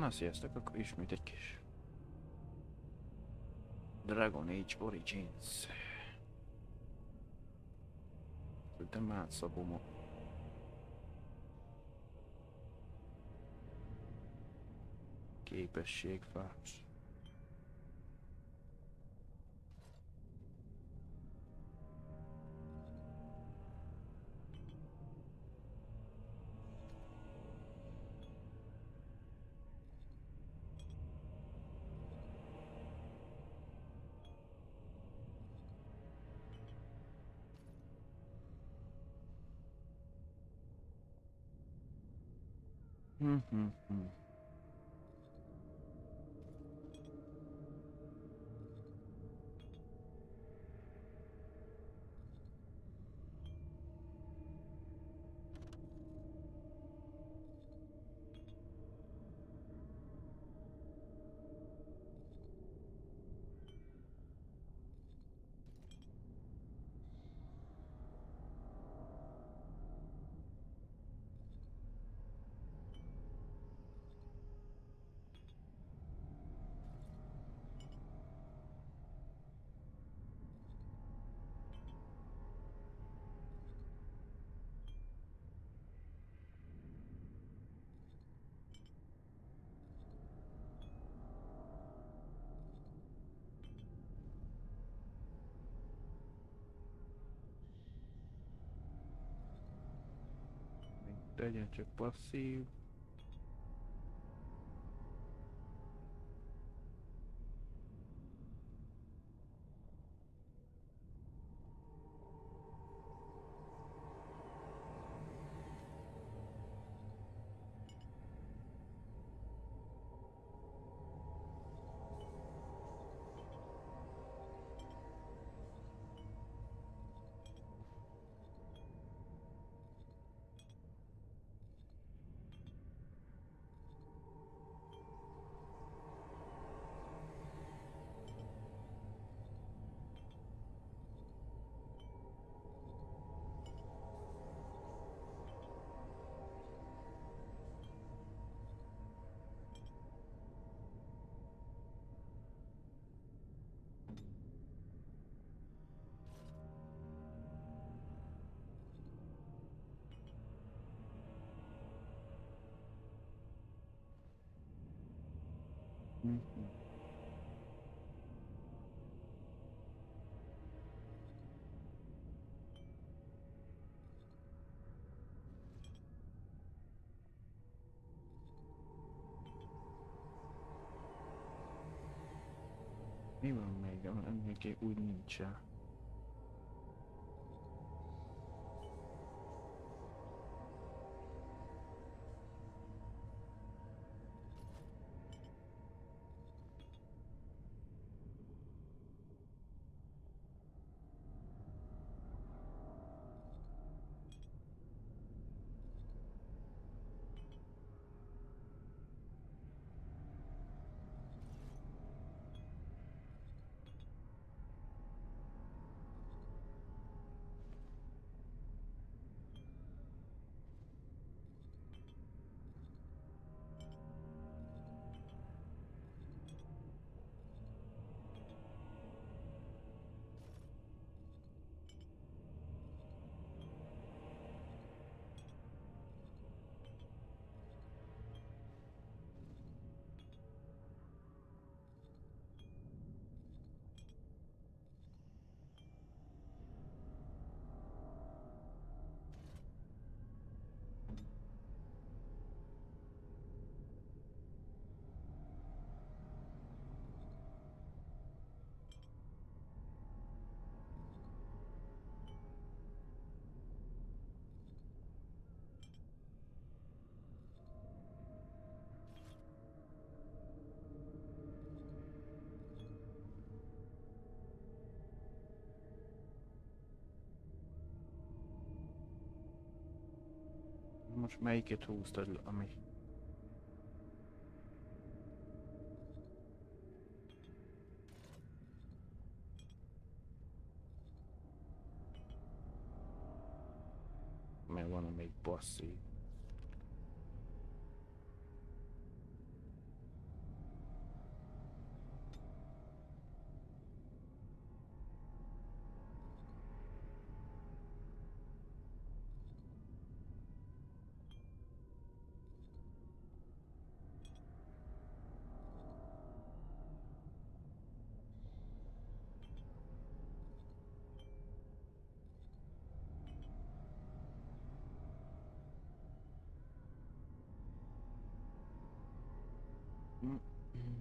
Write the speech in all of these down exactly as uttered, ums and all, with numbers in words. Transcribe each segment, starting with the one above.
Na sziasztok, akkor ismét egy kis Dragon Age Origins. Szerintem már szabom a... képességfás. Hm, hm, hm. Legyen csak passzív. Hm, hm. Mi van még? Ennél úgy nincsen. Most melyiket húztad, ami... Mert van amelyik passzív. Mm, mm.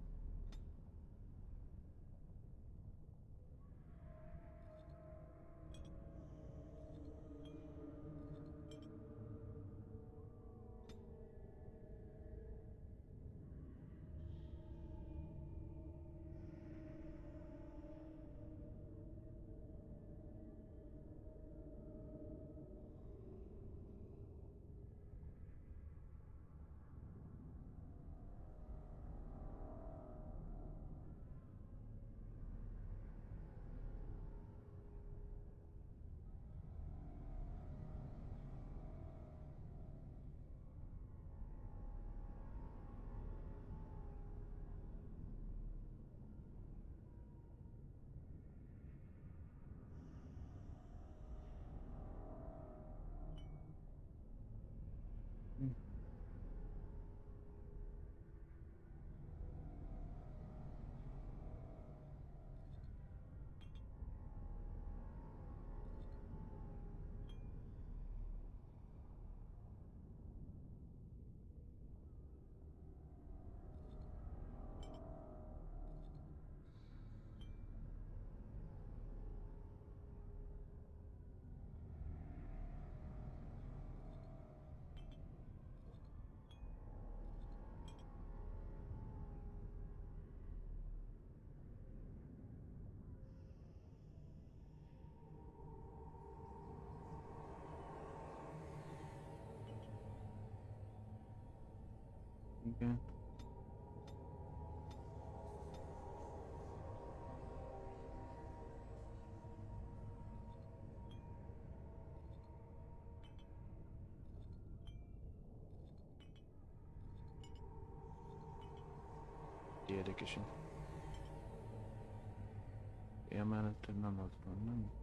Mm. Okay. Érdekesen. Én mellett nem az van, nem?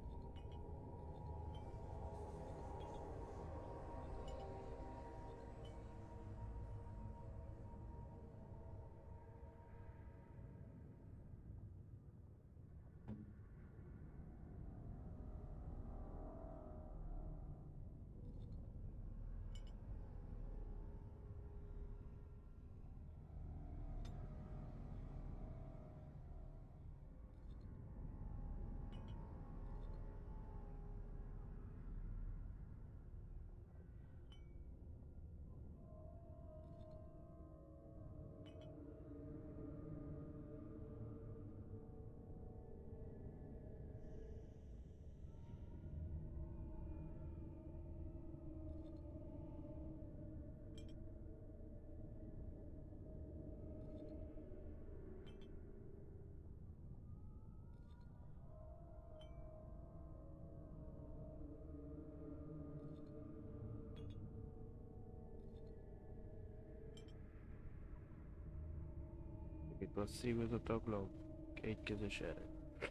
Egy passzív ez a taglaló. Egykezes erő.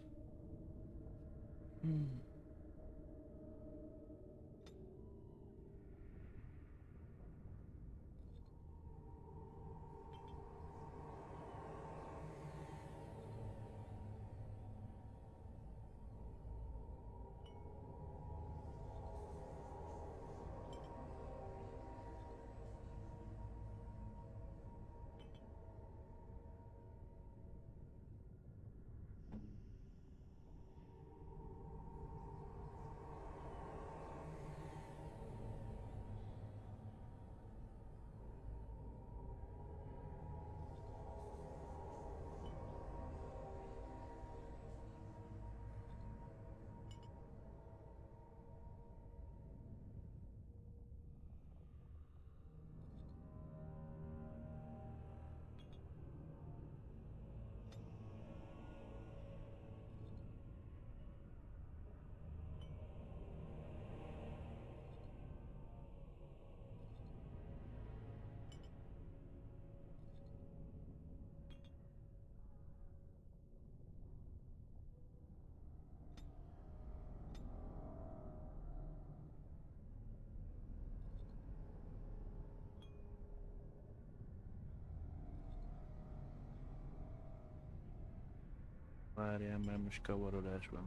Hmm. Várjál, mert most kavarodás van.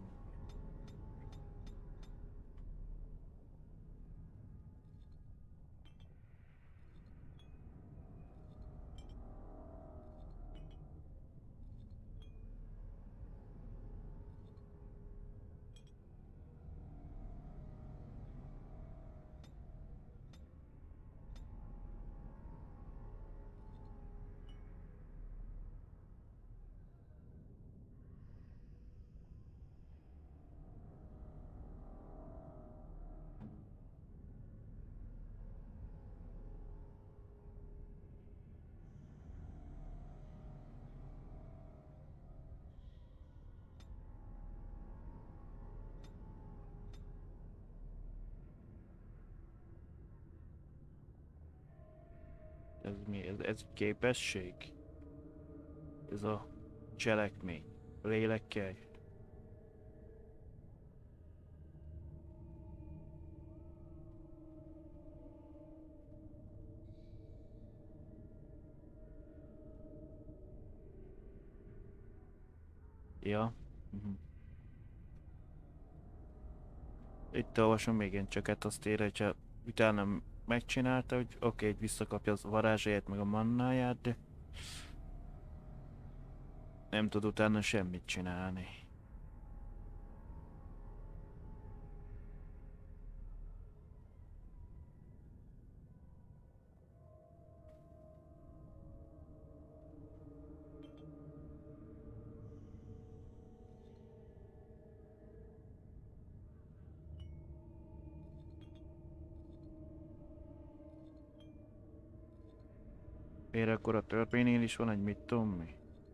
Ez mi? Ez, ez képesség? Ez a cselekmény. A lélekkel. Ja. Uh-huh. Itt olvasom még én csak hát azt írja, hogyha utána megcsinálta, hogy oké, okay, hogy visszakapja az varázsát meg a mannáját, de nem tud utána semmit csinálni. Miért akkor a törvénynél is van egy mit tudom mi?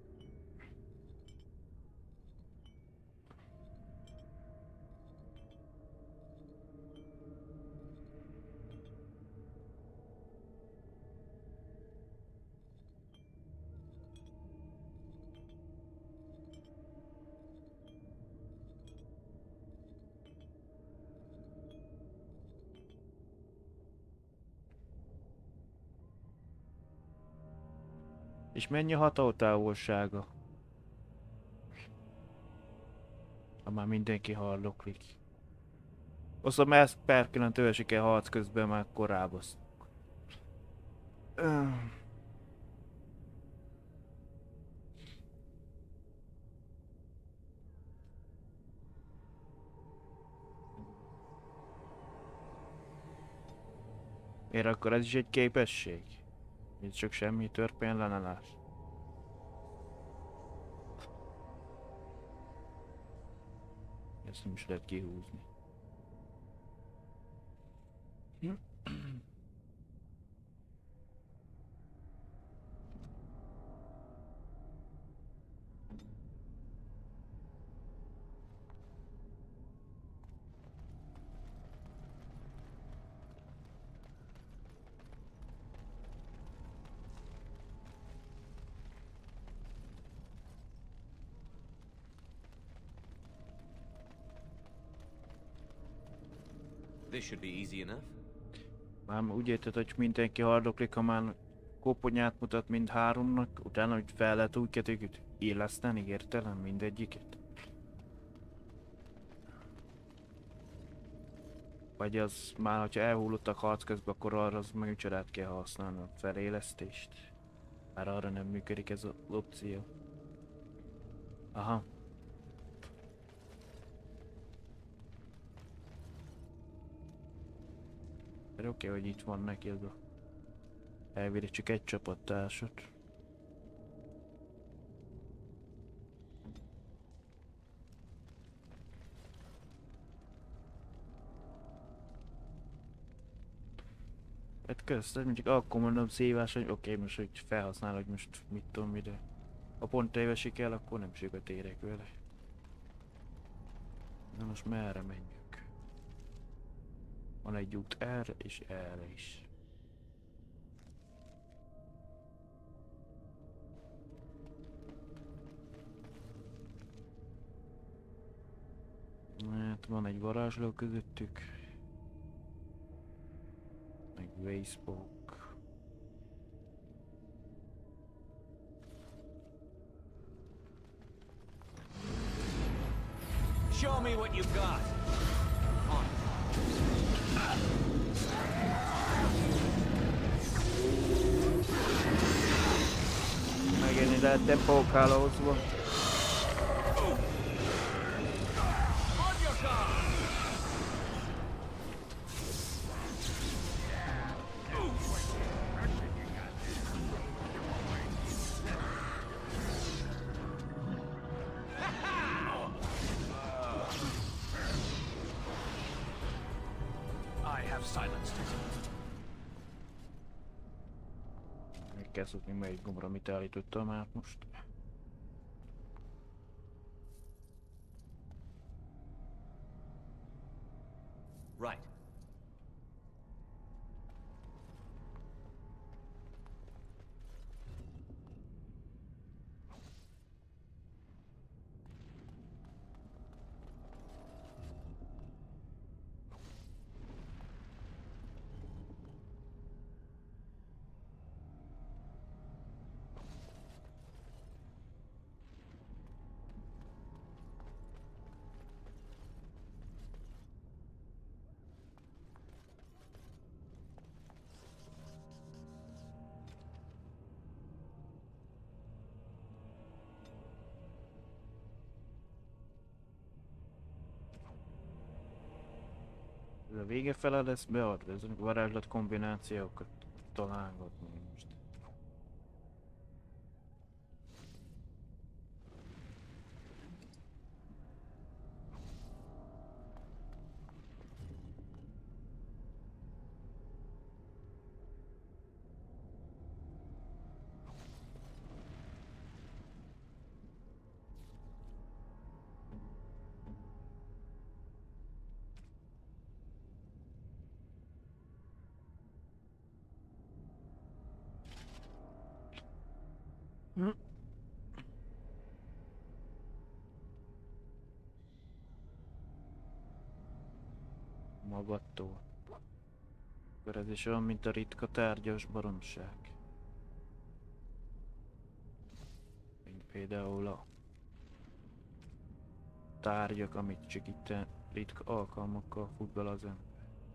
És mennyi a hatótávolsága? Ha már mindenki halloklik. Oszom ezt per pillanat ősik el harc közben már koráboztuk. Miért akkor ez is egy képesség? Itt csak semmi törvényellenállás. Ezt nem is lehet kihúzni. This should be easy enough. Már úgy érted, hogy mindenki hardoklik, ha már koponyát mutat mind háromnak, utána hogy fel lehet úgy kettőket illeszteni, értelem mindegyiket. Vagy az már, hogyha elhullottak harc közben, akkor arra az meg csodát kell használni a felélesztést. Már arra nem működik ez az opció. Aha. Oké, okay, hogy itt van neki ez a... Elvileg csak egy csapattársat. Hát közt, mondjuk akkor mondom szívás, hogy oké, okay, most hogy felhasznál, hogy most mit tudom ide. Ha pont tévesik el, akkor nem sokat érek vele. Na most merre menjünk? Van egy út erre és erre is. Hát van egy varázsló közöttük. Meg Wayspoke. Show me what you've got. On. Megint lehet tempókálózva. Meg kell szokni melyik gombra, mit állítottam át most. Right. a vége fele lesz beadva, ezek varázslat kombinációkat találgatni most. Hm. Magattól. Akkor ez is olyan, mint a ritka tárgyas baromság. Mint például a tárgyak, amit csak itt ritka alkalmakkal fut bele az ember.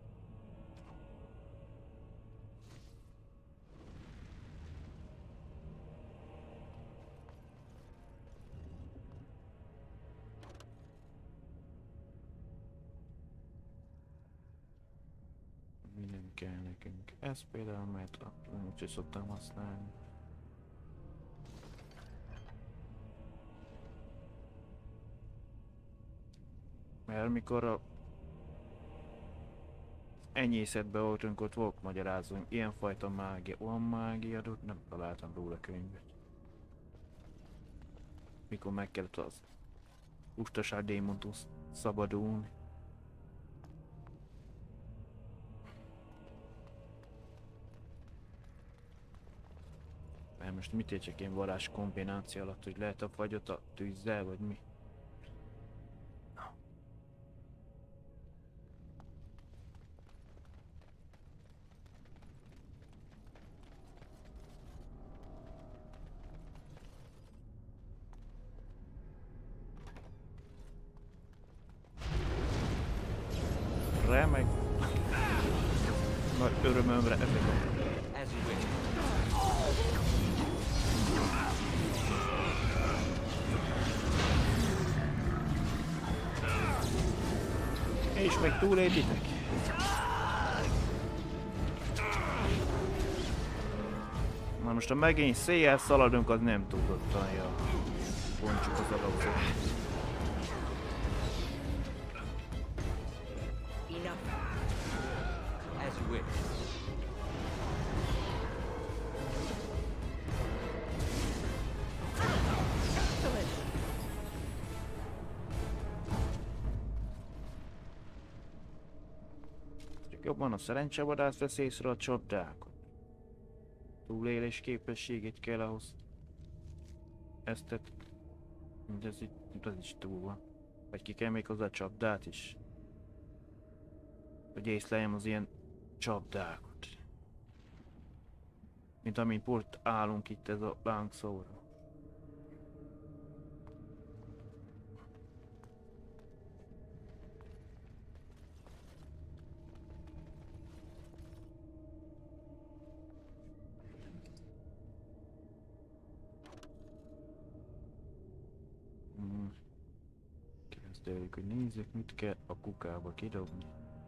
Mi nem kell nekünk. Ez például, mert úgyhogy szoktam használni. Mert mikor a enyészetben voltunk, ott volt magyarázó, hogy ilyenfajta mágia, olyan mágia, de nem találtam róla könyvet. Mikor meg kellett az lustaság démontól szabadulni. Mert most mit értsek én varázs kombináció alatt, hogy lehet a fagyot a tűzzel, vagy mi? Remek. Nagy örömömre ezek a... As you wish. És meg túléltitek? Na most ha megint széjjel szaladunk, az nem tudottan, ja. Bontsuk az alapot. As you wish. Csak jobban a szerencsevadász vesz észre a csapdákot. Túlélés képességét kell ahhoz. Ezt tett... Ez itt, ez is túl van. Vagy ki kell még hozzá a csapdát is. Hogy észleljem az ilyen csapdákat. Mint amint pont állunk itt ez a lángszóra. Hmm. Kezdődik, hogy nézzük, mit kell a kukába kidobni.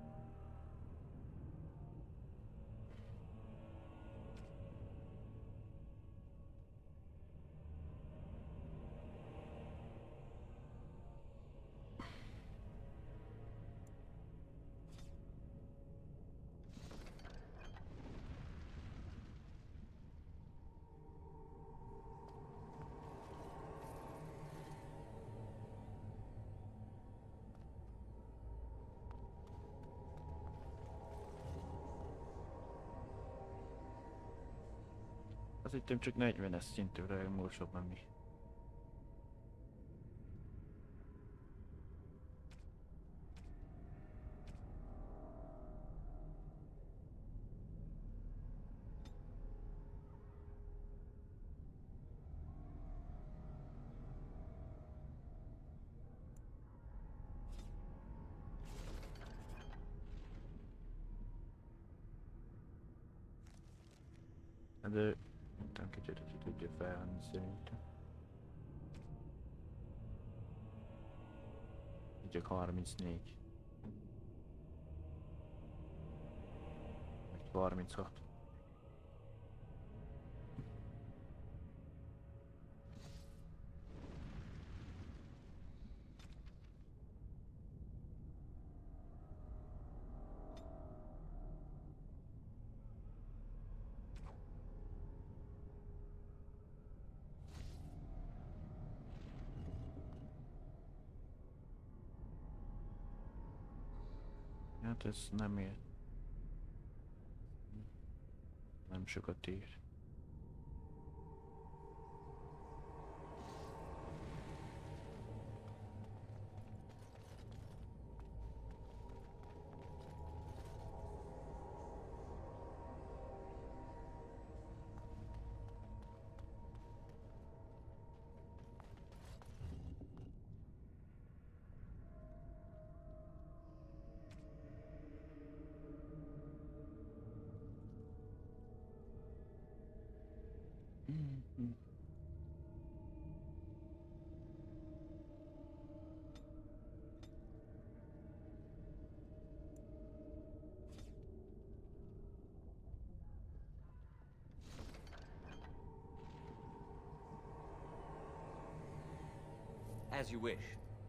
Azt hittem csak negyvenes szintűre múlsok menni. De nem kicsit, hogy tudja felvenni szerintem. Csak harmincnégy. harminchat. Hát ez nem ér. Nem sokat ér. Mhm. As you wish.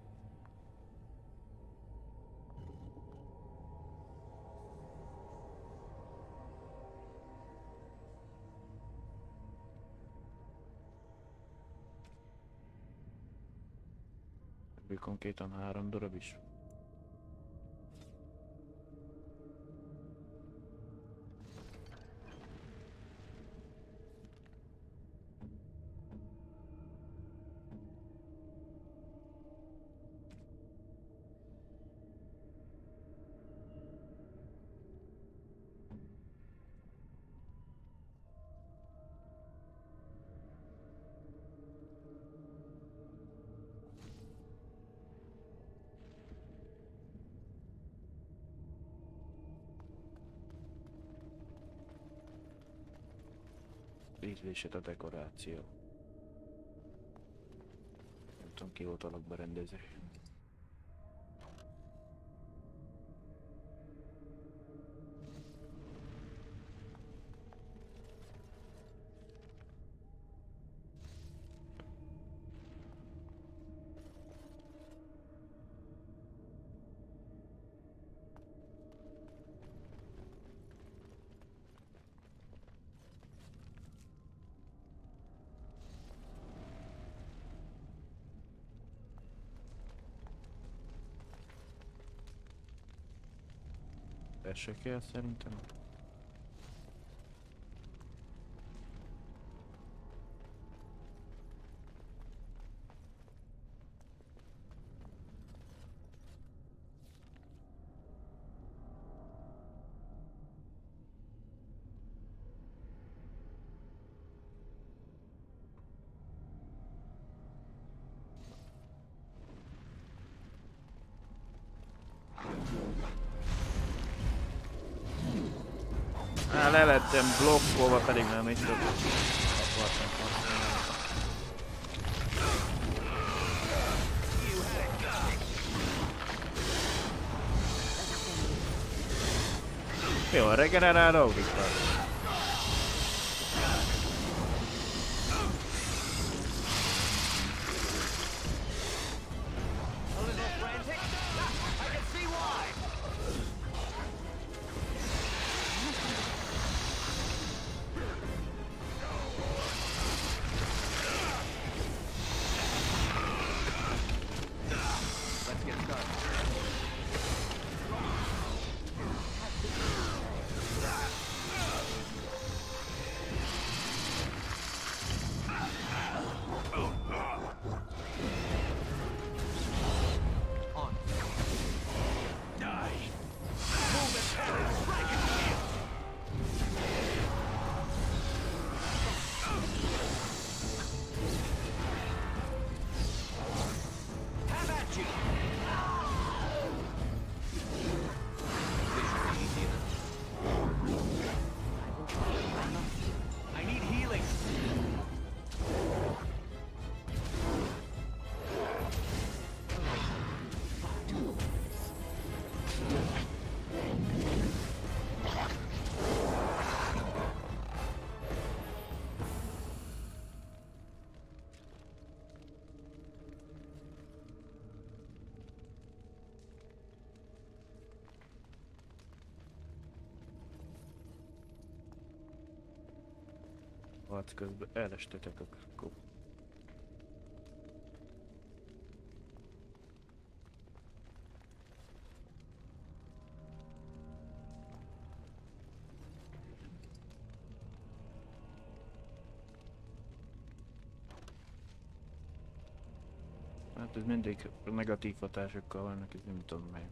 Ebből konkrétan három darab is. Ízlésed a dekoráció. Nem tudom, ki volt alakba rendező. Ez se kell szerintem. Á, le lettem blokkolva, pedig nem is tudok. Akartam használni. Jó, regenerál Aurika. Harc közben elestetek a kop. Hát ez mindig negatív hatásokkal vannak, ez nem tudom meg.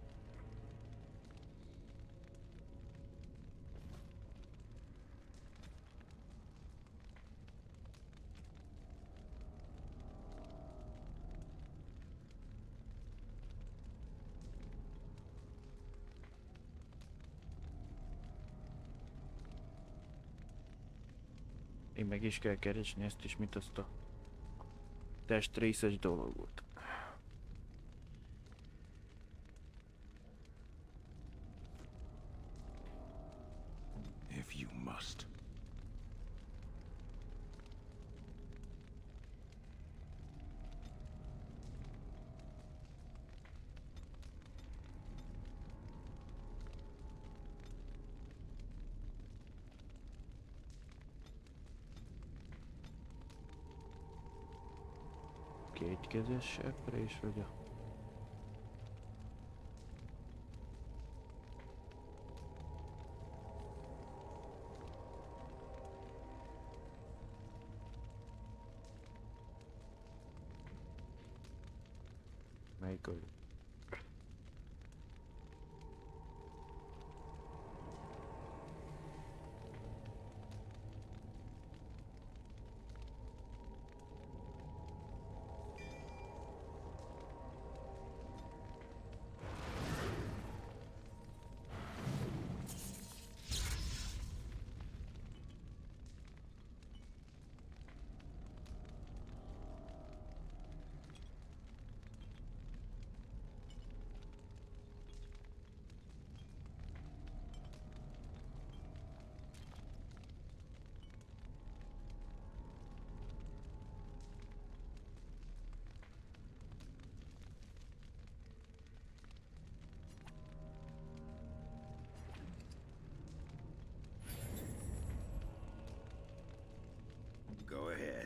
Én meg is kell keresni ezt is, mint azt a testrészes dologot. If you must. Kétkezes seprés vagy a... Melyik a... Go ahead.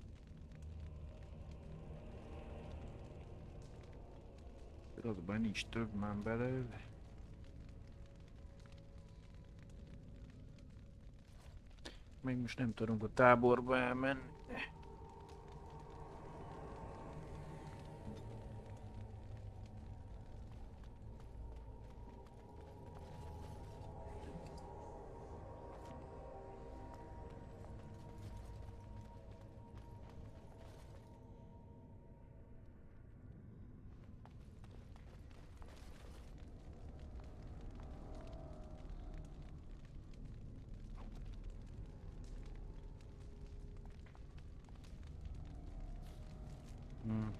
Azban nincs több már belőle. Még most nem tudunk a táborba elmenni. Hmm.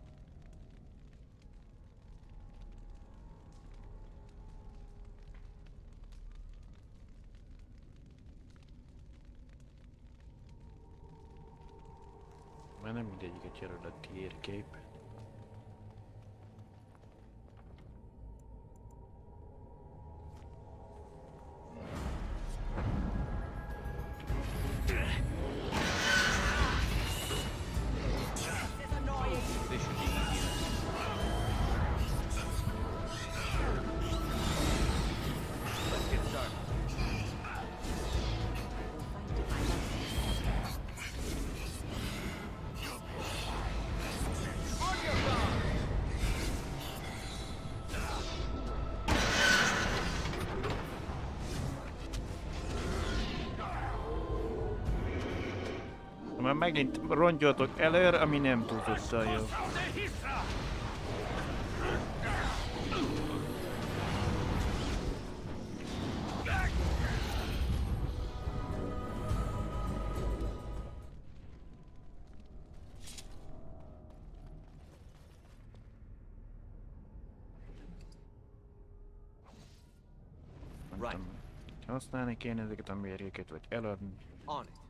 Már nem mindegyiket jelöl a térkép. This should be easy enough. Let's get started. Már megint rontjatok előre, ami nem tudottan jó. Right. Használni kéne ezeket a mérjéket, vagy eladni. On it.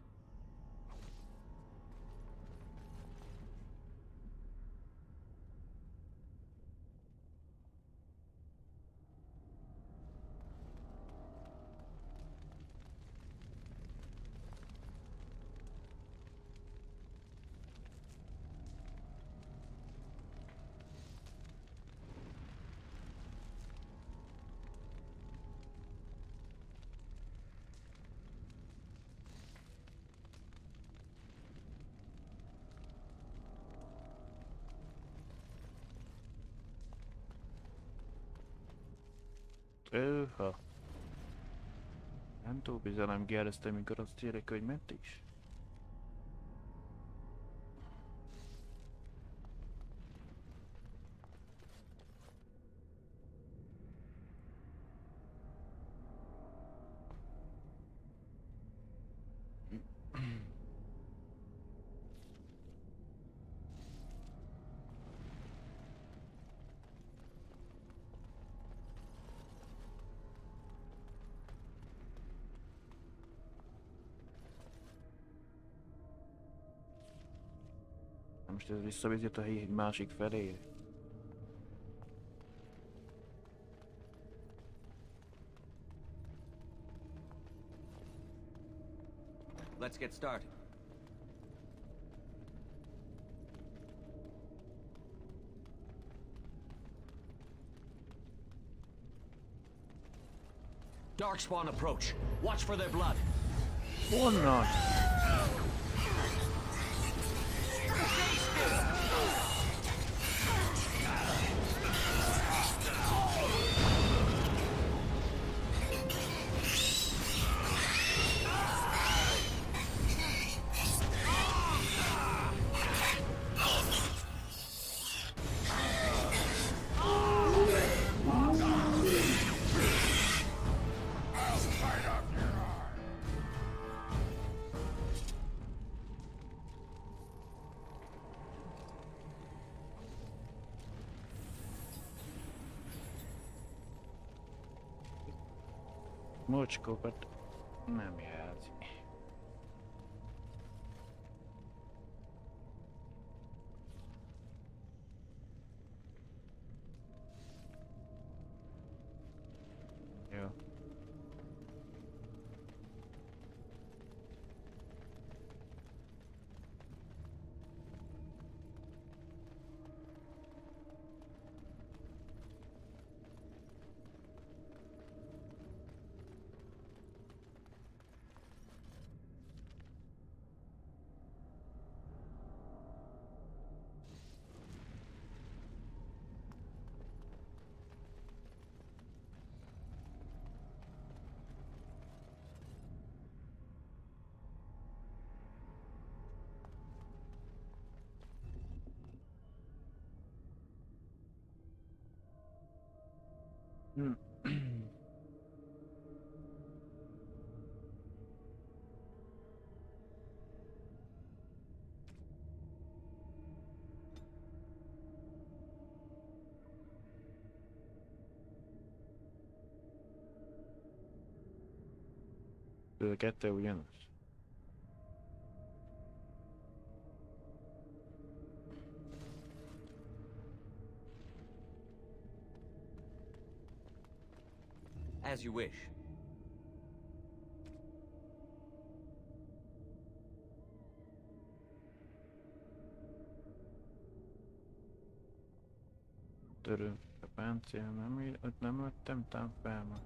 Őha. Nem túl bizalom kérdeztem, mikor azt írják, hogy ment is. Most ez visszavezet a híd másik felé. Let's get started. Darkspawn approach. Watch for their blood. Honnan? Mocskókat nem jelzi. Jó. Hmm. Ez a kettő ugyanaz. As you wish. Törő a páncél, nem, ír- ott nem vettem tám fel ma.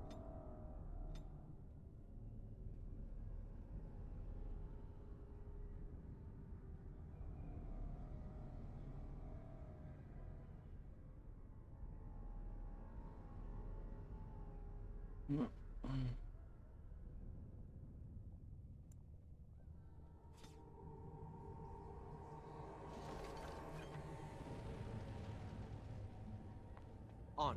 On it.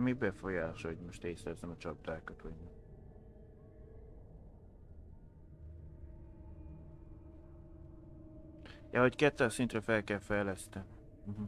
Mi befolyás, hogy most észreveszem a csapdákat, vagy nem? Ja, hogy kettes szintre fel kell fejleszteni. Uh-huh.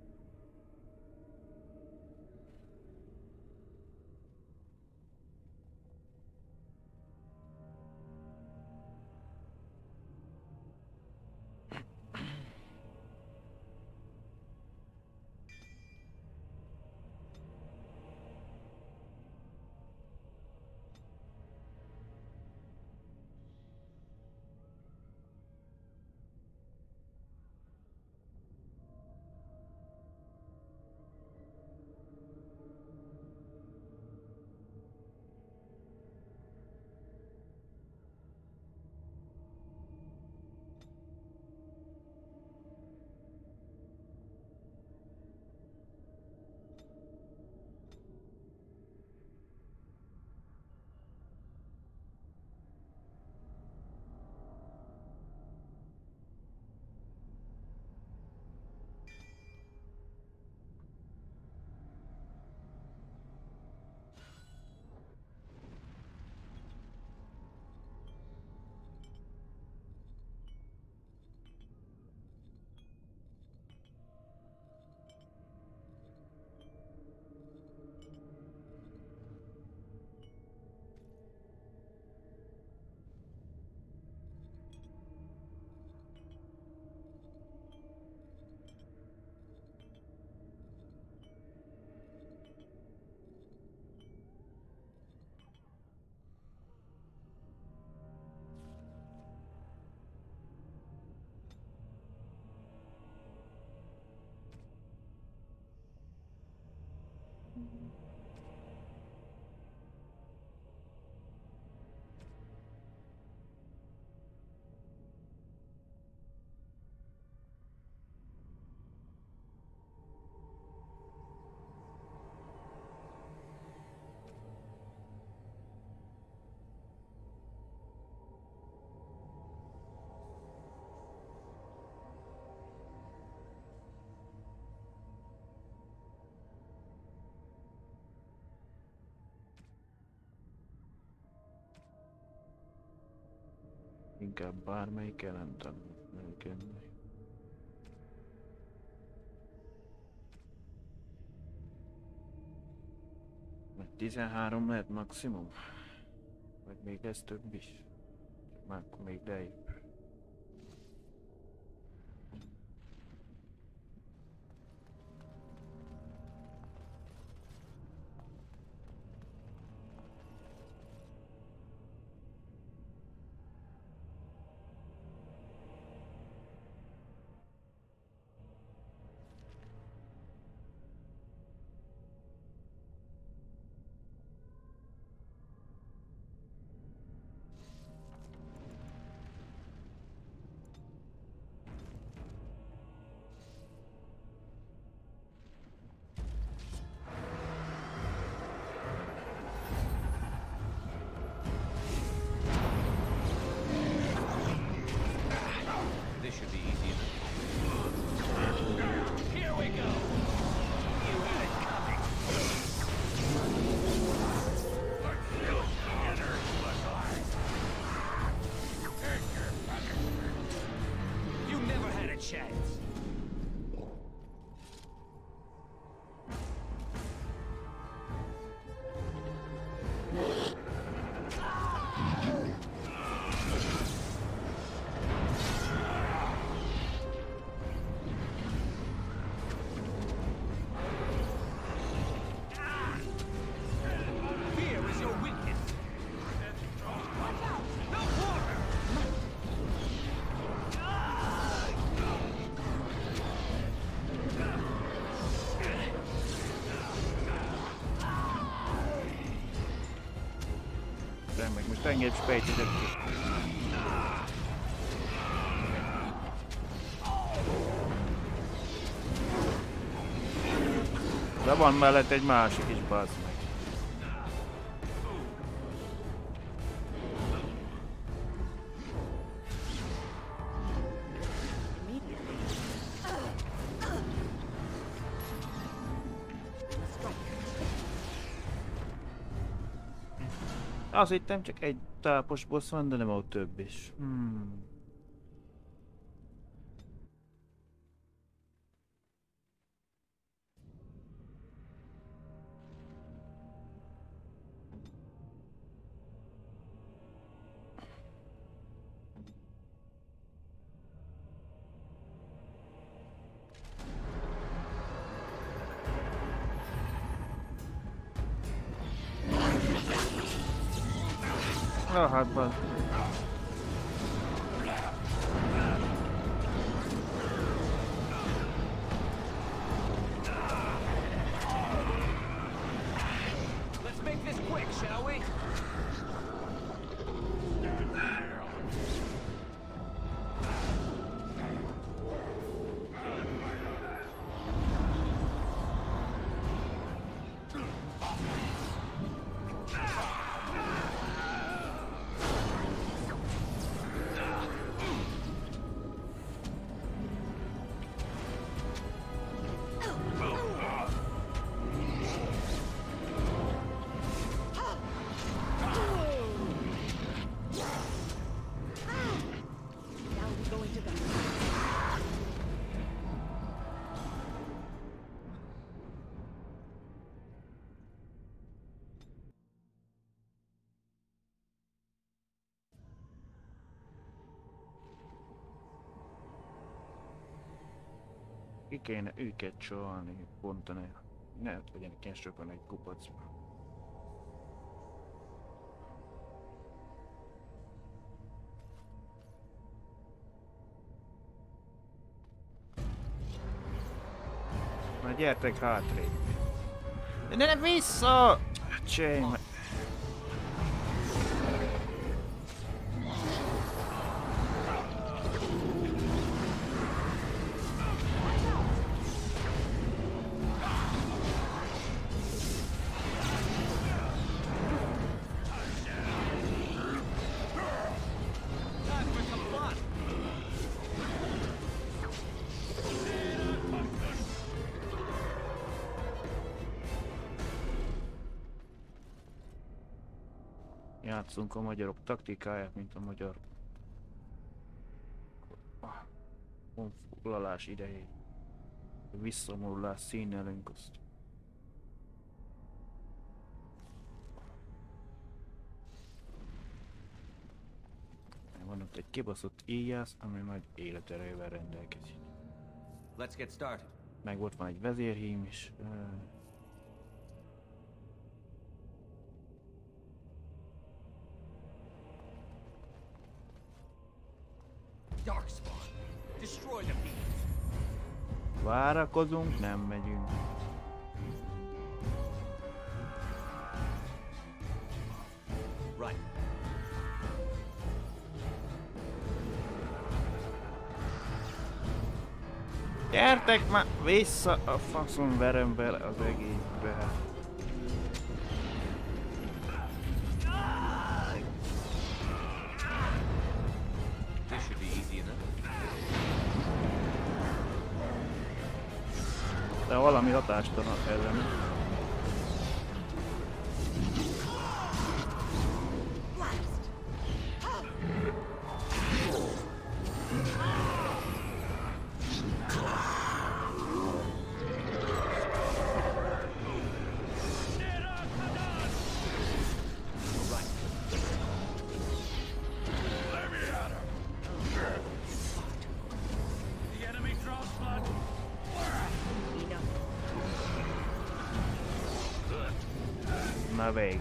Inkább bármelyik ellentan működni. Mert tizenhárom lehet maximum? Vagy még ez több is? Már akkor még lejjebb. Meg most engedj spejtezett ki. De van mellett egy másik is, bazd meg. Azt hittem csak egy tápos boss van, de nem volt több is. Hmm. Ah, hát van. Let's make this quick, shall we? Now we go into battle. Ki kéne őket csalni, pontani. Ne legyenek ilyen sokan egy kupacban. Na gyertek hátrébb. De ne, ne vissza! Csény, meg... Time for some fun. Játszunk a magyarok taktikáját, mint a magyar honfoglalás idején. Visszamorulás színelünk azt. Van ott egy kibaszott íjász, ami majd életerővel rendelkezik. Let's get started. Meg ott van egy vezérhím is. Ö, Darkspawn. Destroy the beast. Várakozunk, nem megyünk. Right. Gyertek már vissza a faszom, verem bele az egészbe. This should be easy enough. De valami hatástalan ellen. Na végül.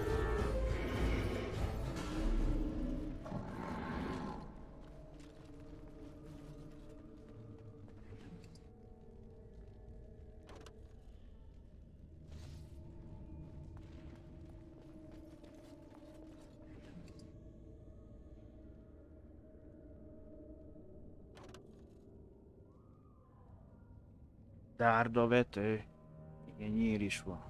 Dárdavető. Igen, nyír is van.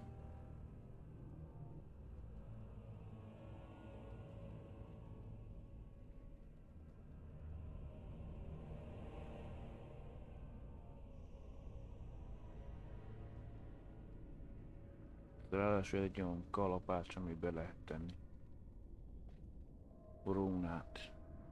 Ráadásul egy olyan kalapács, amiben lehet tenni. Rúnát.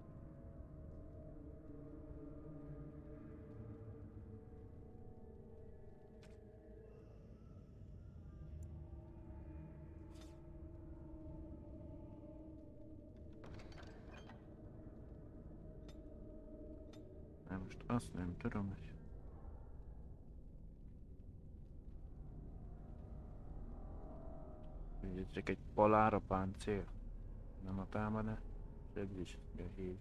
Na most azt nem tudom, hogy... Ugye csak egy palára páncél. Nem a támadás. Ez is hív.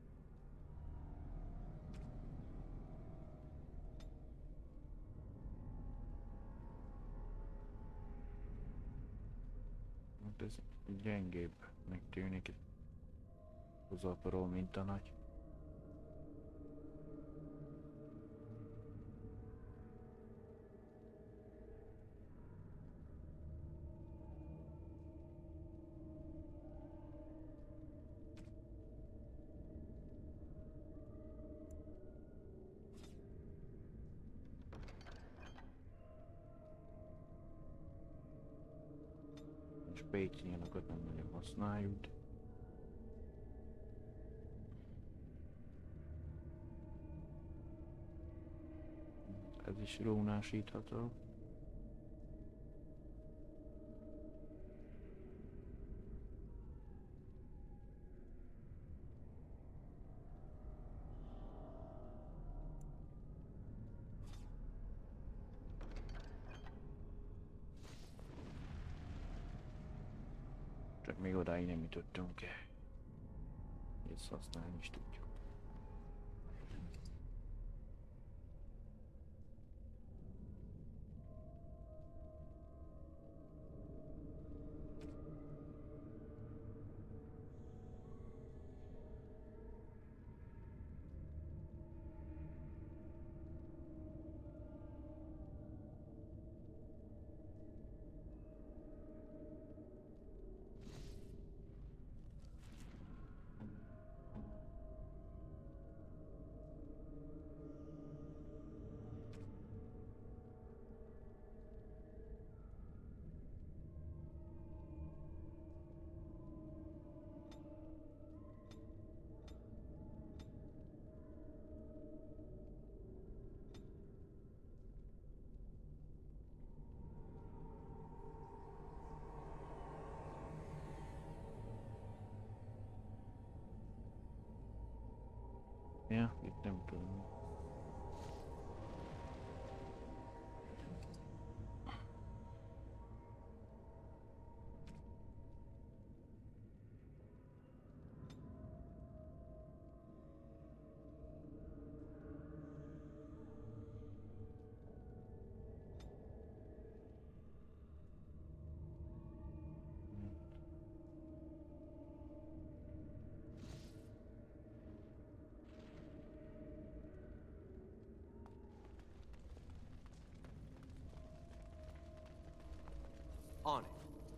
Hát ez gyengébb megtűnik az apró, mint a nagy. És pécnyélokat nem nagyon használjuk. Ez is rónásítható. Csak még odáig nem jutottunk el. Ezt használni is tudjuk. Ja, itt nem tudom. On it.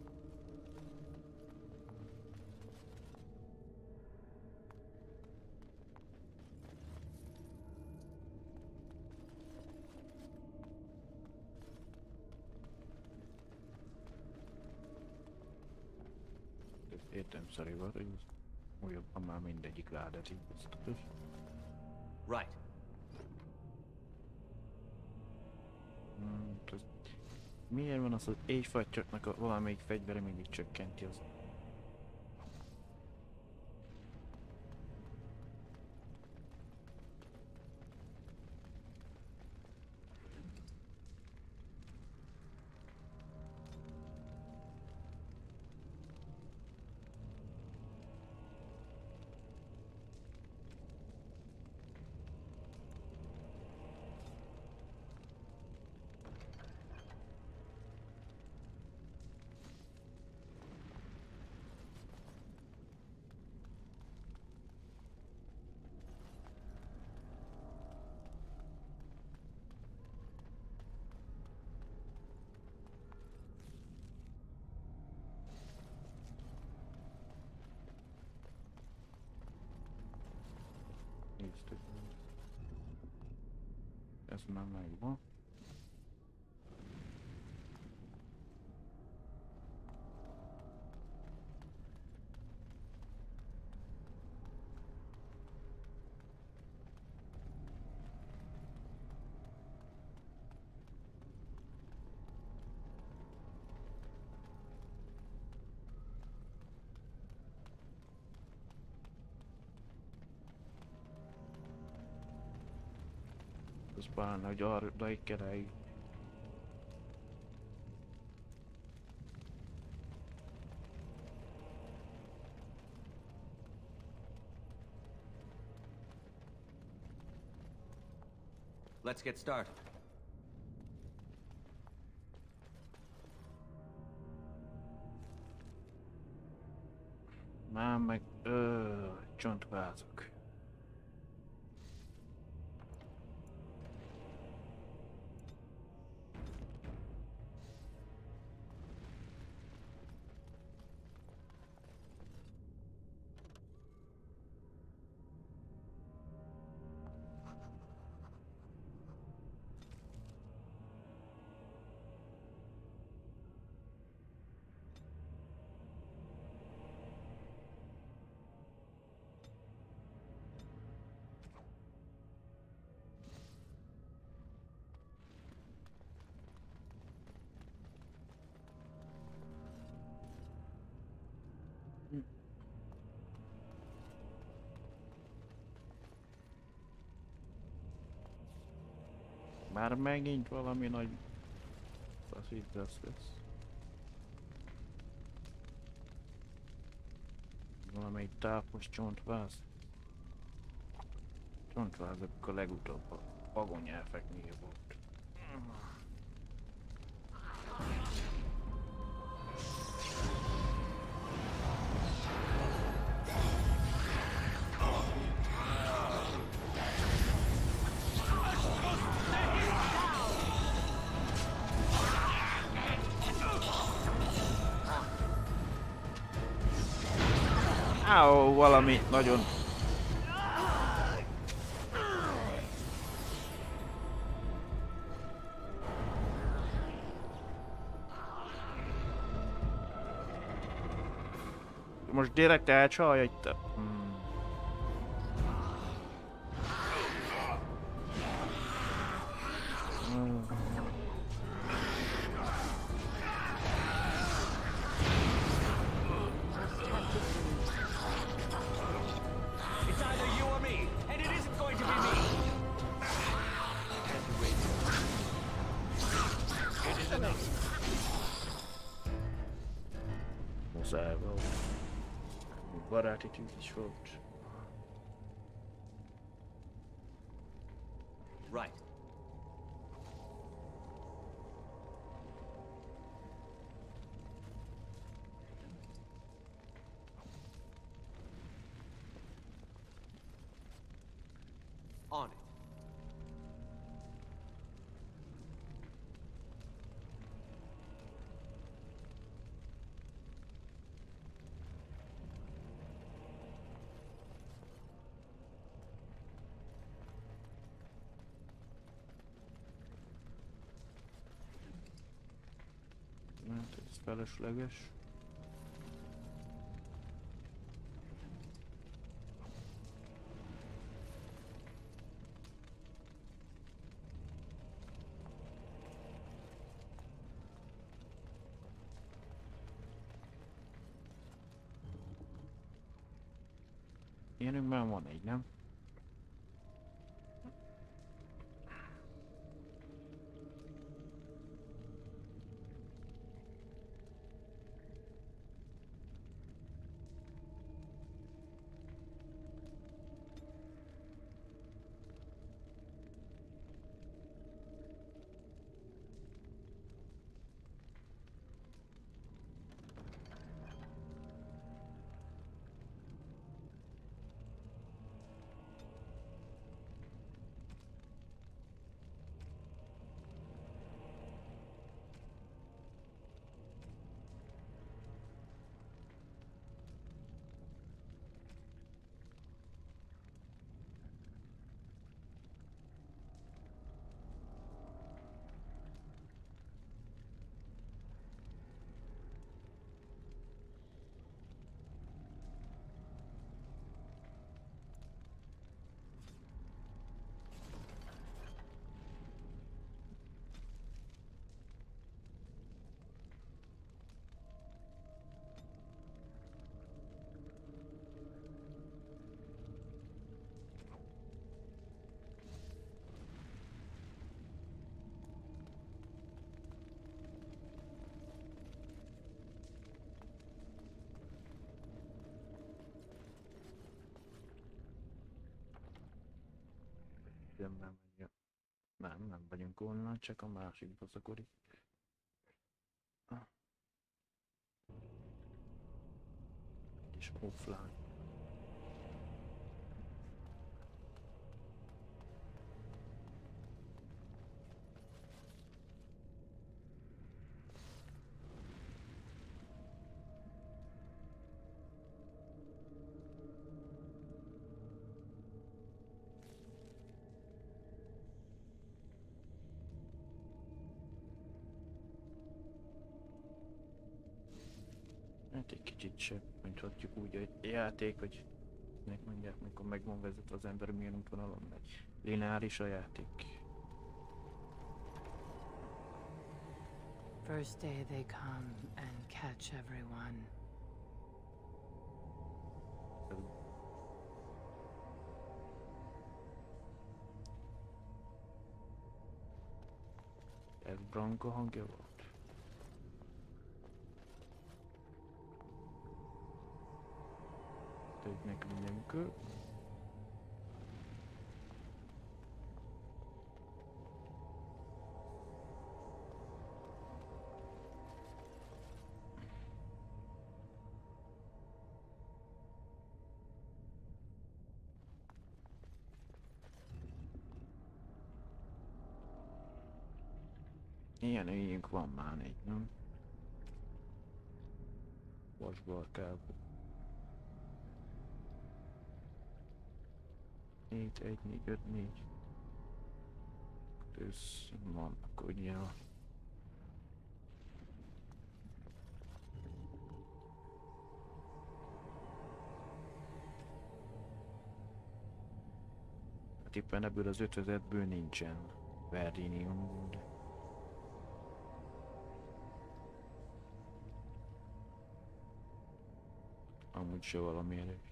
Értelemszerűen, hogy újabban már mindegyik ládát így biztos. Right. Hmm, ez... Miért van az, hogy éjfajtjaknak a valamelyik fegyvere mindig csökkenti az? Néztük. Ez már megvan. Az bánna, hogy arra odaig kell eljutni. Let's get started. Már meg... Ö, csontvázak. Már megint valami nagy faszítás lesz. Valamelyik tápos csontváz. Csontváz, akkor legutóbb a vagonyelfeknél volt. Áó, valami nagyon... Most direkt elcsalja itt a... Hmm. Hmm. It's either you or me, and it isn't going to be me. It is enough. Muszáj volt. Baráti tűz is volt. Right. On it. Hát ez felesleges. Ilyenünk már van egy, nem? Időmben vagyok. Nem, nem vagyunk onnan, csak a másik bazakori. És offline. Hát egy kicsit se mondhatjuk úgy, hogy játék, vagy nek mondják, mikor meg van vezetve az ember, milyen útvonalon megy. Lineáris a játék. First day they come and catch everyone. Ez Branko hangja volt. Teď nekünk mindenkő. Ilyen ügyünk van már négy, nem? Vasbarkából. négy, egy, négy, öt, négy. Ez van, akkor ugye a... Hát éppen ebből az ötözetből nincsen Verdinium, de... Amúgy se valami erős.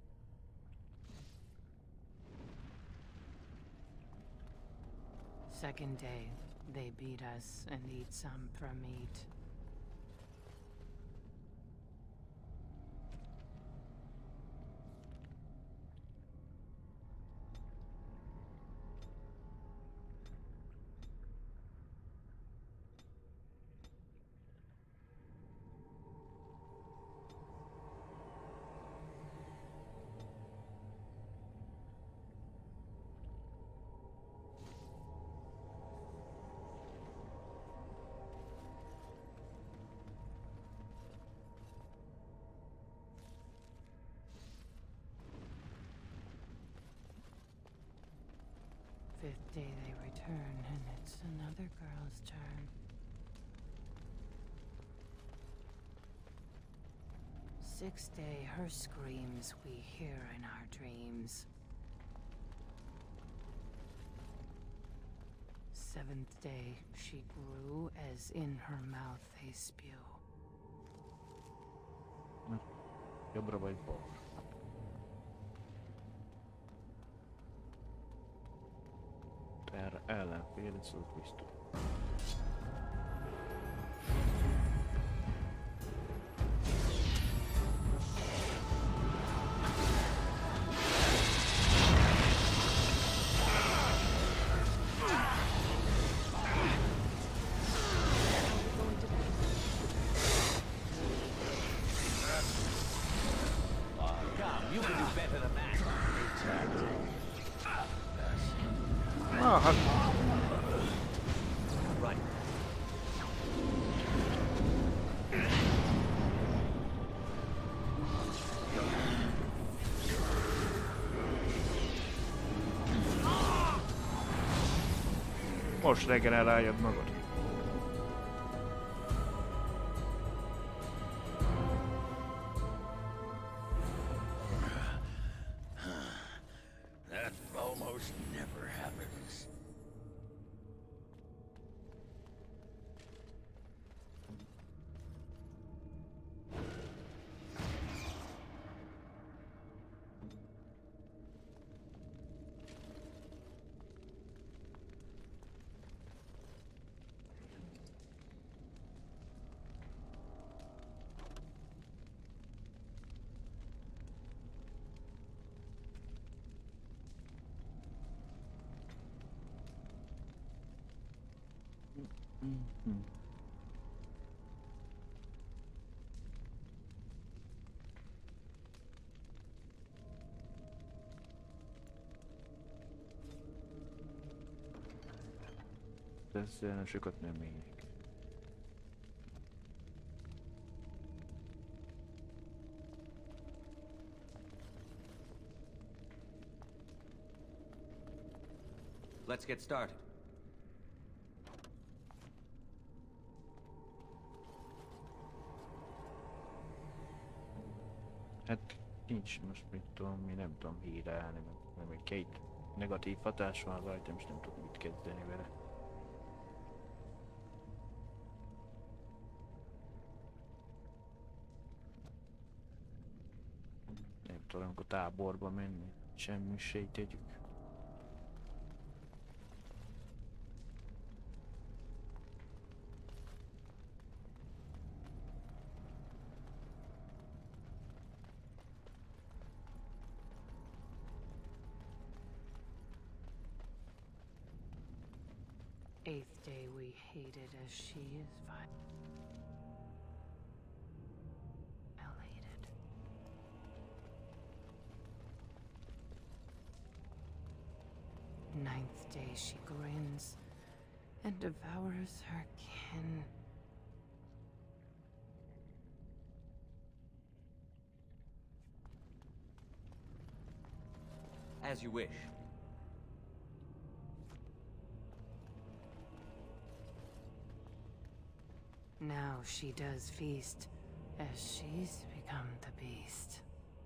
Second day, they beat us and eat some from meat. Fifth day they return, and it's another girl's turn. Sixth day, her screams we hear in our dreams. Seventh day, she grew as in her mouth they spew. Jobbra vagy balra? Erre ellenfél, ez az biztos. Ah, hát... Most regeneráljad magad. That almost never happens. Mhm. Ez uh, sokat nem megyek. Let's get started. Hát nincs most mit tudom, mi nem tudom hírálni, nem egy két negatív hatás van rajtam, és nem tudok mit kezdeni vele. Nem tudom, a táborba menni, semmi se tegyük. Eighth day we hated as she is violated. Ninth day she grins and devours her kin. As you wish. Now she does feast, as she's become the beast.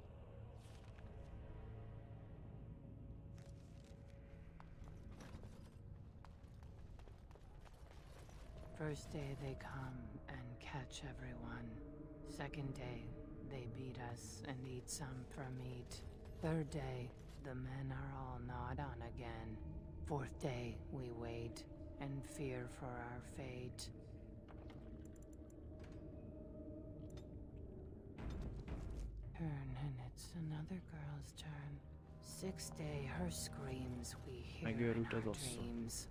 First day they come and catch everyone. Second day, they beat us and eat some for meat. Third day, the men are all gnawed on again. Fourth day, we wait and fear for our fate. Turn, and it's another girl's turn. Sixth day, her screams we hear in Megőrült az our asszony. dreams.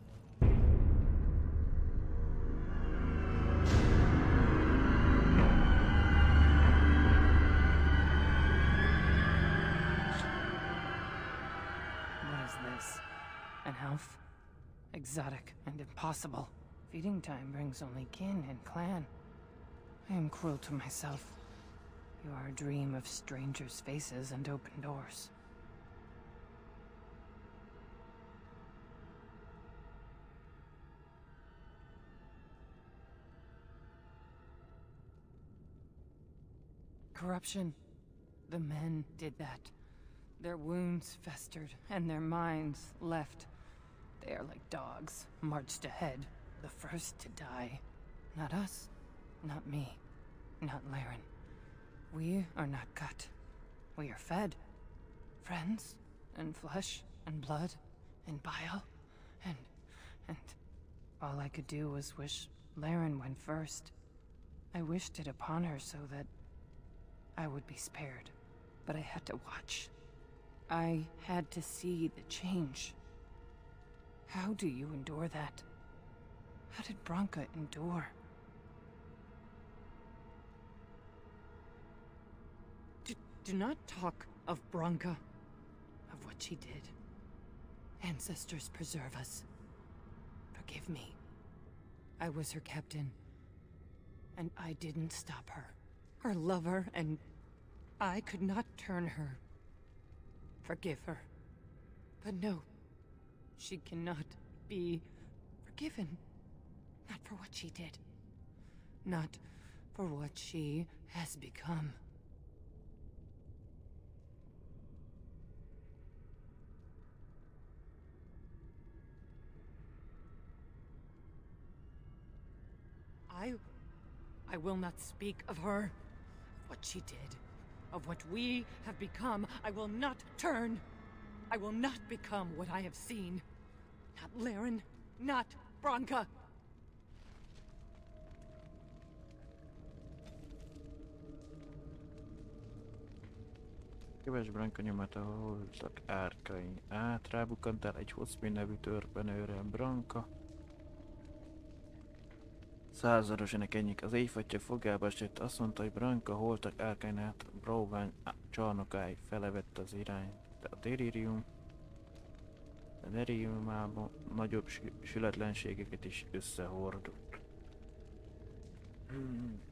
What is this? An elf? Exotic and impossible. Feeding time brings only kin and clan. I am cruel to myself. You are a dream of strangers' faces and open doors. Corruption. The men did that. Their wounds festered, and their minds left. They are like dogs, marched ahead, the first to die. Not us, not me, not Laren. We are not cut. We are fed. Friends, and flesh, and blood, and bile, and... and... all I could do was wish Laren went first. I wished it upon her so that I would be spared. But I had to watch. I had to see the change. How do you endure that? How did Branka endure? Do, do not talk of Branka, of what she did. Ancestors preserve us. Forgive me. I was her captain, and I didn't stop her. Her lover, and I could not turn her. Forgive her. But no, she cannot be forgiven. Not for what she did. Not for what she has become. I... I will not speak of her, of what she did, of what we have become. I will not turn. I will not become what I have seen. Not Laren, not Branka. Kövess Branka nyomát, ahol voltak árkai. Át rábukkantál egy Hoszmi nevű törpenőre, Branka. Századosának ennyik. Az éjfatja fogába esett. Azt mondta, hogy Branka holtak Árkánát Bróvány csarnokáig felevett az irány. De a delirium... A deliriumában nagyobb sü sületlenségeket is összehordott. Hmm.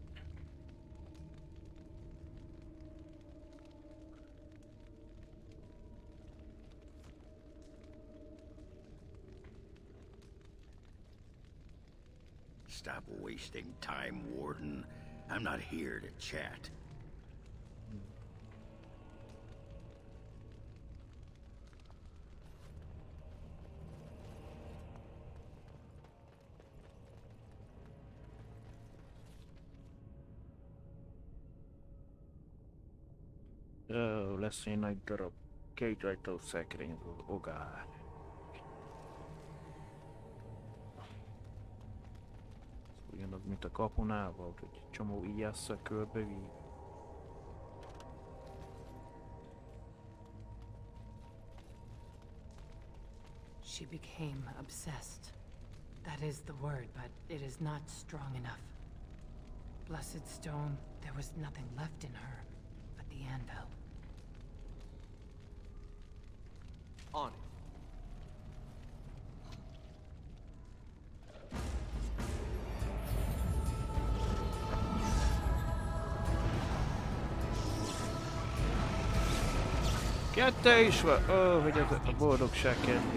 Stop wasting time, Warden. I'm not here to chat. Ó, lesz egy nagy darab két ajtó szekrény ogár. Ugyanaz, mint a kapunával, hogy egy csomó ijassza körbevív. She became obsessed. That is the word, but it is not strong enough. Blessed stone, there was nothing left in her but the anvil. On it. Kettő is van! Ó, hogy ez a boldogság kedvi.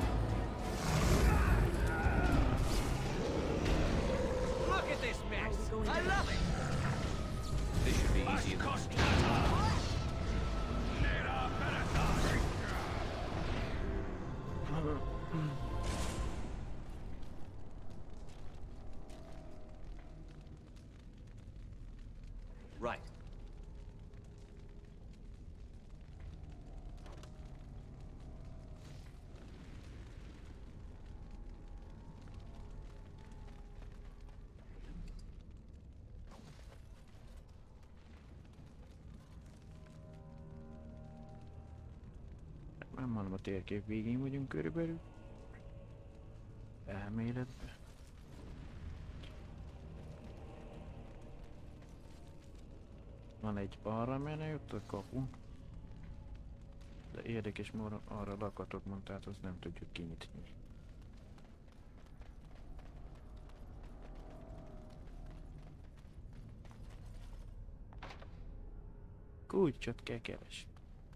Look at this mess! I love it! This should be easy enough. Right. Nem mondom, a térkép végén vagyunk körülbelül. Elméletben. Van egy balra menő, ott a kapun. De érdekes módon arra lakatot mondta, hát azt nem tudjuk kinyitni. Kulcsot kell keresni.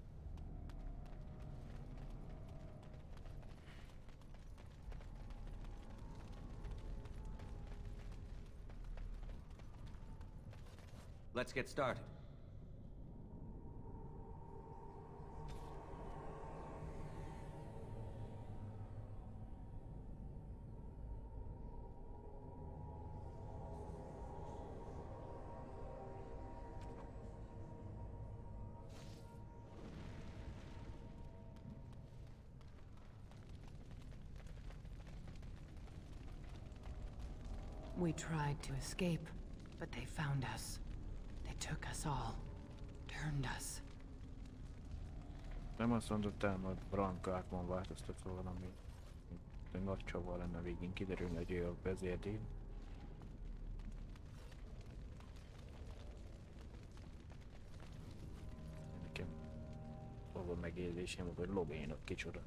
Let's get started. We tried to escape, but they found us. They took us all. Turned us. Nem azt mondottam, hogy Branka átmon változtatva valami. Egy nagy csavar lenne végén kiderülni, hogy ő a vezérdél. Nekem való megérzésem volt, hogy logénok kicsoda.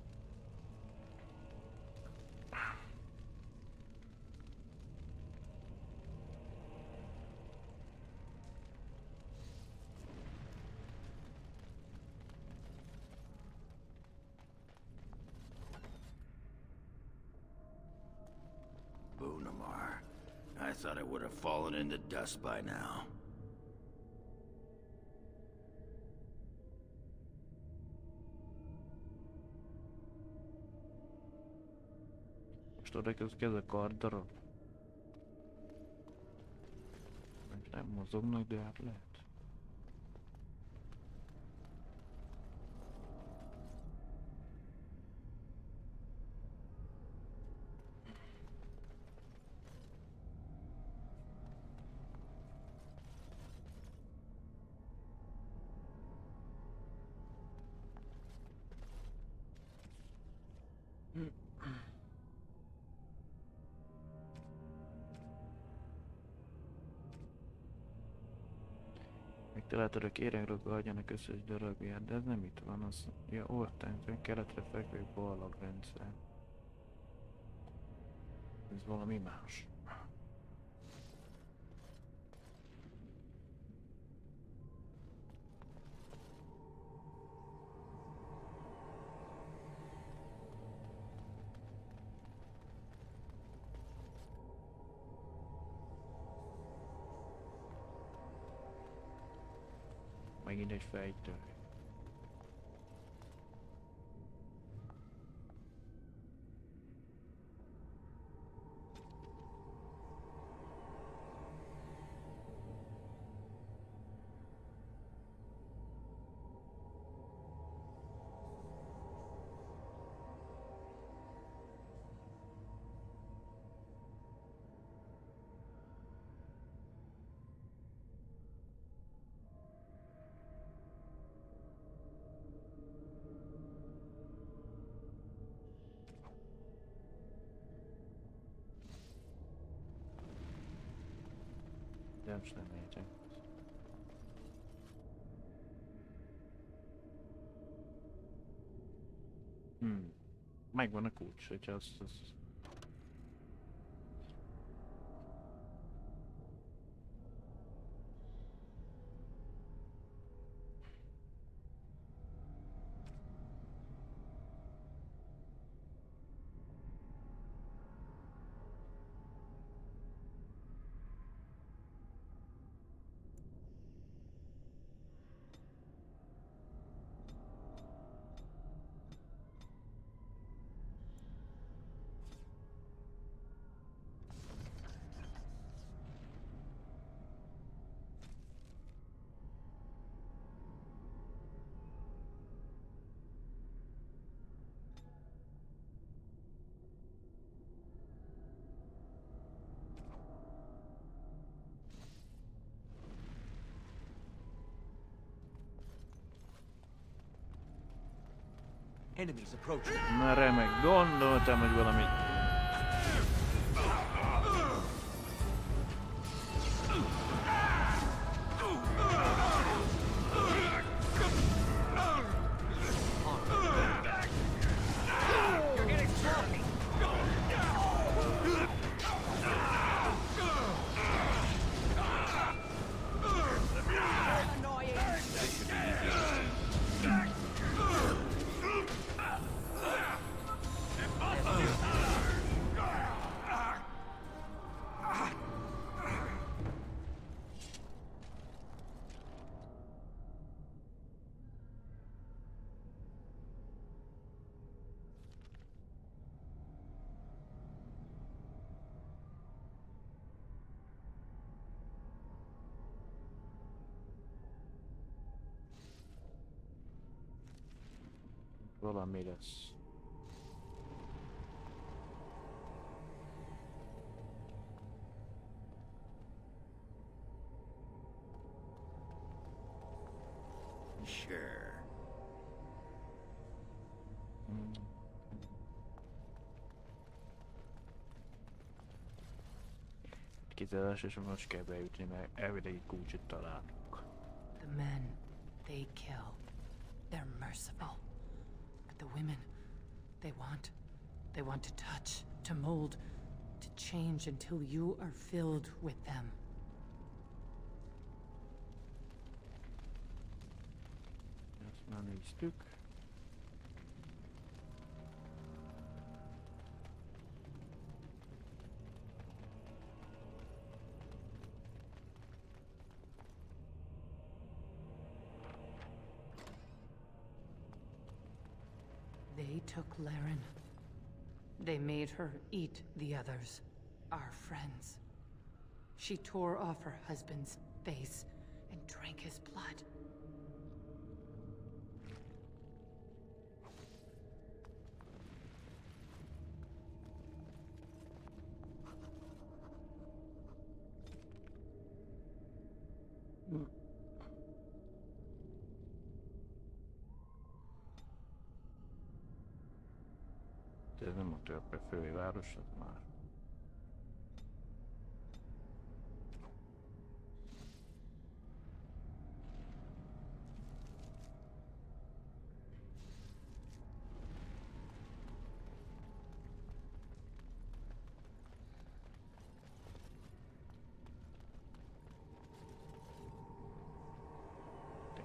Bunamar. I thought I would have fallen into dust by now. Most oda kezd a karddarab. Nem mozognak, de hát lehet. Telátörök éregről adjanak összes daragját, de ez nem itt van, az... Ja, Ortányfön keletre fekvő ballagrendszer. Ez valami más. Megint egy fejtő. Nem is nem értek. Hmm. Megvan a kulcs, hogyha azt... azt... Enemies approaching. Na remek, gondoltam, hogy valami... You're getting sloppy. Annoying. This should be easy. Valami lesz. Sure. Hmm. Kizárás, és most kell beütni, mert elvileg kulcsot találunk. The men, they kill. They're merciful. But the women, they want... They want to touch, to mold, to change until you are filled with them. Ezt már néztük. They took Laren. They made her eat the others, our friends. She tore off her husband's face and drank his blood. Ez nem a törpe főváros, az már.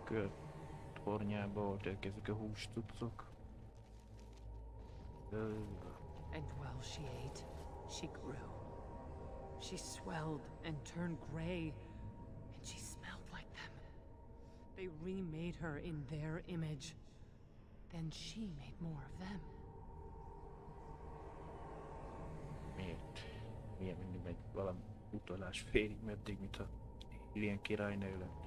kör tornyába voltak ezek a hústucok. And while she ate, she grew. She swelled and turned gray, and she smelled like them. They remade her in their image. Then she made more of them. Miért? Milyen mindig megy valami utalás félig meddig, mint a ilyen királynő lett.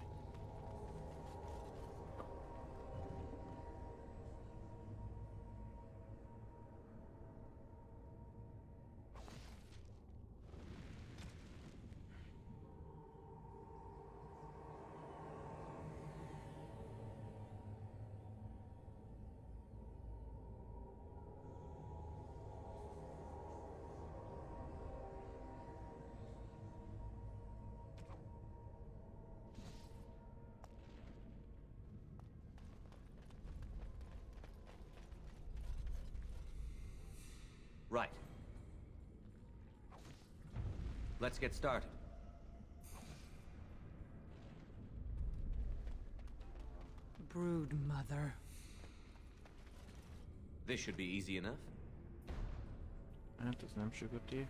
Right. Let's get started. Brood mother. This should be easy enough. Hát ez nem sököté.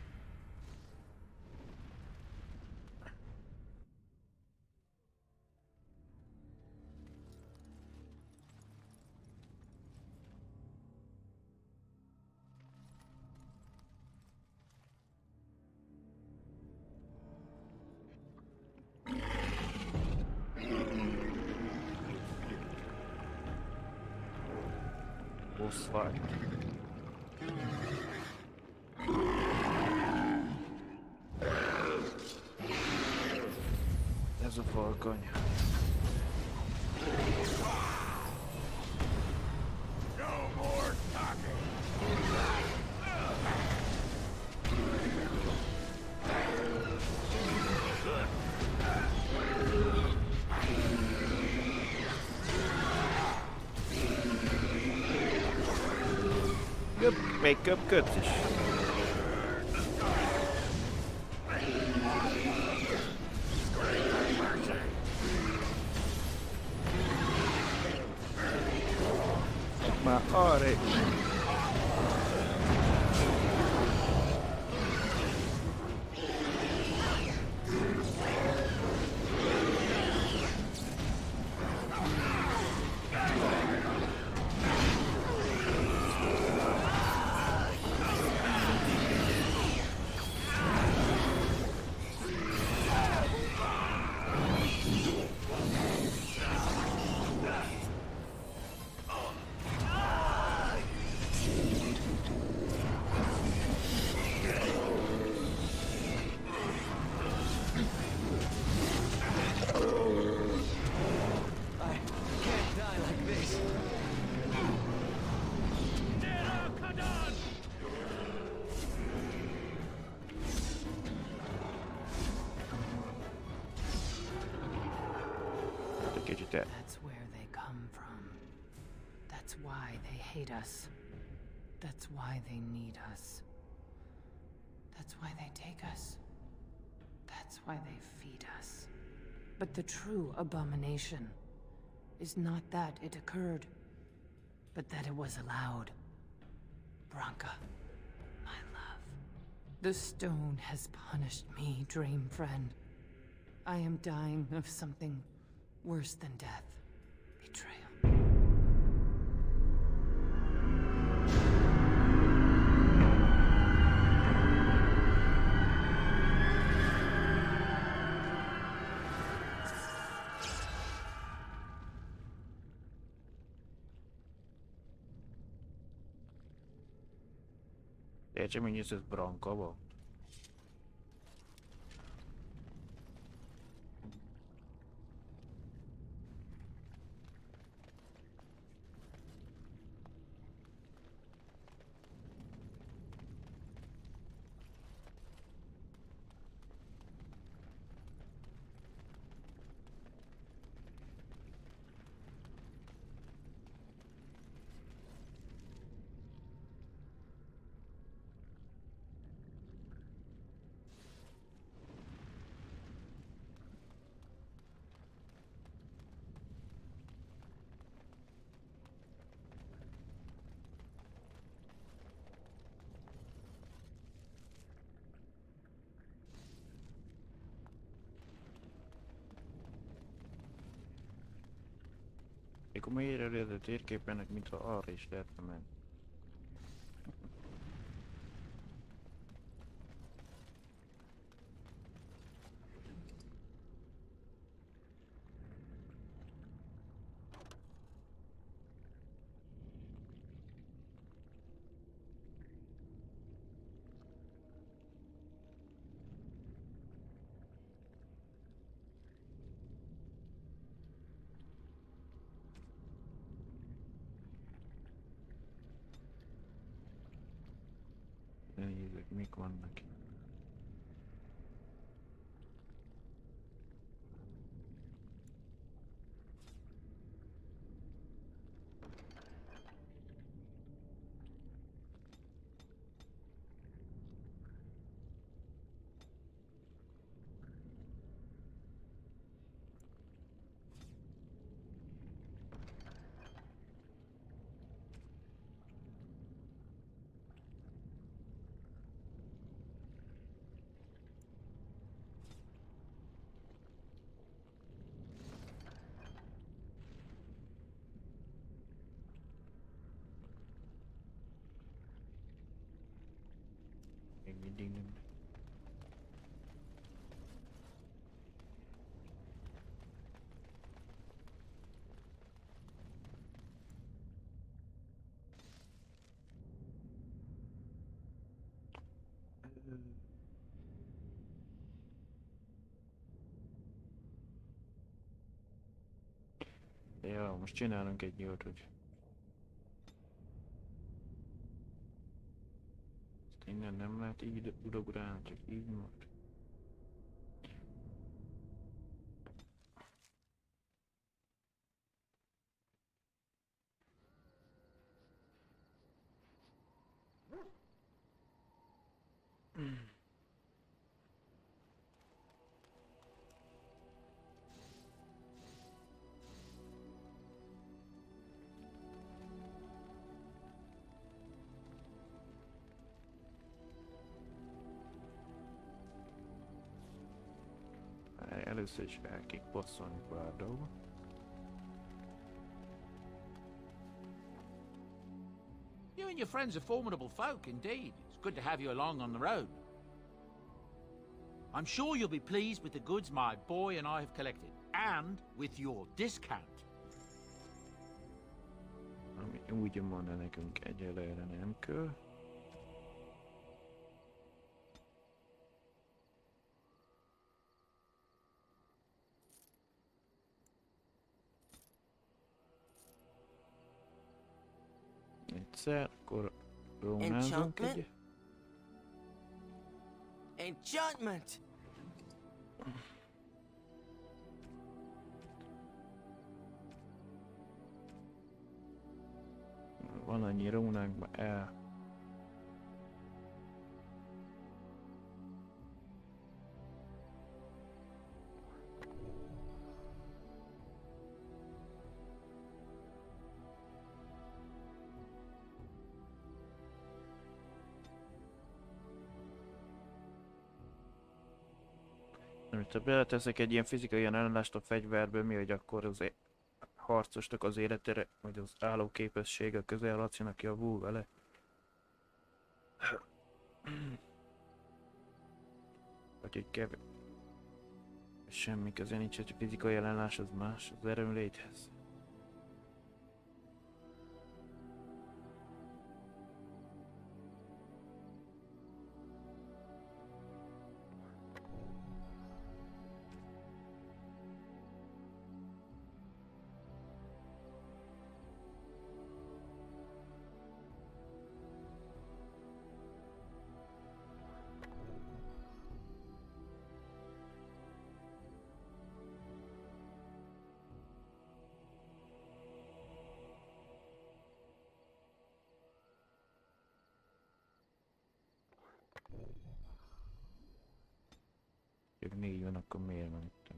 Boss fight. Ez a falkony. No more talking. Köp, még köpködsz is. Már arrébb. That's where they come from. That's why they hate us. That's why they need us. That's why they take us. That's why they feed us. But the true abomination is not that it occurred, but that it was allowed. Branka, my love. The stone has punished me, dream friend. I am dying of something worse than death. Betrayal. Eseménye ez Branka volt. Akkor miért előtt a térképenek, mintha arra is lehetne menni? Nézzük, mik vannak. Még mindig nem. Ja, most csinálunk egy jót, hogy ezt innen nem lehet így ugrálni, csak így most. Először is el kell passzolni pár dolgot. You and your friends are formidable folk, indeed. It's good to have you along on the road. I'm sure you'll be pleased with the goods my boy and I have collected, and with your discount. Ami úgy mondja nekünk egyelőre nem kell. Egyszer, akkor rónázunk Enchantment? egy... Enchantment! Van annyi rónánkba el. Amit ha beleteszek egy ilyen fizikai ellenállást a fegyverbe, mi, hogy akkor az é harcosnak az életére, vagy az állóképessége a közelharcinak javul vele. Vagy hogy kevés. Semmi köze nincs, hogy a fizikai ellenállás az más az erőnléthez. Csak négy van, akkor miért van itt?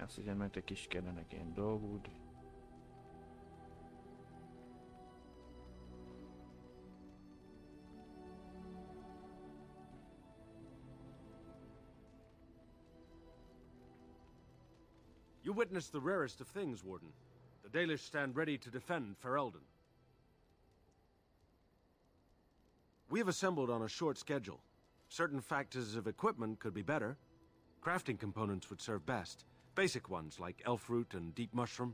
Azt hiszem, hogy nektek is kellenek ilyen dolgod. You witnessed the rarest of things, Warden. The Dalish stand ready to defend Ferelden. We have assembled on a short schedule. Certain factors of equipment could be better. Crafting components would serve best. Basic ones like elf root and deep mushroom.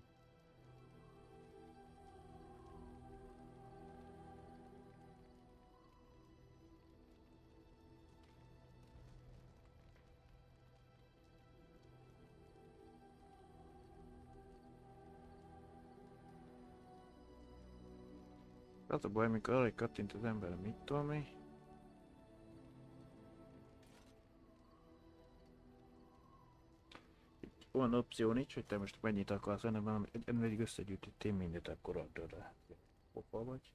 Az a baj, amikor arra kattint az ember, mit tudom én. Olyan opció nincs, hogy te most mennyit akarsz, hanem eddig összegyűjtöttél mindent, akkor add rá. Hoppá vagy.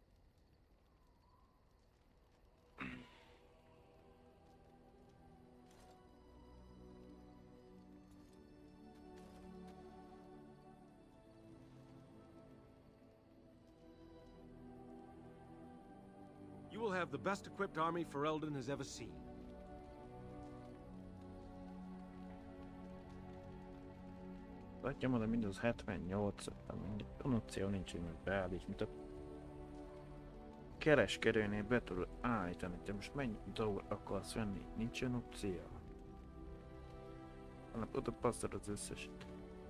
You will have the best equipped army Ferelden has ever seen. Látja, mondom, mindaz hetvennyolc, mindegy, opció nincs, hogy meg beállít, mint a kereskedőnél be tudod állítani, te most mennyi dolgot akarsz venni, nincs olyan opció. Hanem oda passzol az összeset.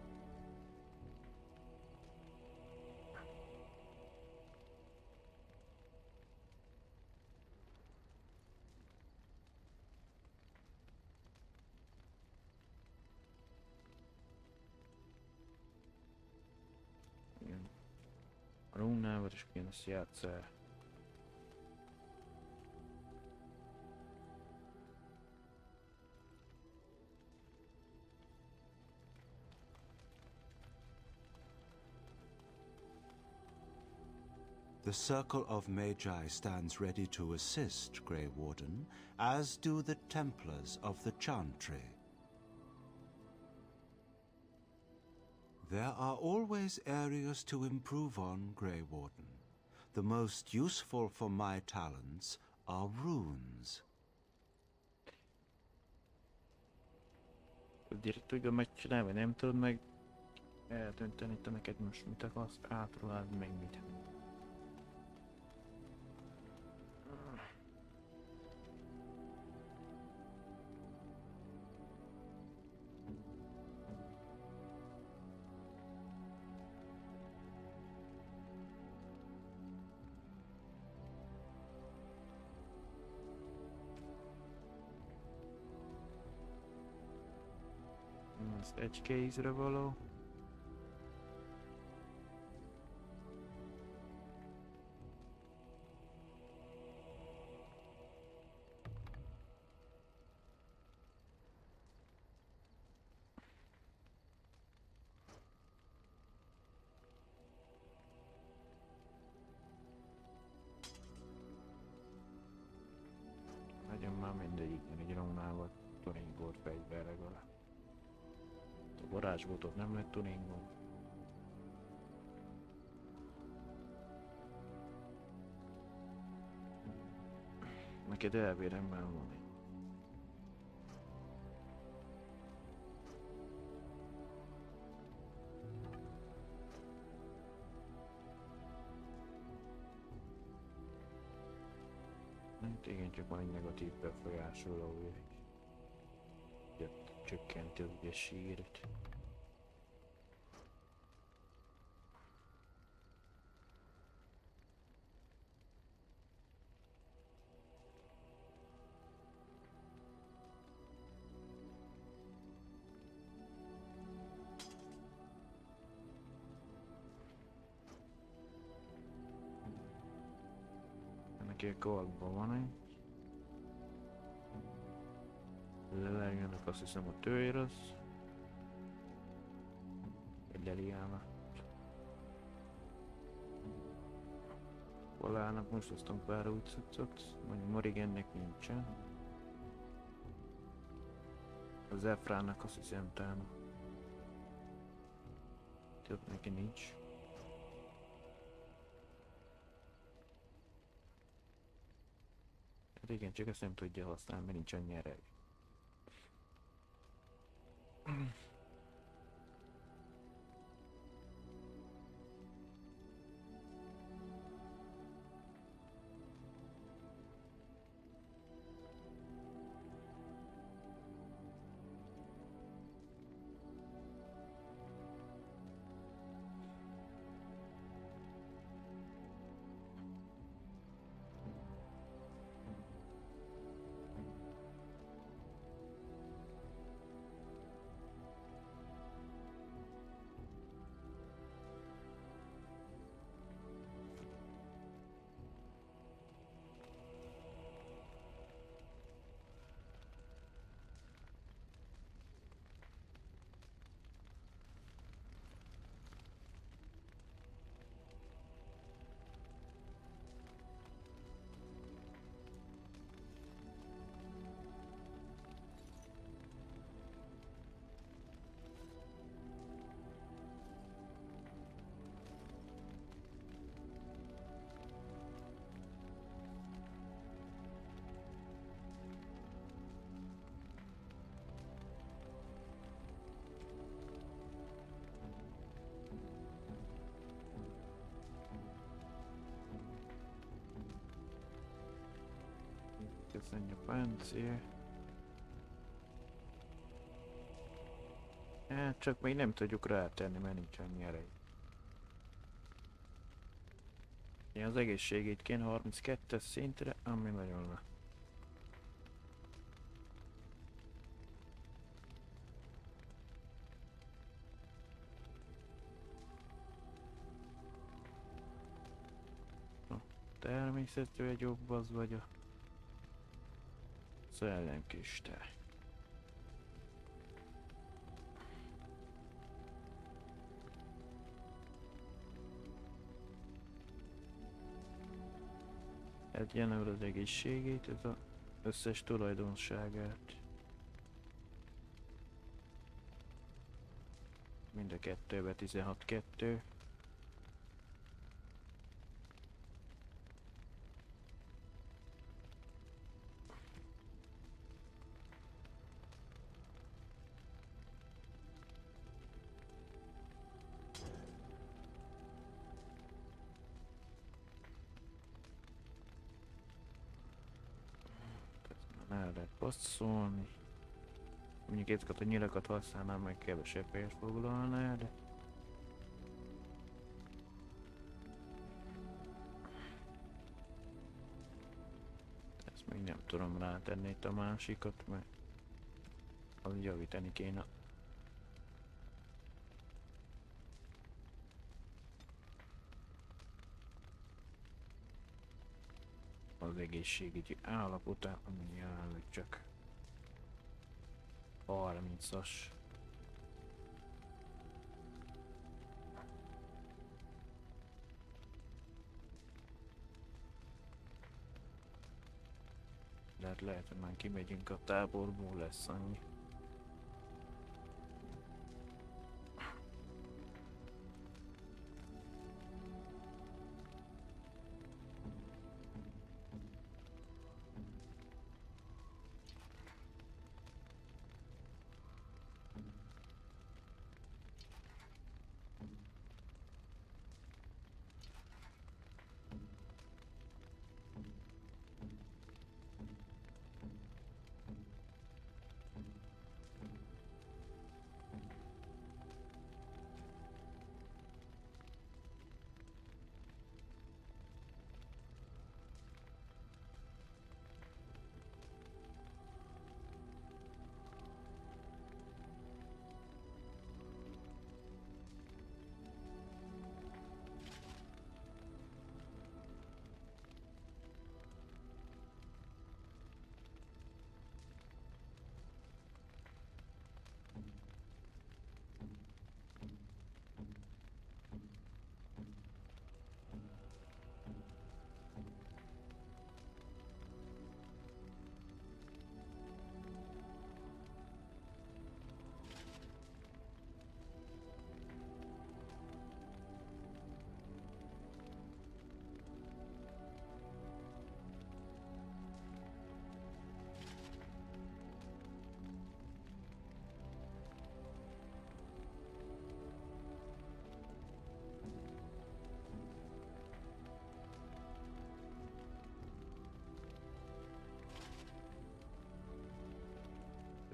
A rúnával is kéne ezt játszál. The Circle of Magi stands ready to assist, Grey Warden, as do the Templars of the Chantry. There are always areas to improve on, Grey Warden. The most useful for my talents are runes. Direkt tudod megcsinálni, nem tudod meg eldönteni, te neked most mit akarsz átrólálni, meg mit. Ez egy kézre való. Nagyon már mindegyik, egy rónával tuningolt fegyver legalább. A varázsbotot nem lett tuningol. Neked elvéremben van egy. Igen, csak van egy negatív befolyásoló is. Csökkenti az ügyességet. Neki a goldban van egy. Lelejönnek, azt hiszem a tőér az. Egy Eliána. Hol állnak most, aztán pár úgy cuccot, mondjuk Morrigannek nincsen. Az Efrának azt hiszem talán Több neki nincs. Hát igen, csak ezt nem tudja használni, mert nincs annyi erő. Köszönjük a páncél. Hát csak még nem tudjuk rátenni, mert nincs annyi erej. Az egészségét kéne harminckettes szintre, ami nagyon le. No, természetesen egy jobb az vagy a szellemkiste. Egyenlőre az egészségét, ez az összes tulajdonságát. Mind a kettőbe tizenhat kettő. El lehet passzolni. Mondjuk ezeket a nyilakat használnám, meg kevesebb helyet foglalná, de... Ezt még nem tudom rátenni itt a másikat, mert... az javítani kéne. Az egészségügyi állapotát, ami jelenleg csak harmincas. De hát lehet, hogy már kimegyünk a táborból, lesz annyi.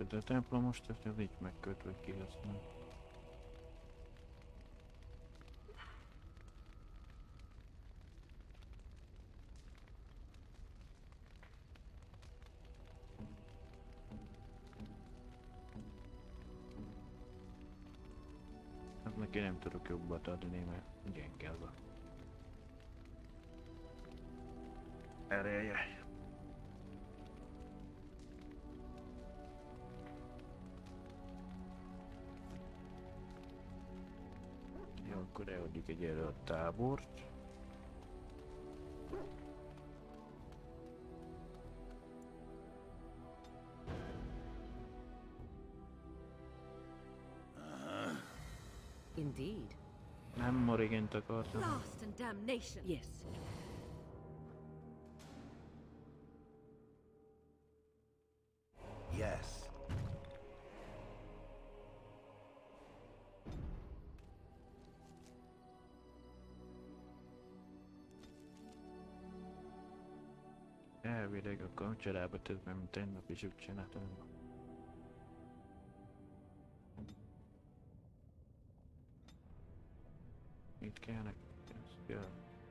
De a templom most ez így megkötve, hogy kihasznál. Hát neki nem tudok jobbat adni, mert gyenge az a ereje. Jó, akkor elhagyjuk egy erre a tábort. Indeed. Nem Morrigent akartam. Blast and damnation. Yes. Yes. Elvileg a kacsarába többen, mint tegnap is úgy csináltam. Mit kellene? Ez kell.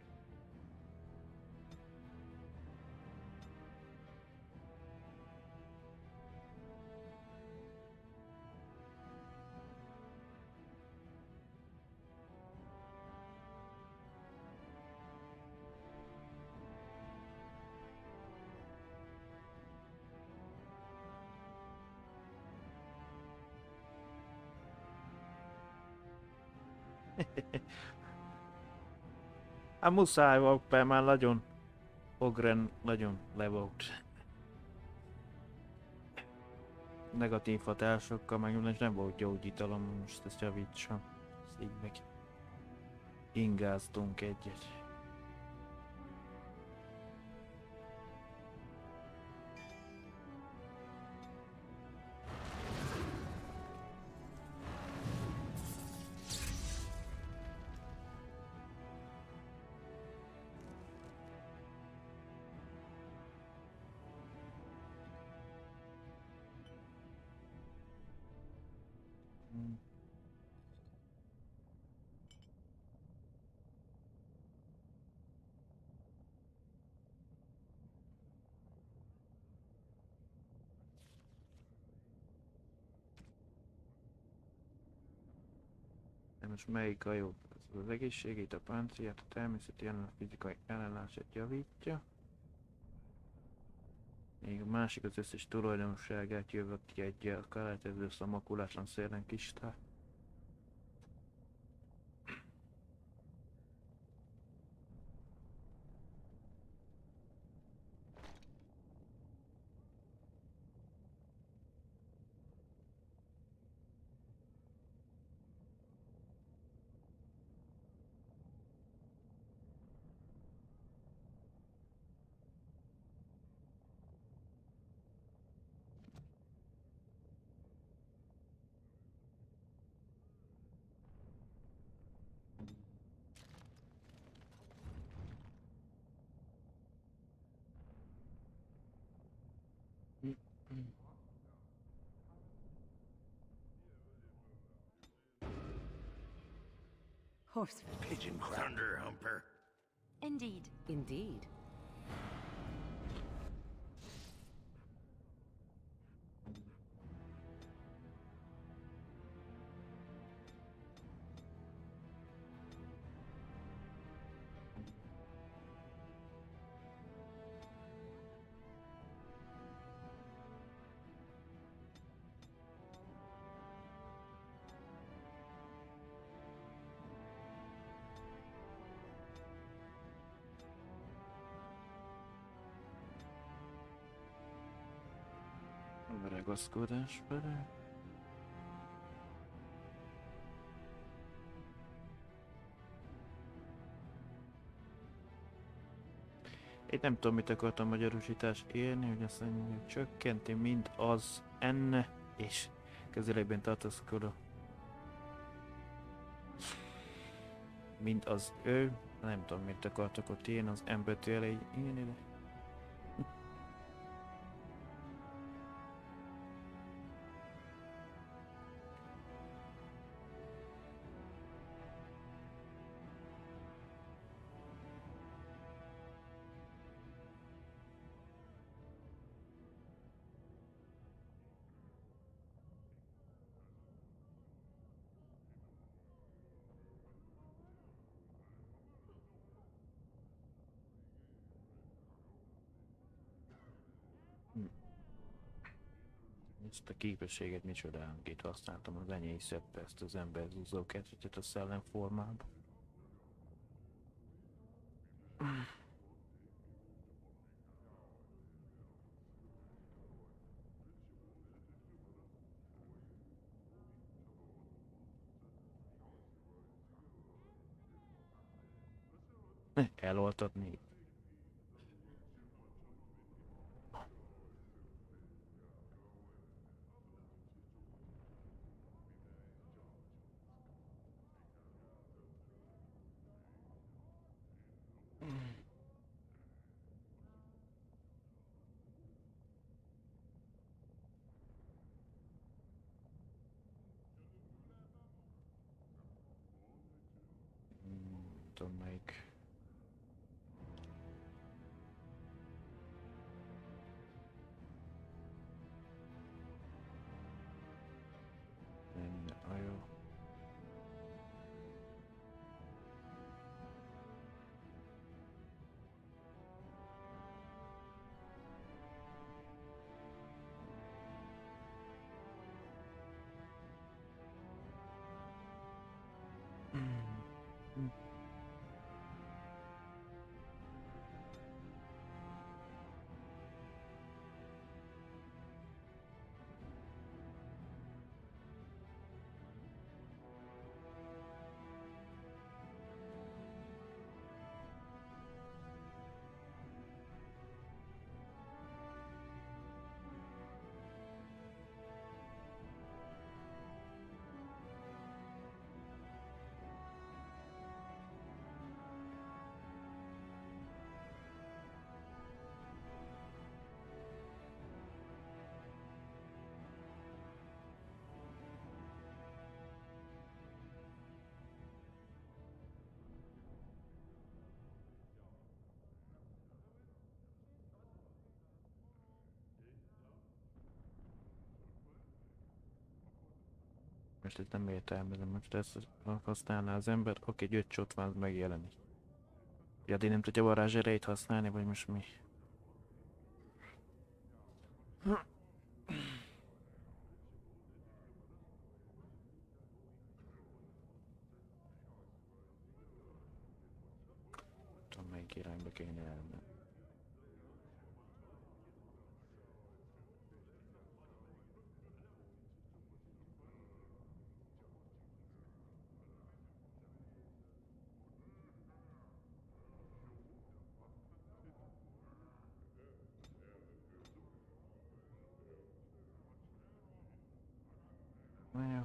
Hát muszáj volt, mert már nagyon Ogren nagyon le volt. Negatív hatásokkal, meg nem volt gyógyítalom, most ezt javítsam. Ezt így meg ingáztunk egyet. De most melyik a jobb? Az egészségét, a páncélját, a természeti ellen, a fizikai ellenállását javítja. Még a másik az összes tulajdonságát jövet egy a keletező a makulátlan szélen kistár. Horse. Pigeon thunder humper. Indeed. Indeed. Ragaszkodás vele. Én nem tudom, mit akartam magyarosítás érni, hogy azt mondja, hogy csökkenti mind az enne és közelében tartózkodó. Mind az ő, nem tudom, mit akartak ott én az embertől elég írni, de... Ezt a képességet micsodálunk, itt használtam az enyészett ezt az emberzúzó kettőt a szellem formában. Eloltatni. Tudom melyik. Ennyi, a jó. Most itt nem értelmezem, most ezt használná az ember, oké, egy öt csot van, az megjelenik. Ja, de nem tudja varázserejét használni, vagy most mi? Tudom, melyik irányba kéne elmenni. Na jó.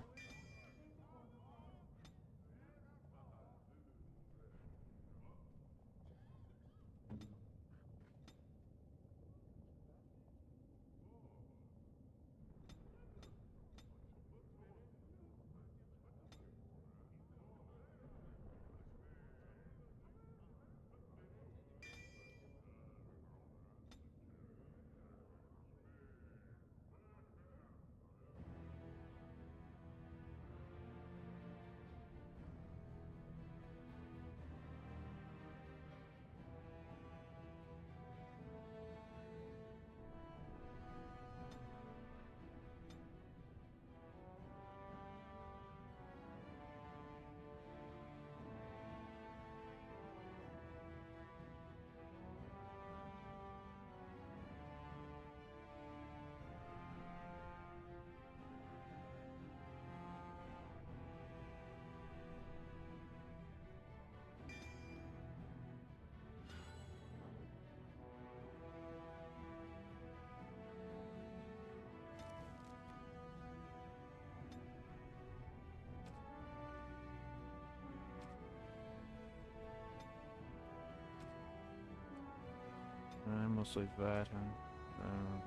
Nem az, hogy vár, hanem... Uh,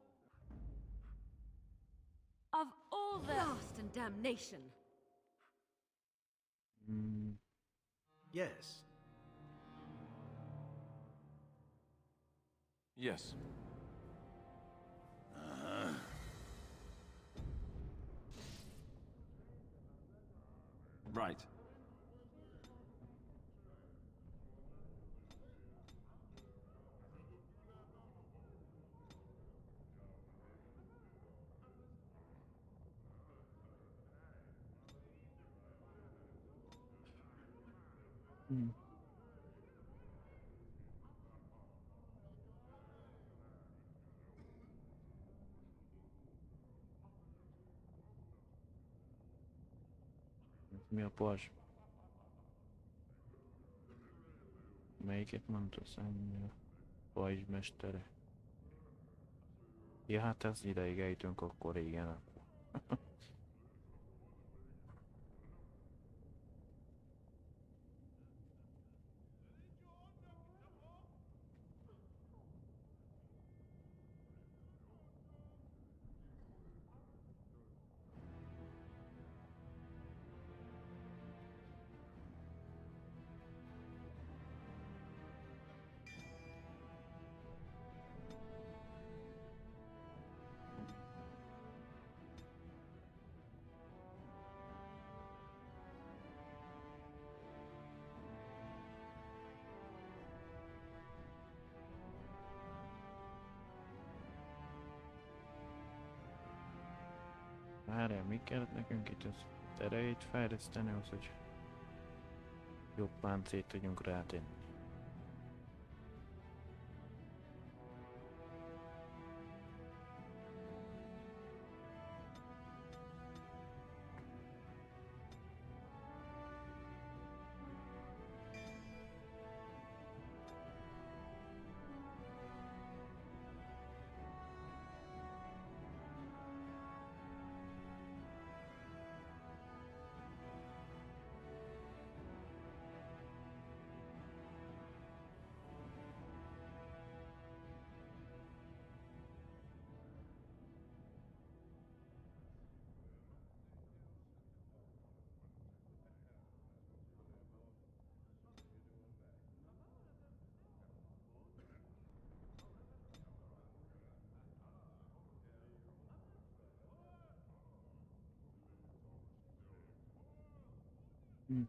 Of all the... Blast and damnation! Mm, Yes. Yes. Uh-huh. Right. mm. Ez mi a pajzs? Melyiket mondta szemnél? Pajzsmestere. Ja, hát ez ideig eljutunk, akkor igen. Várjál, mi kellett nekünk itt az erejét fejleszteni, az, hogy jobb páncélt tudjunk rátenni. Mhm.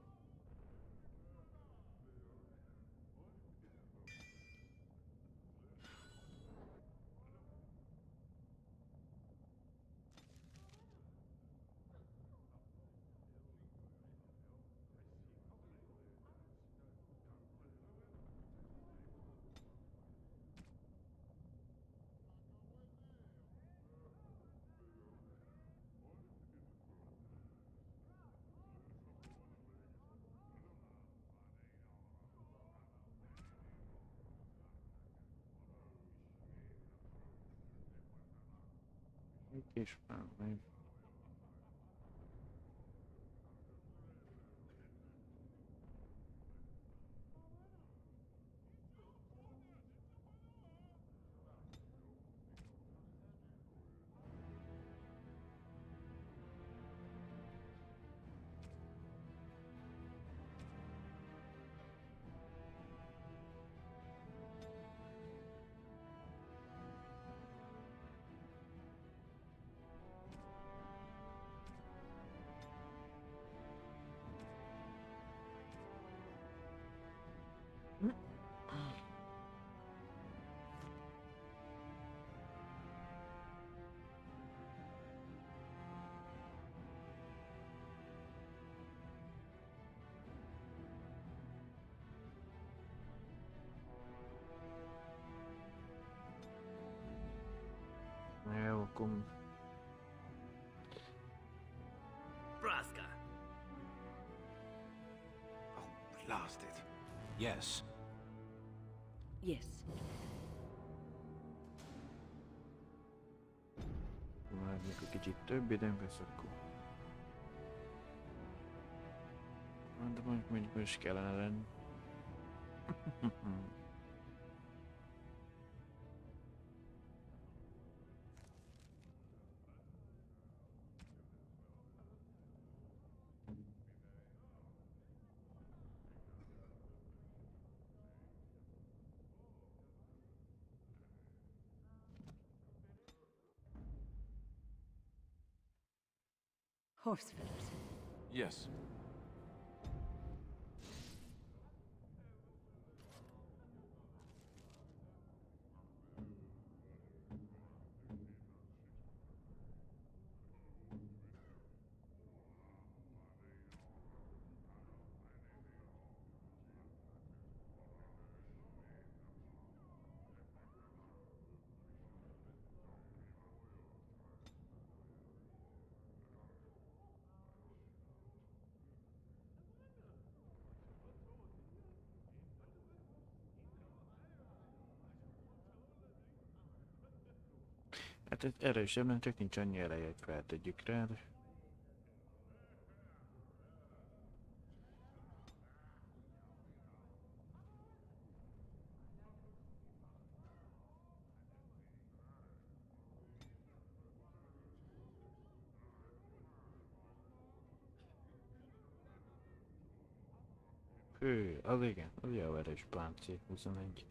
Egy kis pálmány. Na jó, akkor Braska. Oh, blast it. Yes. Yes. már mikor kicsit több időnk lesz, akkor... De mondjuk mondjuk most kellene lenni. Horseford. Yes. Hát egy erősebb, nem csak nincs annyi ereje, hogy feltegyük rá, de... Hű, az igen, az jó erős páncél, huszonegy.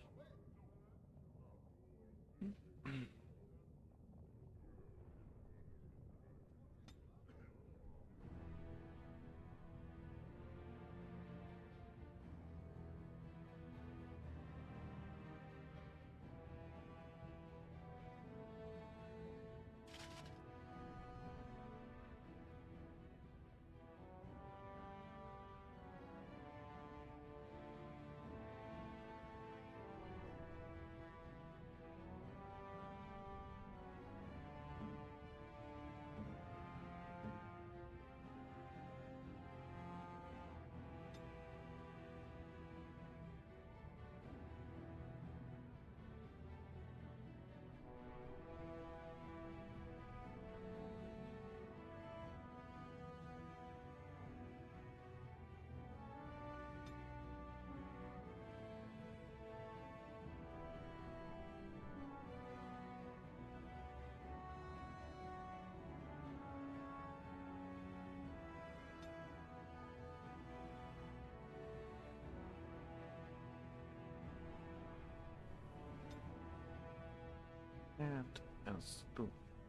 Hát, ez túl.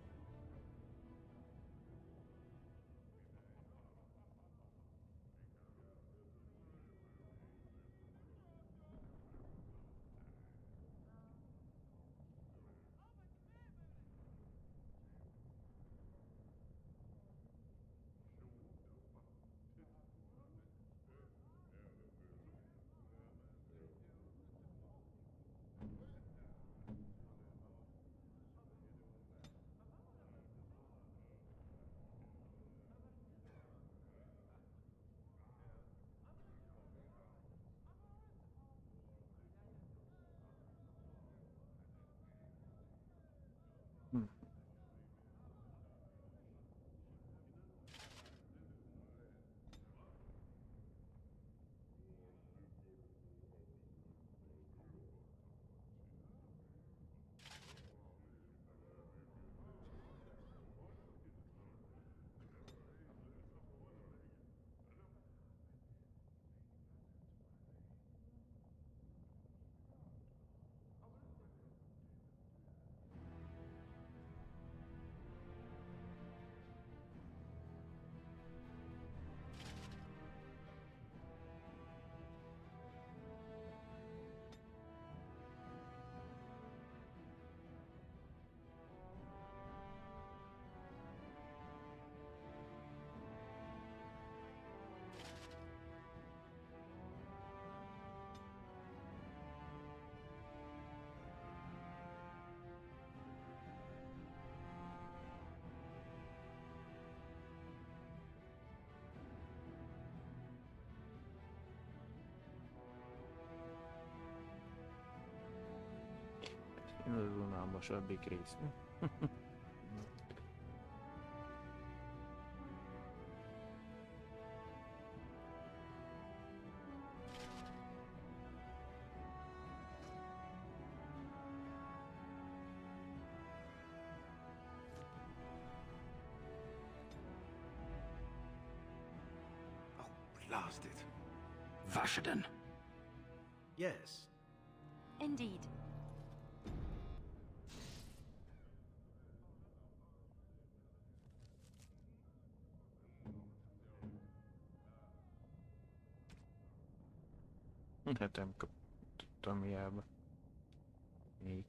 Hm. Ez az unalmasabbik rész. Blast it. Vashaden. Yes. Indeed. Hát nem kaptam hiába. Még.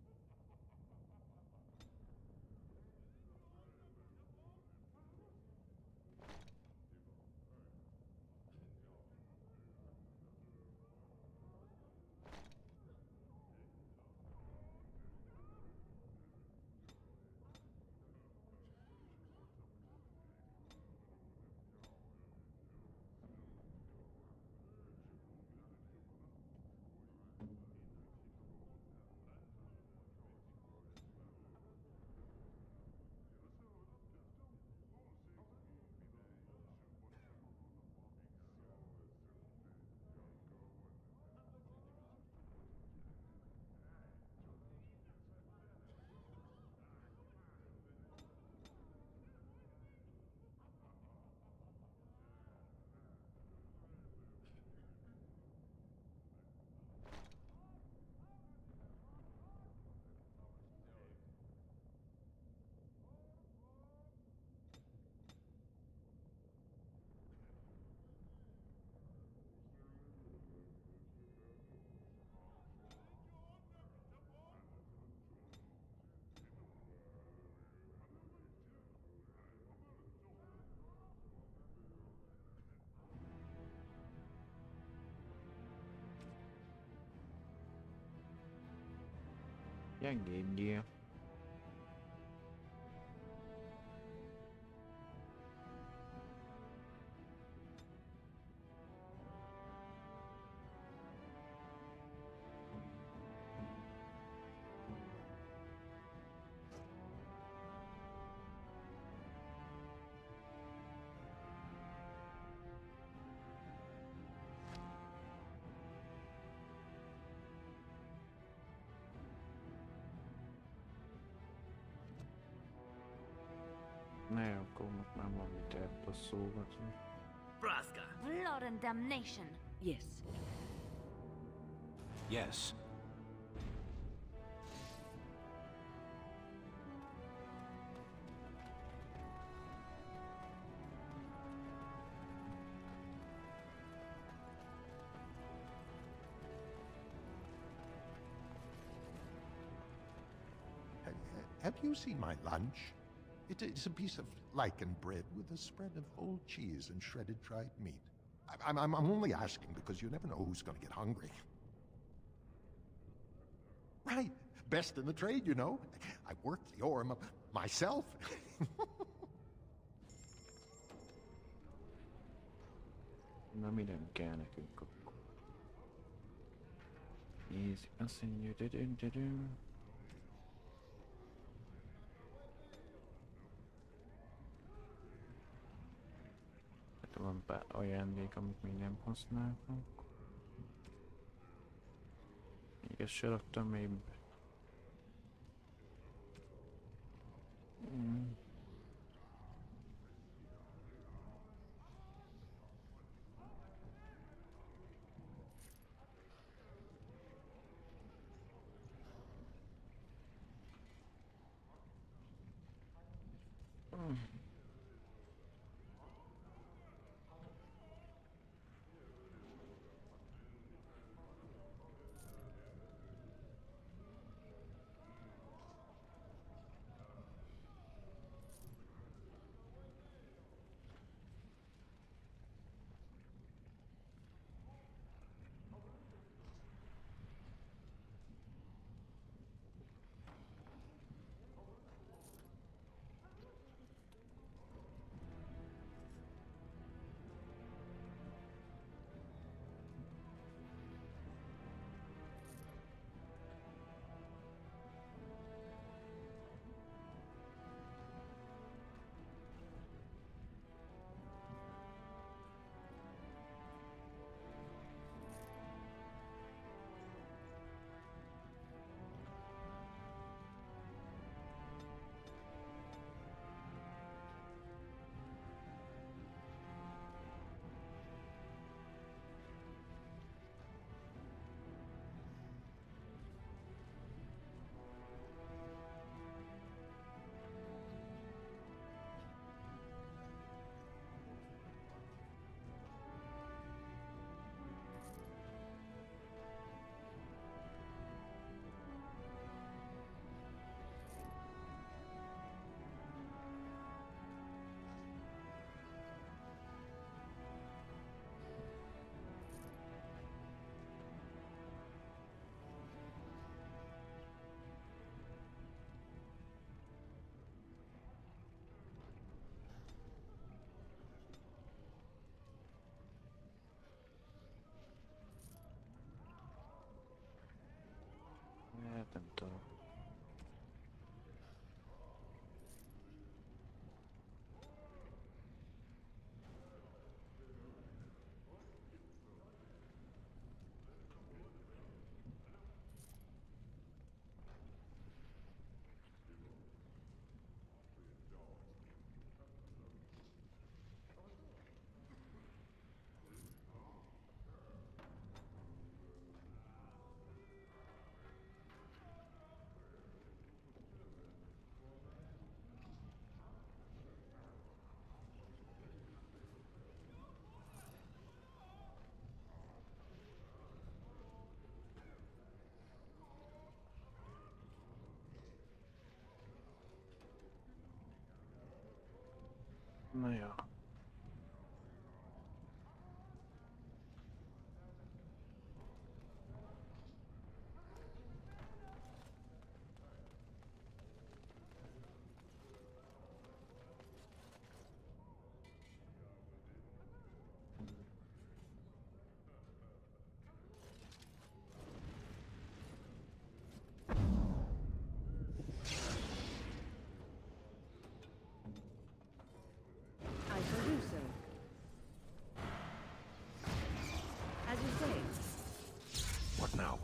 Gyengébbé. Ne, akkor most már valamit elpasszolgatni. Braska. Blood and damnation. Yes. Yes. Have you seen my lunch? It is a piece of lichen bread with a spread of old cheese and shredded dried meat. I, I'm, I'm I'm only asking because you never know who's going to get hungry. Right. Best in the trade, you know. I work the ore m- myself. Na mi nem kell nekünk akkor. Nézzük, azt mondja, dödön, dödön. Hát van pár ajándék, amit még nem használtunk. Még ezt se raktam még be. Mm. Mm. Na jó. I shall do so. As you say. What now?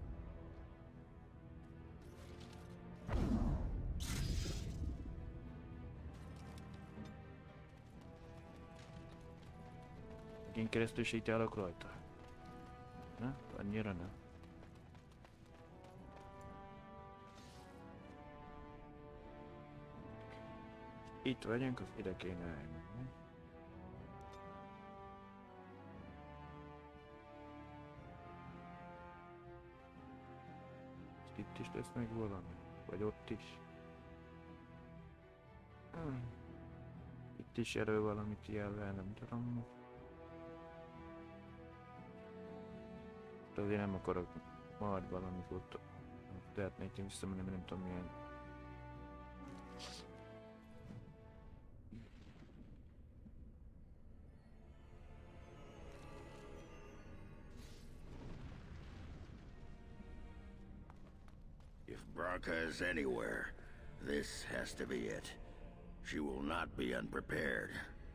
Én keresztül sétálok rajta. Ne? Annyira nem. Itt vagyunk, az ide kéne elmenni. Itt is lesz meg valami? Vagy ott is? Hmm. Itt is erről valamit jelvel, nem tudom. De azért nem akarok majd valamit ott. Tehetnék én visszamenni, mert nem tudom milyen. If Branka is anywhere, this has to be it. She will not be unprepared.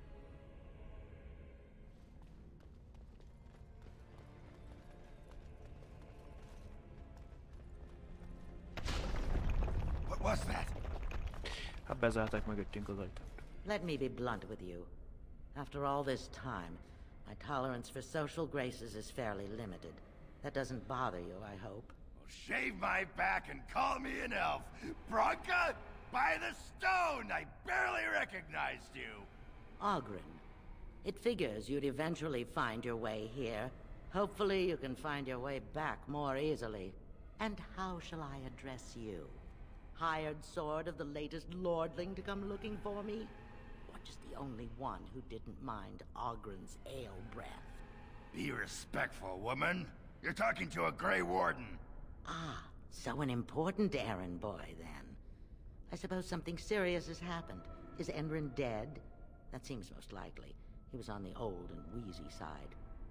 What was that? Hát bezárták mögöttünk az ajtót. Let me be blunt with you. After all this time, my tolerance for social graces is fairly limited. That doesn't bother you, I hope. Well, shave my back and call me an elf. Branka, by the stone! I barely recognized you. Oghren. It figures you'd eventually find your way here. Hopefully you can find your way back more easily. And how shall I address you? Hired sword of the latest lordling to come looking for me? Or just the only one who didn't mind Oghren's ale breath? Be respectful, woman. You're talking to a Grey Warden. Ah, so an important errand boy, then. I suppose something serious has happened. Is Enrin dead? That seems most likely. He was on the old and wheezy side.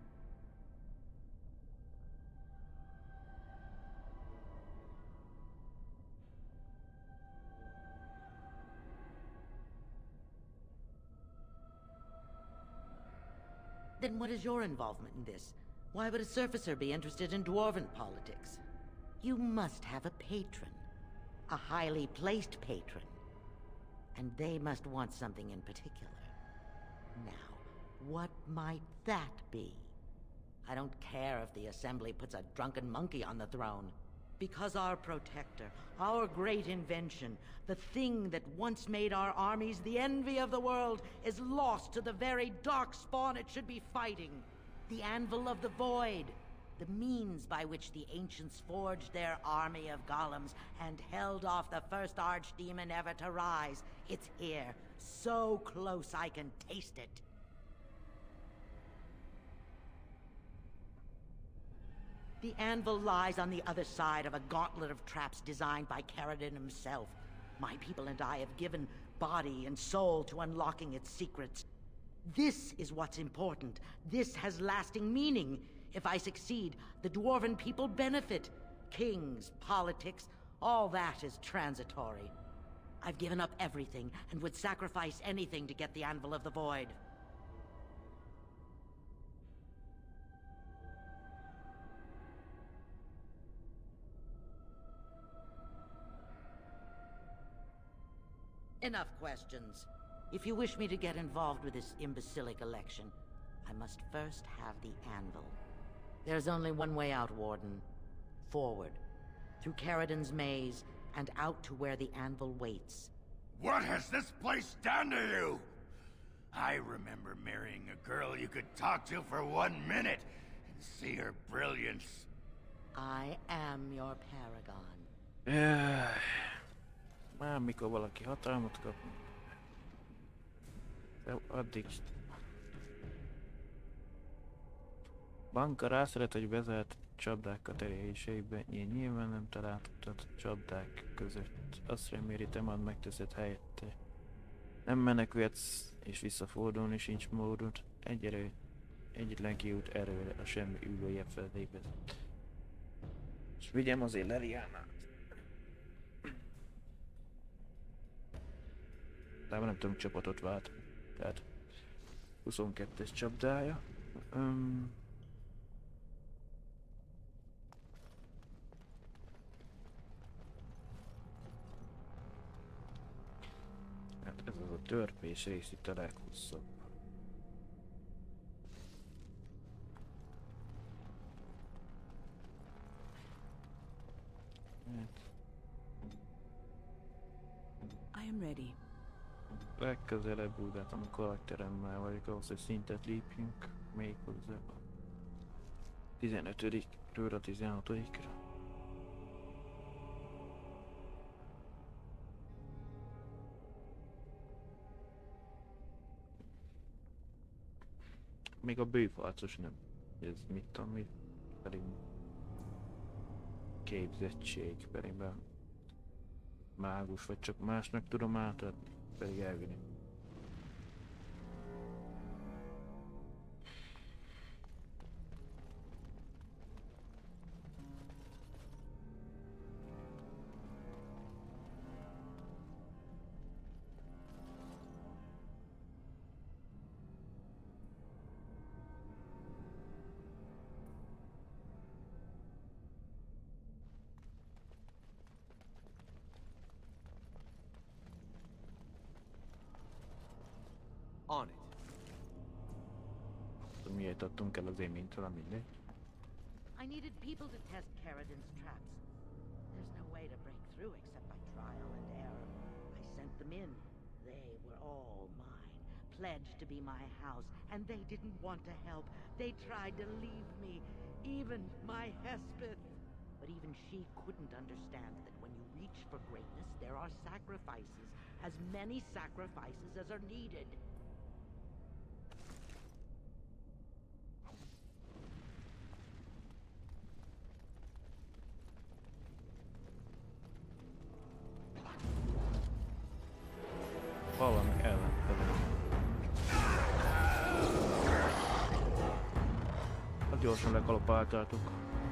Then what is your involvement in this? Why would a surfacer be interested in dwarven politics? You must have a patron. A highly placed patron. And they must want something in particular. Now, what might that be? I don't care if the Assembly puts a drunken monkey on the throne. Because our protector, our great invention, the thing that once made our armies the envy of the world, is lost to the very darkspawn it should be fighting. The Anvil of the Void. The means by which the ancients forged their army of golems and held off the first archdemon ever to rise. It's here, so close I can taste it. The anvil lies on the other side of a gauntlet of traps designed by Caridin himself. My people and I have given body and soul to unlocking its secrets. This is what's important. This has lasting meaning. If I succeed, the Dwarven people benefit. Kings, politics, all that is transitory. I've given up everything and would sacrifice anything to get the Anvil of the Void. Enough questions. If you wish me to get involved with this imbecilic election, I must first have the Anvil. There's only one way out, Warden. Forward. Through Caridin's maze, and out to where the Anvil waits. What has this place done to you? I remember marrying a girl you could talk to for one minute and see her brilliance. I am your paragon. Yeah. Már mikor valaki hatalmat kap. De addig... Banka rászeret, hogy bezárt csapdákat eléréseiben, ilyen nyilván nem találtad a csapdák között. Azt reméli, te majd megteszed helyette. Nem menekülhetsz és visszafordulni sincs módod. Egyre, egyetlen kiút erőre a semmi ülője felé vezet. És vigyem azért Leliánát. De nem tudom csapatot vált. Tehát huszonkettes csapdája. Um, hát ez az a törpés rész itt a leghosszabb. Hát. I am ready. Legközelebb úgy látom a karakteremmel vagyok ahhoz, hogy szintet lépjünk még hozzá a tizenötödikről a tizenhatodikra. Még a bőfarcos nem. Ez mit tudom, mit pedig képzettség, pedig be mágus, vagy csak másnak tudom átadni, pedig elvinni. On it. Miért adtunk el az élménytől, mindegy. I needed people to test Carradin's traps. There's no way to break through except by trial and error. I sent them in. They were all mine, pledged to be my house, and they didn't want to help. They tried to leave me, even my Hespeth. But even she couldn't understand that when you reach for greatness, there are sacrifices, as many sacrifices as are needed. Valami ellenfele. Hát gyorsan lekalapáltátok.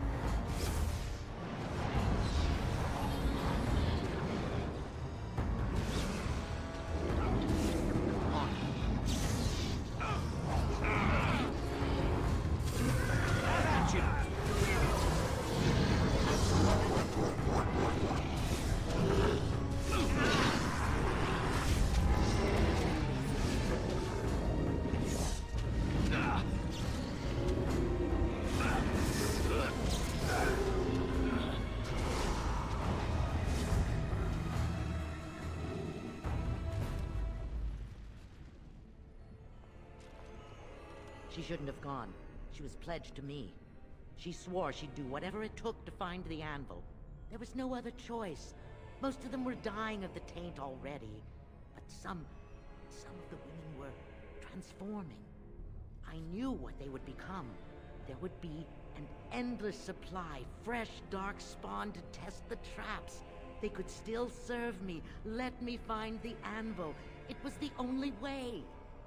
She shouldn't have gone. She was pledged to me. She swore she'd do whatever it took to find the anvil. There was no other choice. Most of them were dying of the taint already. But some... some of the women were transforming. I knew what they would become. There would be an endless supply, fresh, dark spawn to test the traps. They could still serve me, let me find the anvil. It was the only way.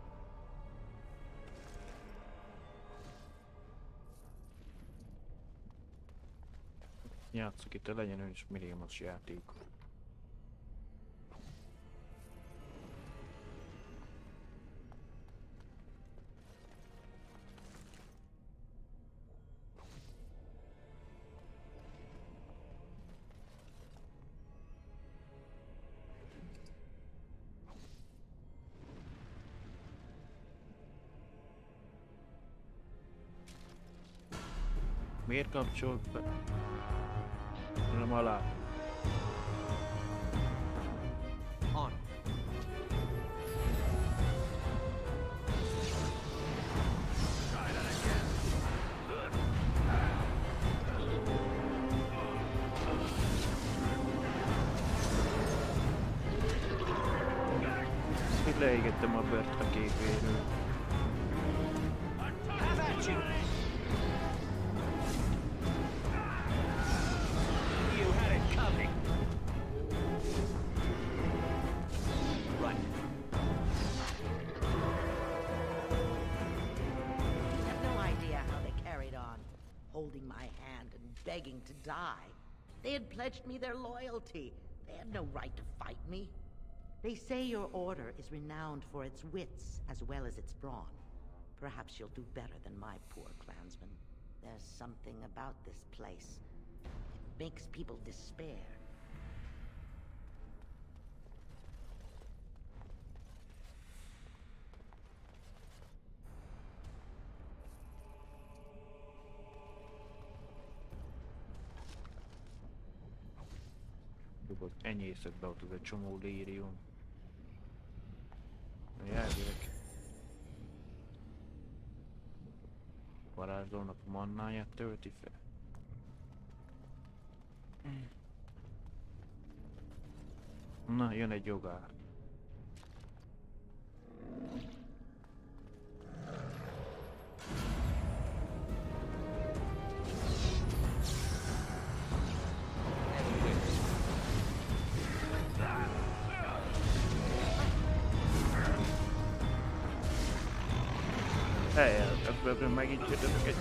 Játsszuk itt, legyen ön is milliómos játék. Miért kapcsolt be? Nem alá. On. Itt Leégettem a bört a képéről. Have at you! You had it coming. Right. I have no idea how they carried on, holding my hand and begging to die. They had pledged me their loyalty. They had no right to fight me. They say your order is renowned for its wits as well as its brawn. Perhaps you'll do better than my poor clansmen. There's something about this place. It makes people despair. Dugott, enyészek be ott az egy csomó lérium. Elvileg varázslónak a mannáját tölti fel. Na, jön egy jogár. Hey, ebből megint jöttetek egy...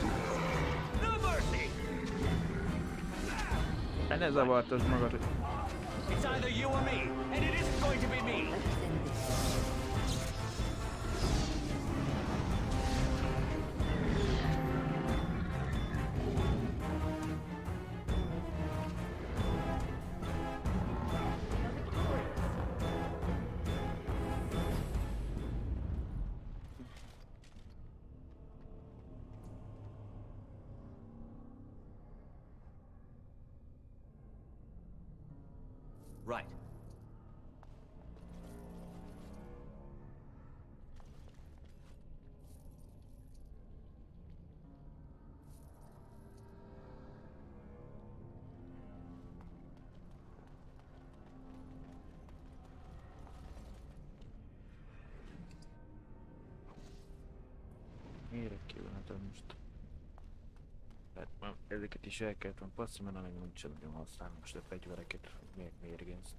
Hát ne zavartasd magad, hogy... It's either you or me, and it isn't going to be me. Right. Mire kívánhatom most? Hát már ezeket is el kellett volna passzni, mert nagyon nincsen nagyon használni most a fegyvereket, miért mérgénzni.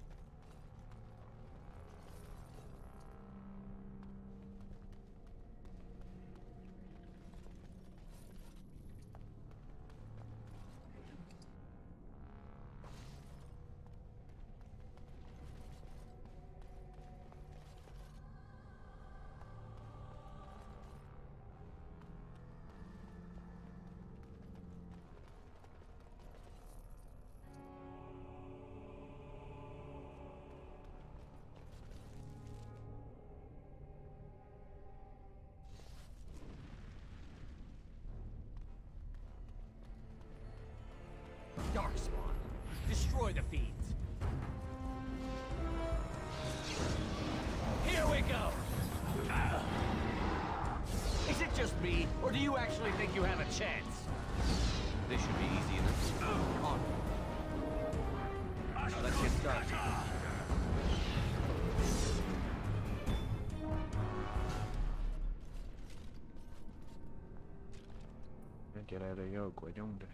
Darkspawn, destroy the fiends. Here we go. Uh, is it just me, or do you actually think you have a chance? This should be easy enough. On. Now let's get started. Egyelőre jók vagyunk, de...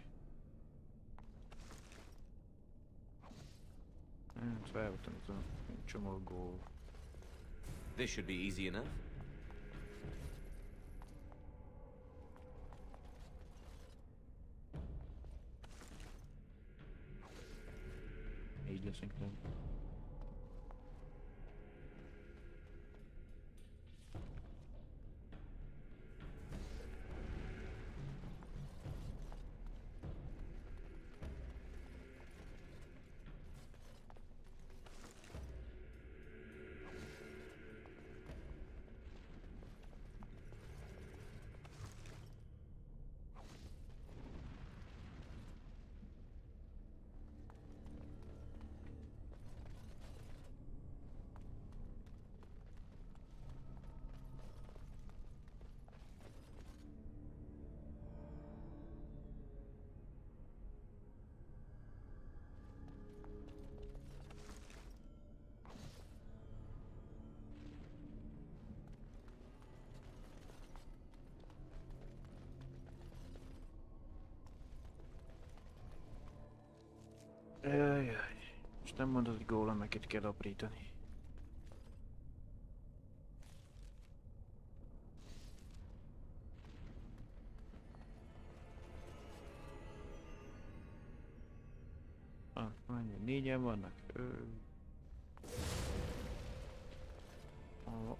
Hát felvettem ez a csomó gól. This should be easy enough. Így leszünk nem. Jajjaj. És nem mondod, hogy gólemeket kell aprítani. Ah, mennyi? Négyen vannak? Ö... A...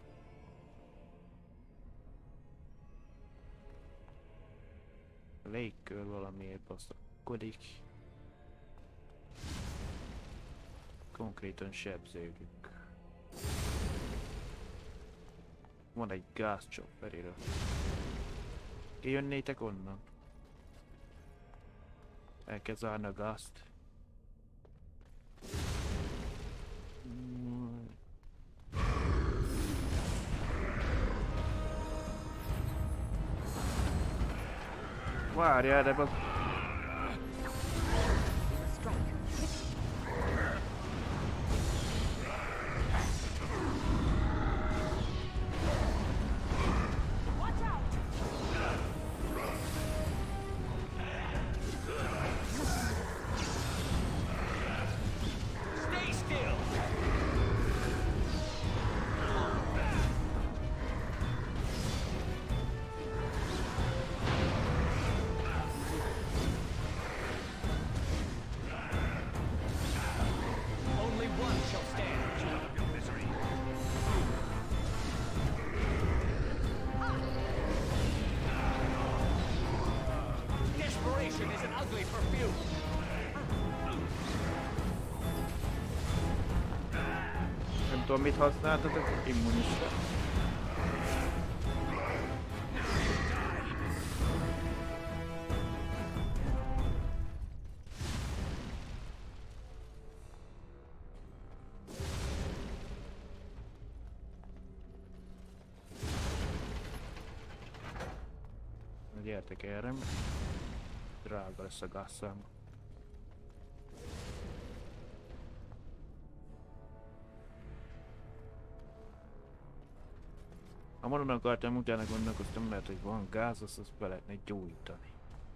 légkör valamiért basszakodik. Konkrétan sebződünk. Van egy gázcsopper ide. Kijönnétek onnan? El kell zárni a gázt. Várjál, de bak... Nem tudom, mit használtatok, immunista. Gyertek erre, drága lesz a gázszám. Ha mondom akartam, utána gondolkoztam, lehet, hogy van gáz, azt, azt be lehetne gyújtani.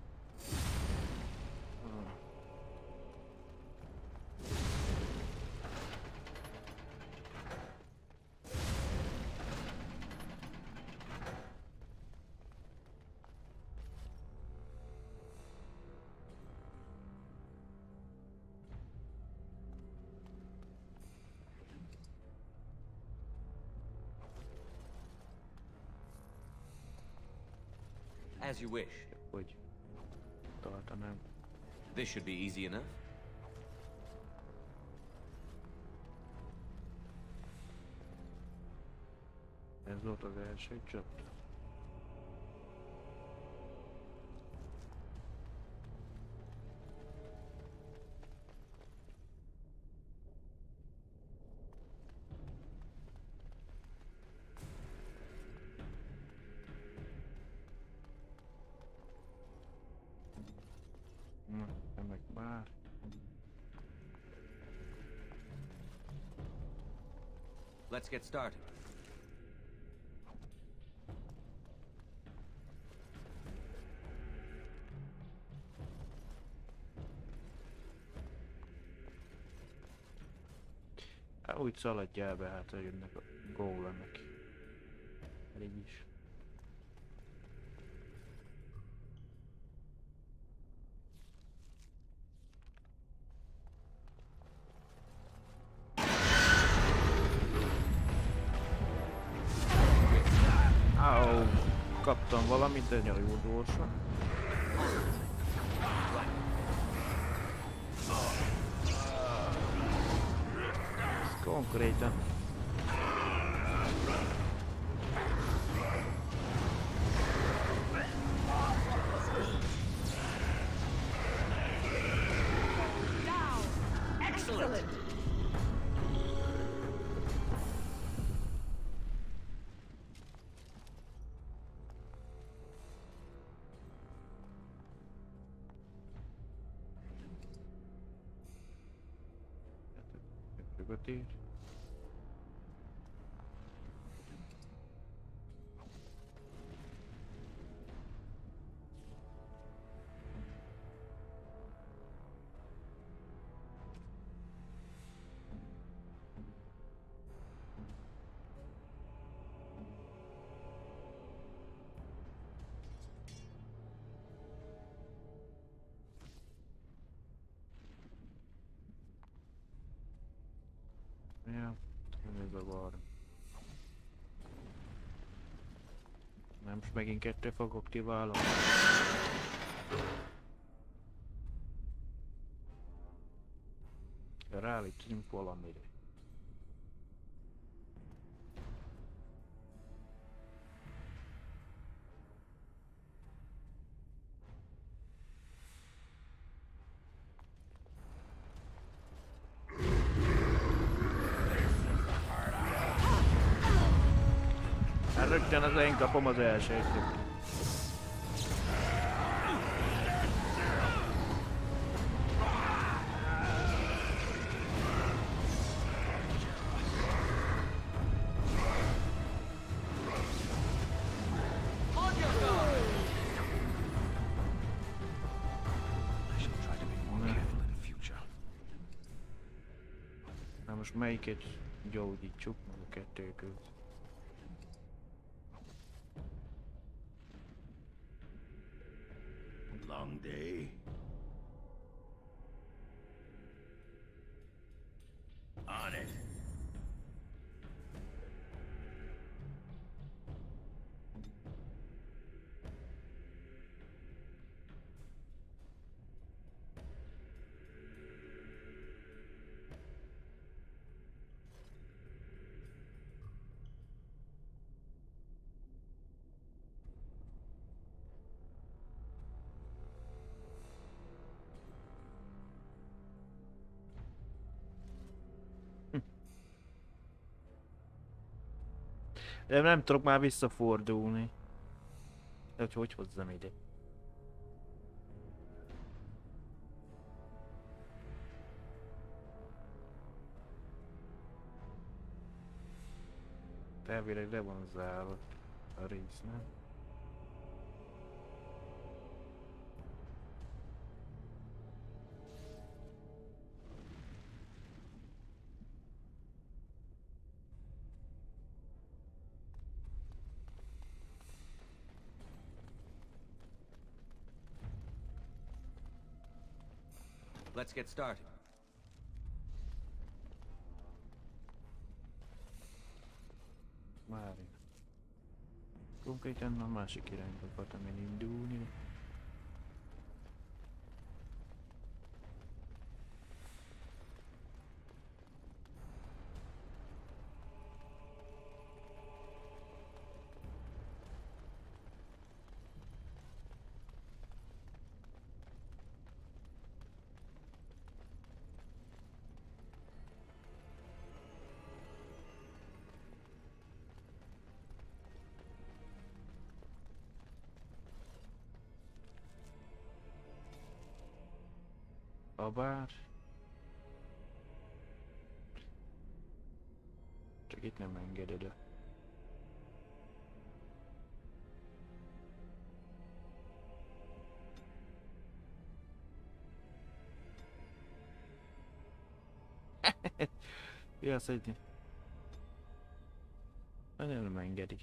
As you wish. Hogy tartanám. This should be easy enough. Ez volt az első csapda. Let's get started. Hát úgy szaladjál be, hát jönnek a gólemek. Elég is. Au, kaptam valamit, de nagyon gyorsan. Ez konkrétan. Excellent. Ér. Ja, ez a var. Nem, most megint kettő fogok kiválni. Ráállítsunk valamire. Rögtön az én kapom az elsőt. Na most melyiket gyógyítsuk meg a kettő között? Long day. On it. De nem tudok már visszafordulni. De hogy hogy hozzam ide? Elvileg le van zárva a rész, nem? Let's get started. Várj. Konkrétan a másik irányba akartam én indulni. Habár. Csak itt nem engeded el. Mi az, hogy nem engedi.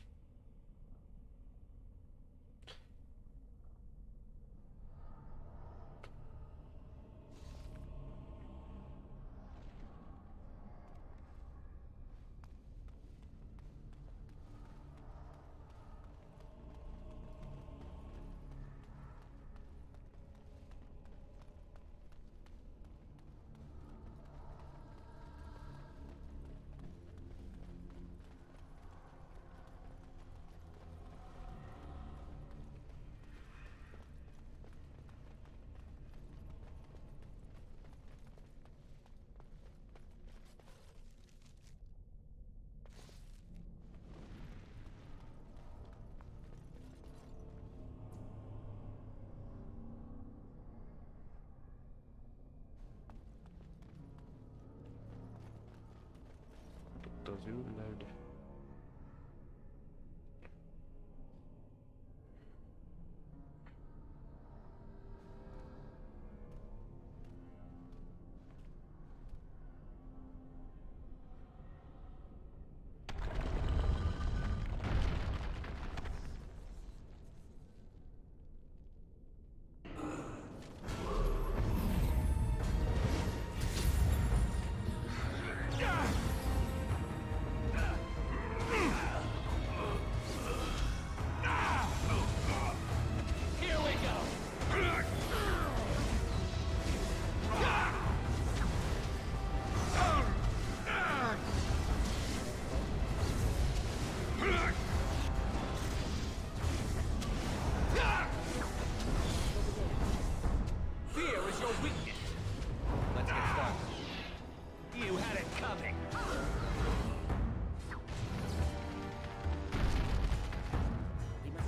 Az ürlőd.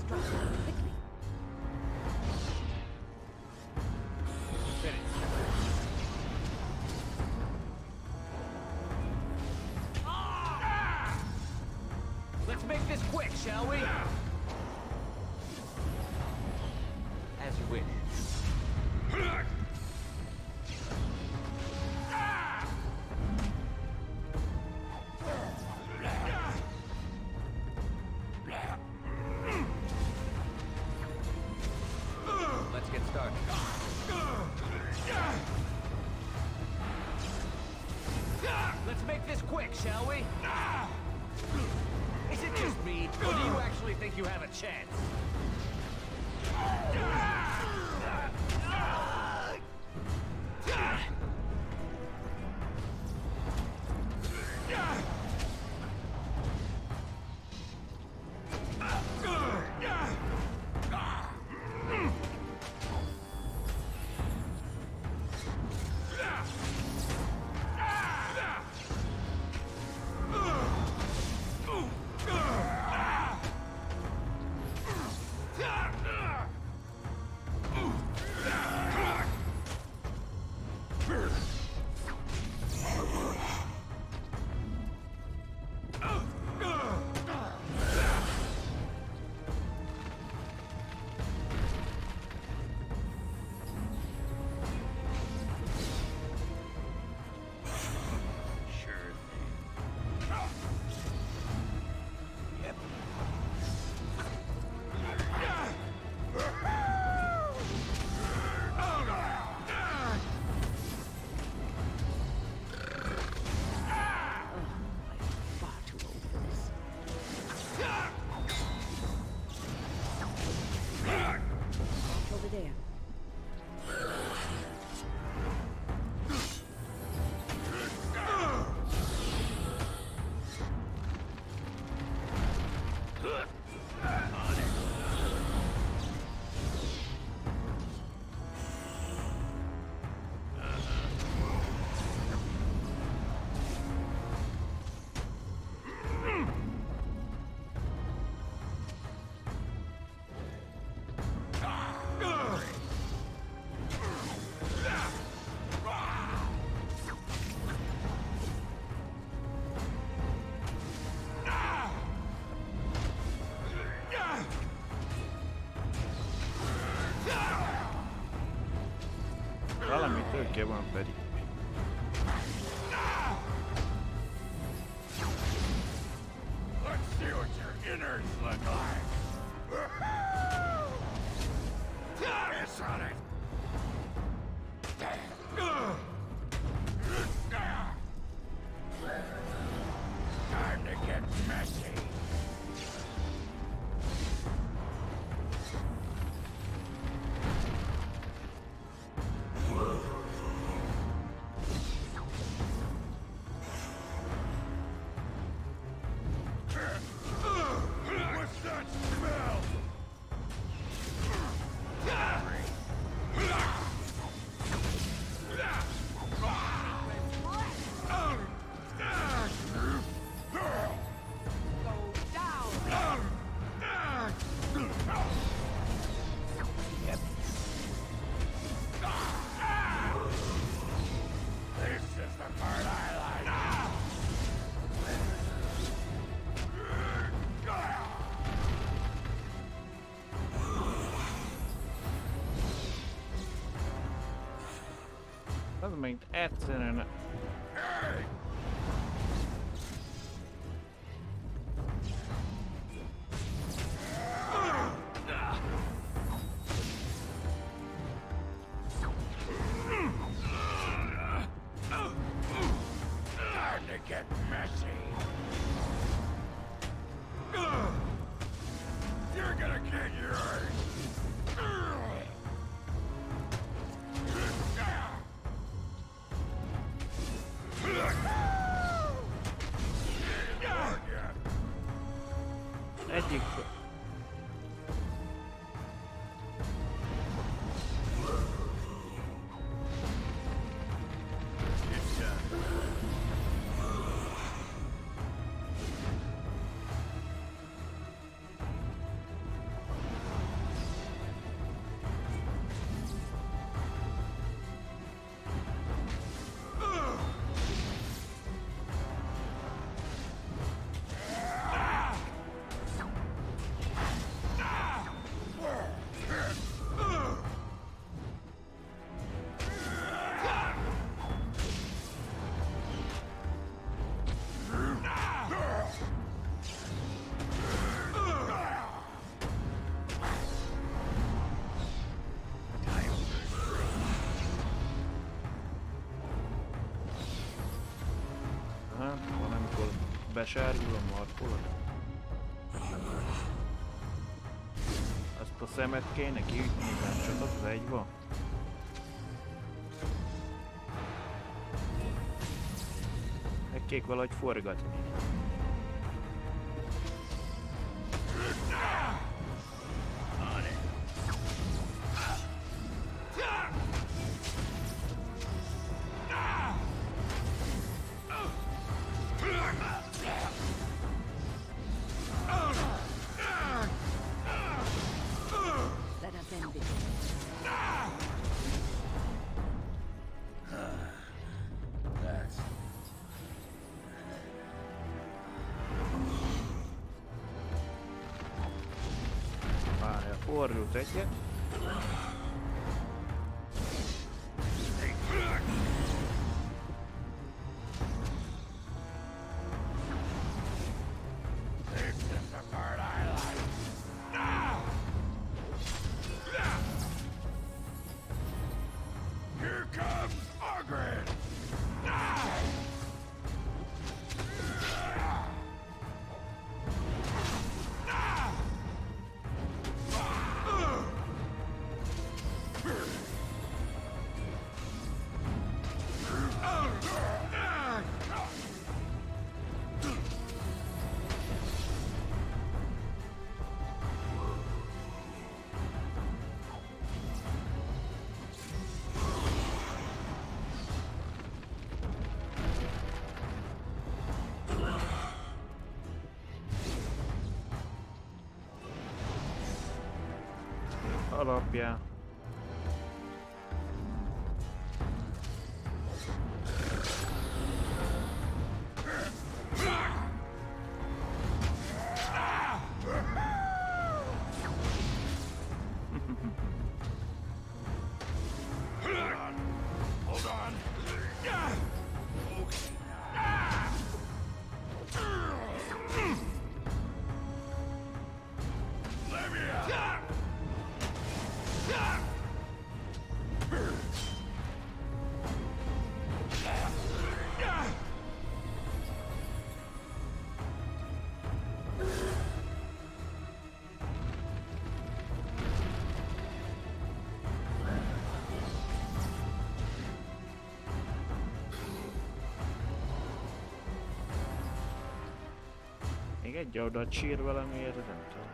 drop down quickly. Finish. Let's make this quick, shall we? As you wish. Let's get started. Let's make this quick, shall we? Is it just me, or do you actually think you have a chance? Valami tölke van pedig. Let's see what your innards look like. Piss on it. Time to get messy. What's that smell? This is the part I like. Az még egyszerűen... Time to get messy. You're gonna get yours. Egyik... besárgul a markolat. Azt a szemet kéne kiütni, nem csak az egy van. Meg kék valahogy forgatni. Let us end this. That's... Várja, fordult egyet. Here comes Margaret! Alapján. Hold on. Let me out. Még egy oldalt sír valamiért, de nem tudom.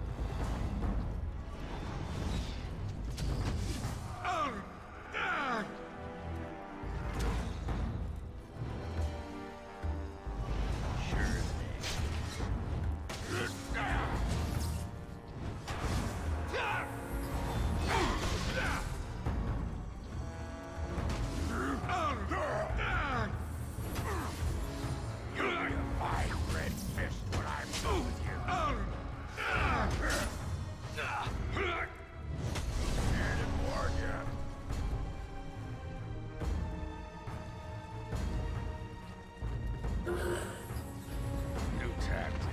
New tactic.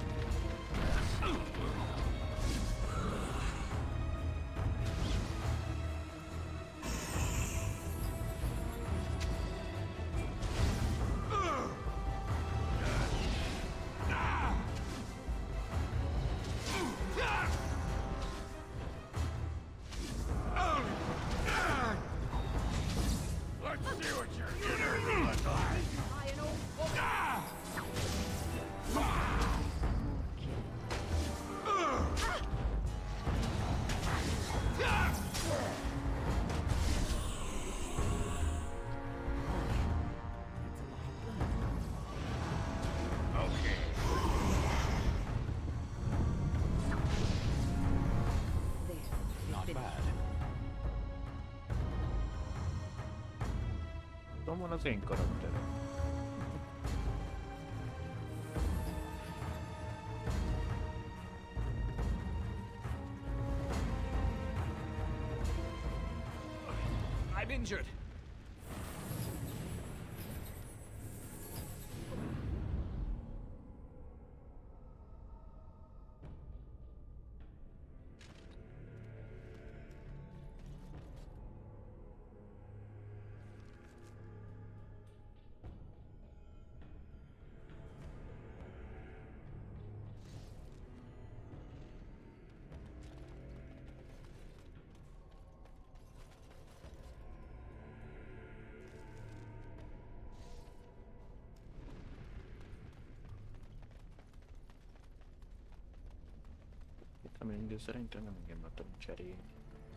Let's see what your innards look like. Not bad. Tudom, van az én karakterem. I'm injured. Também deu szerintem nem engem meg tudom cserélni.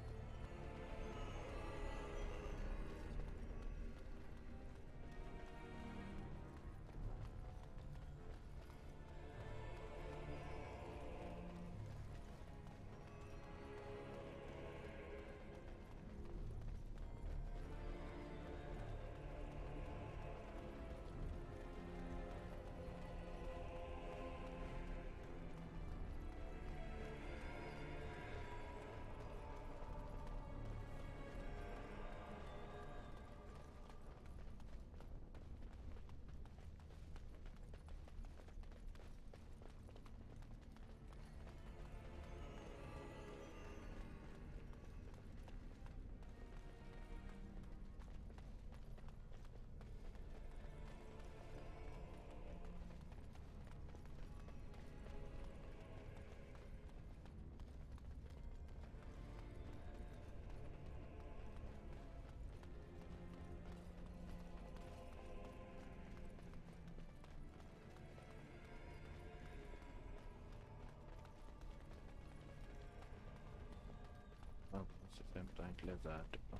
Szemtányt lezártuk.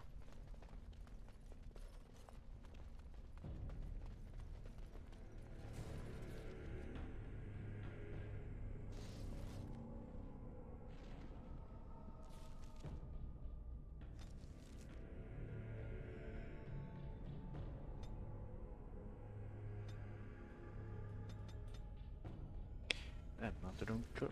Nem, nem tudunk csak.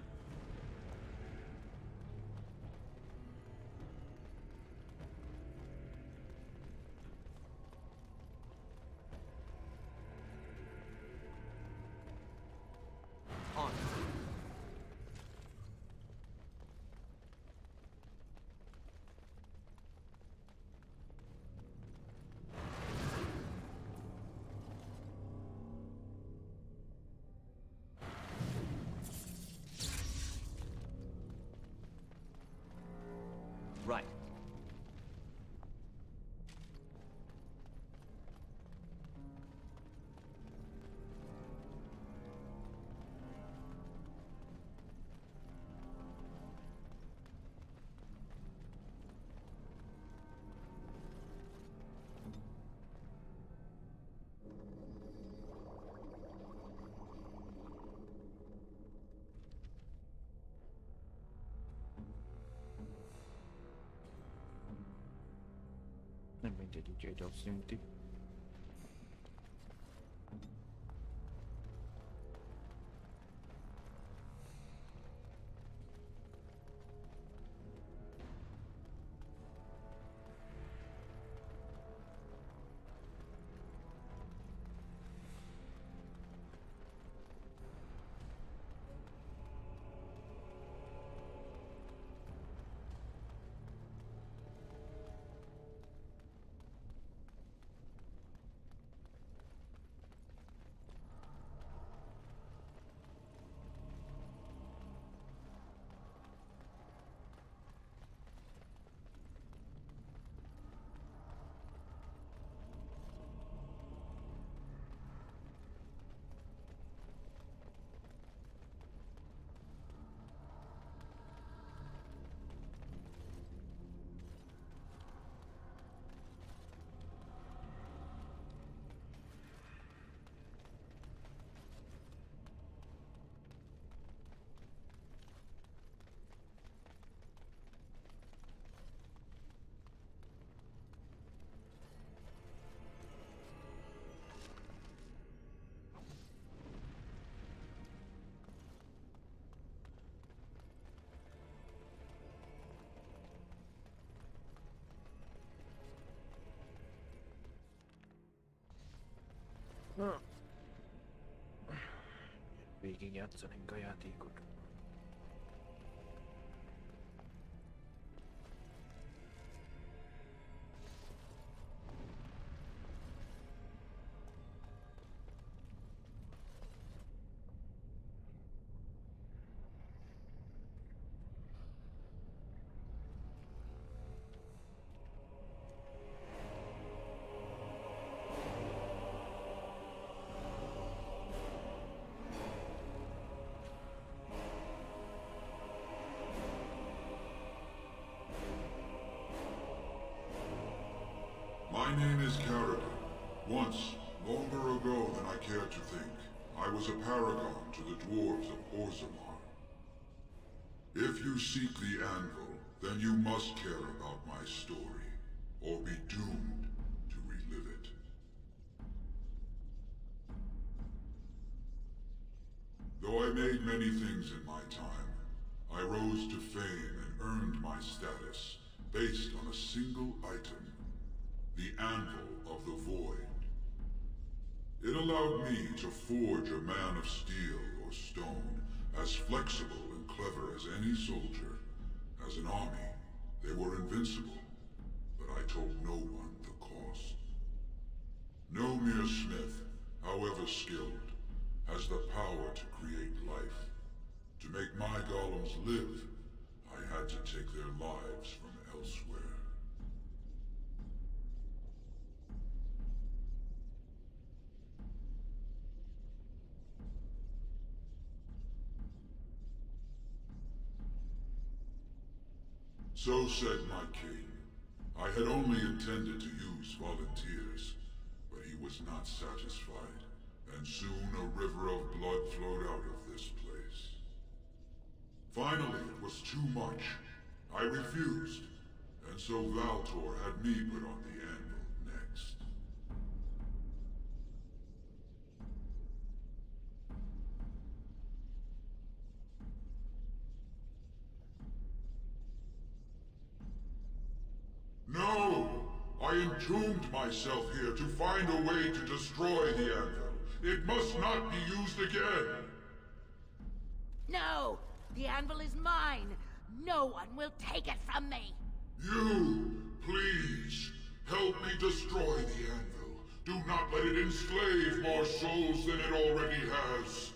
Right. Nem mindegyik egy abszolúti. Végig játszanunk a játékot. My name is Carradon. Once, longer ago than I care to think, I was a paragon to the dwarves of Orzammar. If you seek the anvil, then you must care about my story, or be doomed to relive it. Though I made many things in my time, I rose to fame and earned my status based on a single item, the Anvil of the Void. It allowed me to forge a man of steel or stone, as flexible and clever as any soldier. As an army, they were invincible, but I told no one the cost. No mere smith, however skilled, has the power to create life. To make my golems live, I had to take their lives from elsewhere. So said my king. I had only intended to use volunteers, but he was not satisfied, and soon a river of blood flowed out of this place. Finally, it was too much. I refused, and so Valtor had me put on the anvil next. No! I entombed myself here to find a way to destroy the anvil. It must not be used again! No! The anvil is mine! No one will take it from me! You, please, help me destroy the anvil. Do not let it enslave more souls than it already has.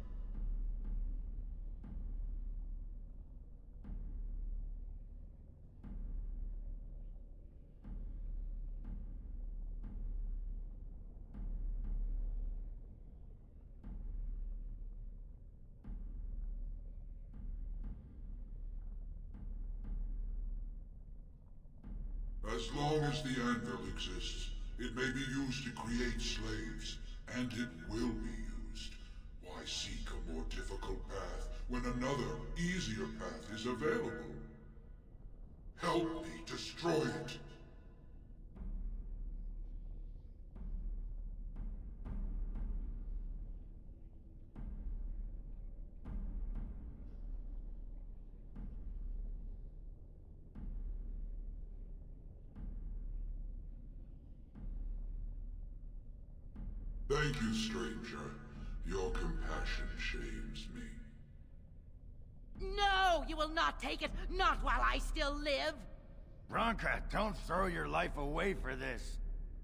As long as the anvil exists, it may be used to create slaves, and it will be used. Why seek a more difficult path when another, easier path is available? Help me destroy it. Thank you, stranger. Your compassion shames me. No! You will not take it! Not while I still live! Branka, don't throw your life away for this.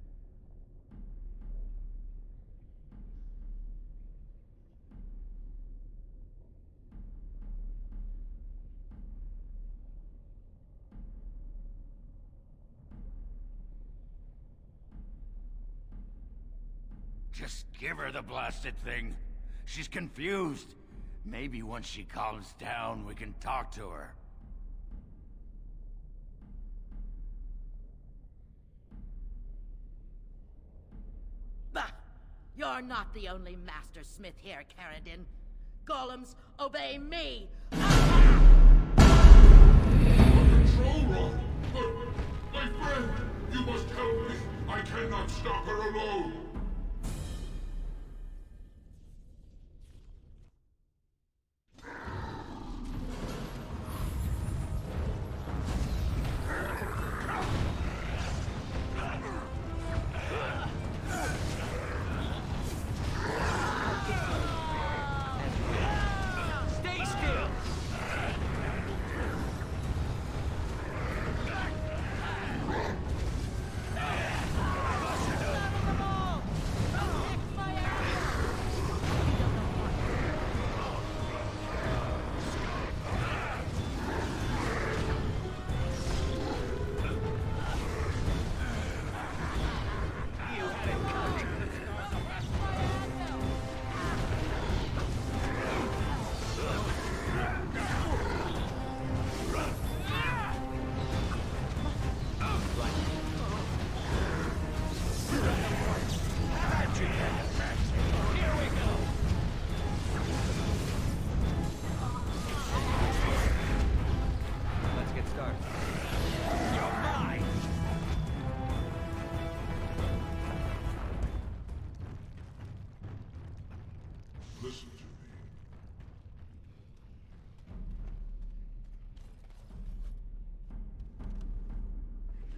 Just give her the blasted thing. She's confused. Maybe once she calms down, we can talk to her. Bah! You're not the only master smith here, Carradon. Golems, obey me! Control rod! But, my friend, you must help me. I cannot stop her alone. Stay still!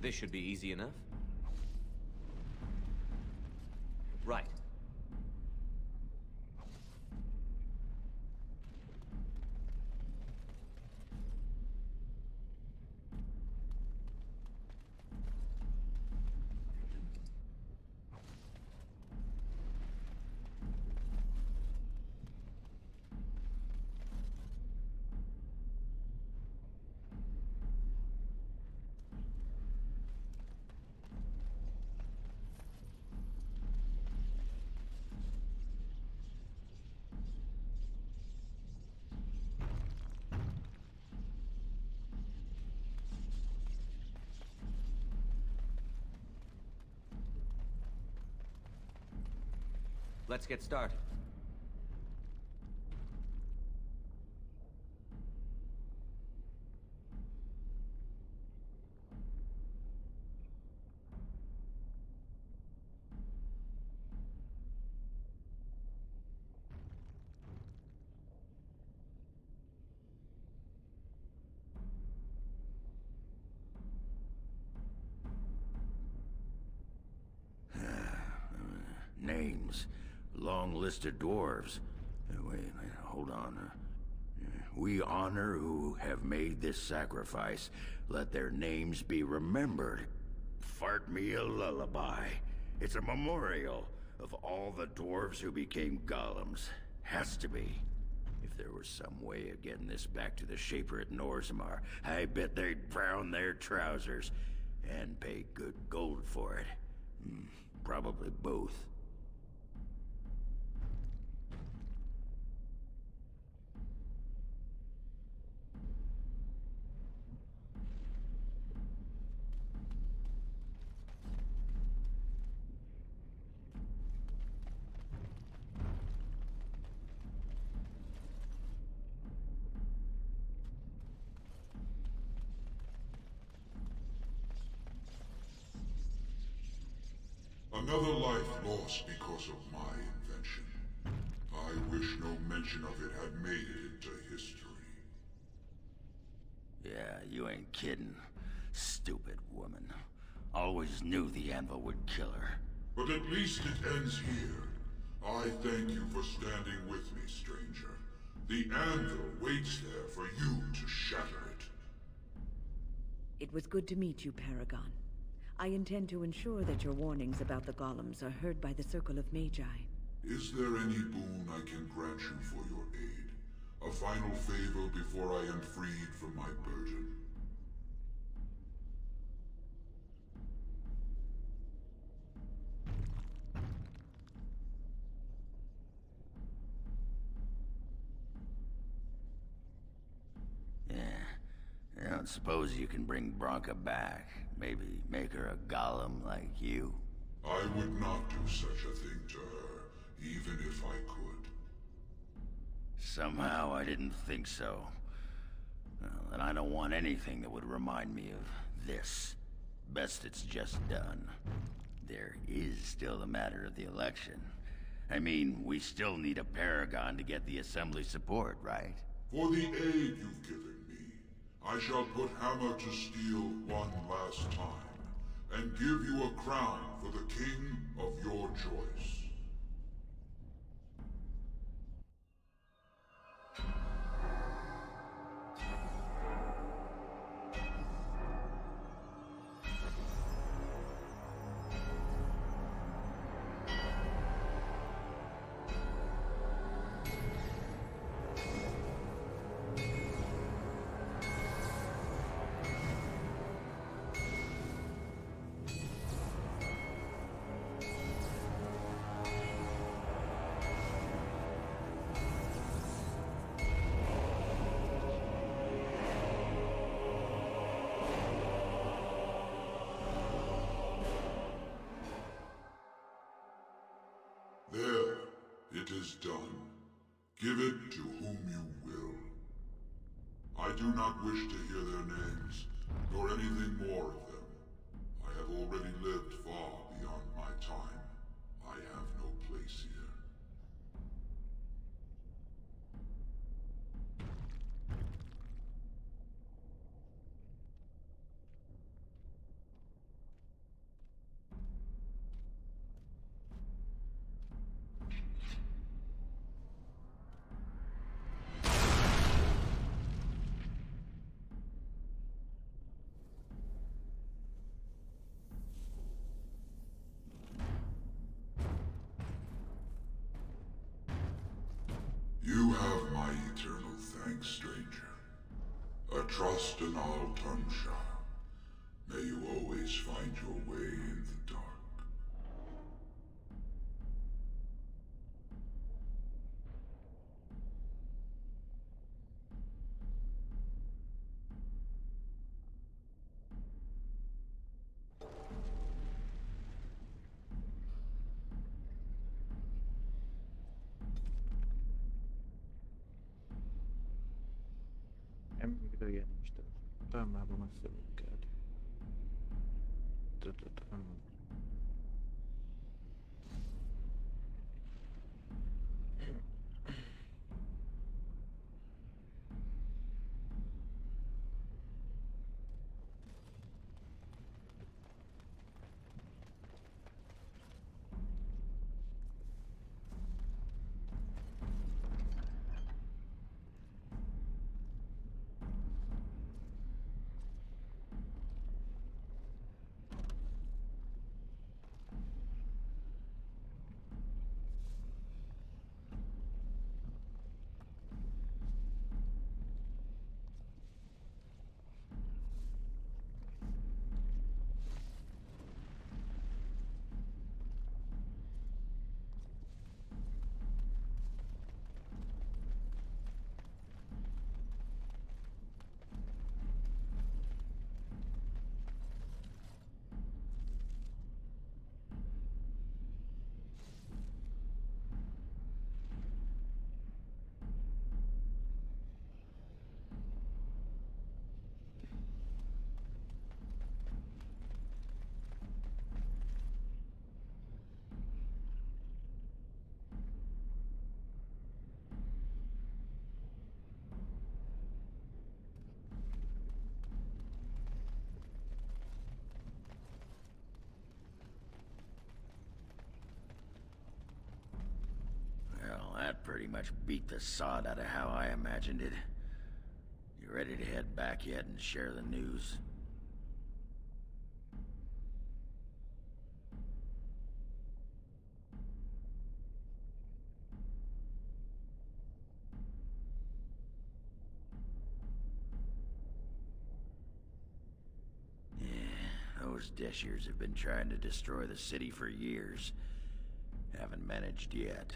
This should be easy enough. Right. Let's get started. Names. Long list of dwarves. Uh, Wait, wait, hold on. Uh, We honor who have made this sacrifice. Let their names be remembered. Fart me a lullaby. It's a memorial of all the dwarves who became golems. Has to be. If there was some way of getting this back to the Shaper at Norzimar, I bet they'd brown their trousers and pay good gold for it. Hmm, probably both. Another life lost because of my invention. I wish no mention of it had made it into history. Yeah, you ain't kidding. Stupid woman. Always knew the anvil would kill her. But at least it ends here. I thank you for standing with me, stranger. The anvil waits there for you to shatter it. It was good to meet you, Paragon. I intend to ensure that your warnings about the golems are heard by the Circle of Magi. Is there any boon I can grant you for your aid? A final favor before I am freed from my burden? Yeah. I don't suppose you can bring Bronca back. Maybe make her a golem like you. I would not do such a thing to her, even if I could. Somehow I didn't think so. Well, and I don't want anything that would remind me of this. Best it's just done. There is still the matter of the election. I mean, we still need a Paragon to get the Assembly support, right? For the aid you've given me, I shall put hammer to steel one last time, and give you a crown for the king of your choice. There, it is done. Give it to whom you will. I do not wish to hear their names, nor anything more of them. I have already lived far beyond my time. I have no place here. stranger. A trust in Al Tunsha. May you always find your way in the dark. Emigre işte. Tamam bu mesele geldi. Dur dur dur. Well, that pretty much beat the sod out of how I imagined it. You ready to head back yet and share the news? Yeah, those Deshirs have been trying to destroy the city for years. Haven't managed yet.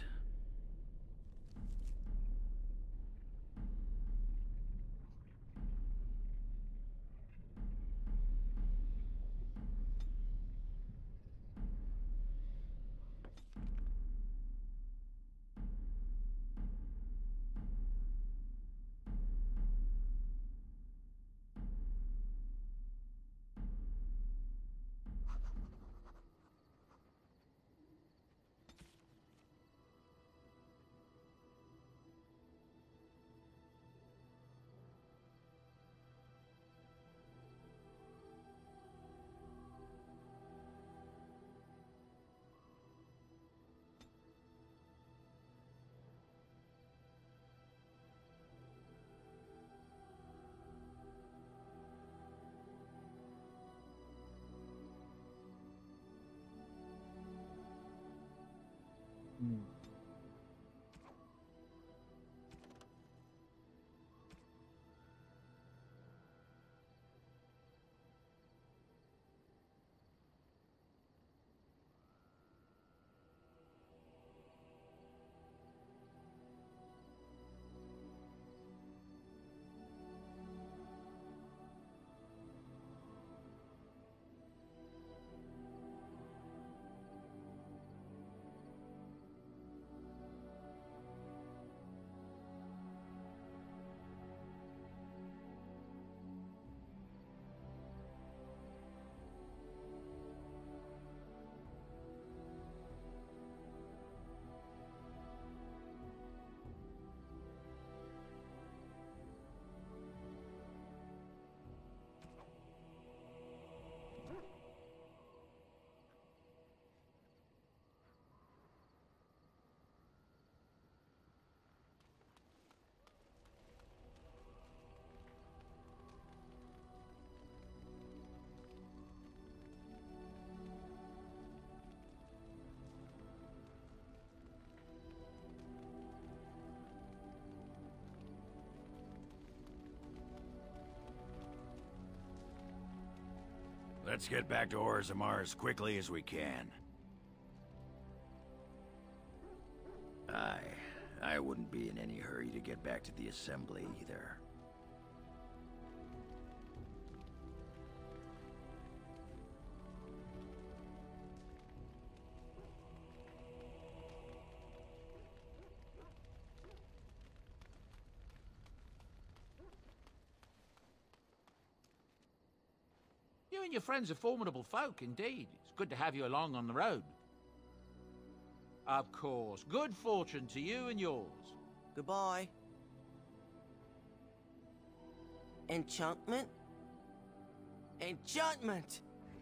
Hmm. Let's get back to Orzammar as quickly as we can. I... I wouldn't be in any hurry to get back to the Assembly either. You and your friends are formidable folk, indeed. It's good to have you along on the road. Of course. Good fortune to you and yours. Goodbye. Enchantment? Enchantment!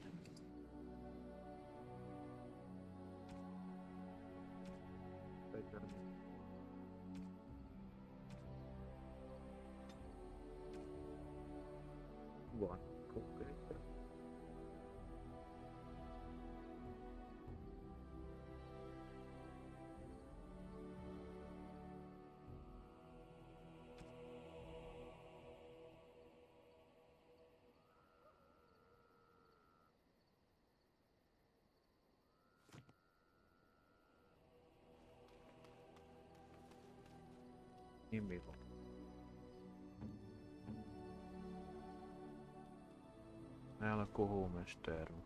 Buono, comunque. In vivo. Älä kohumestero.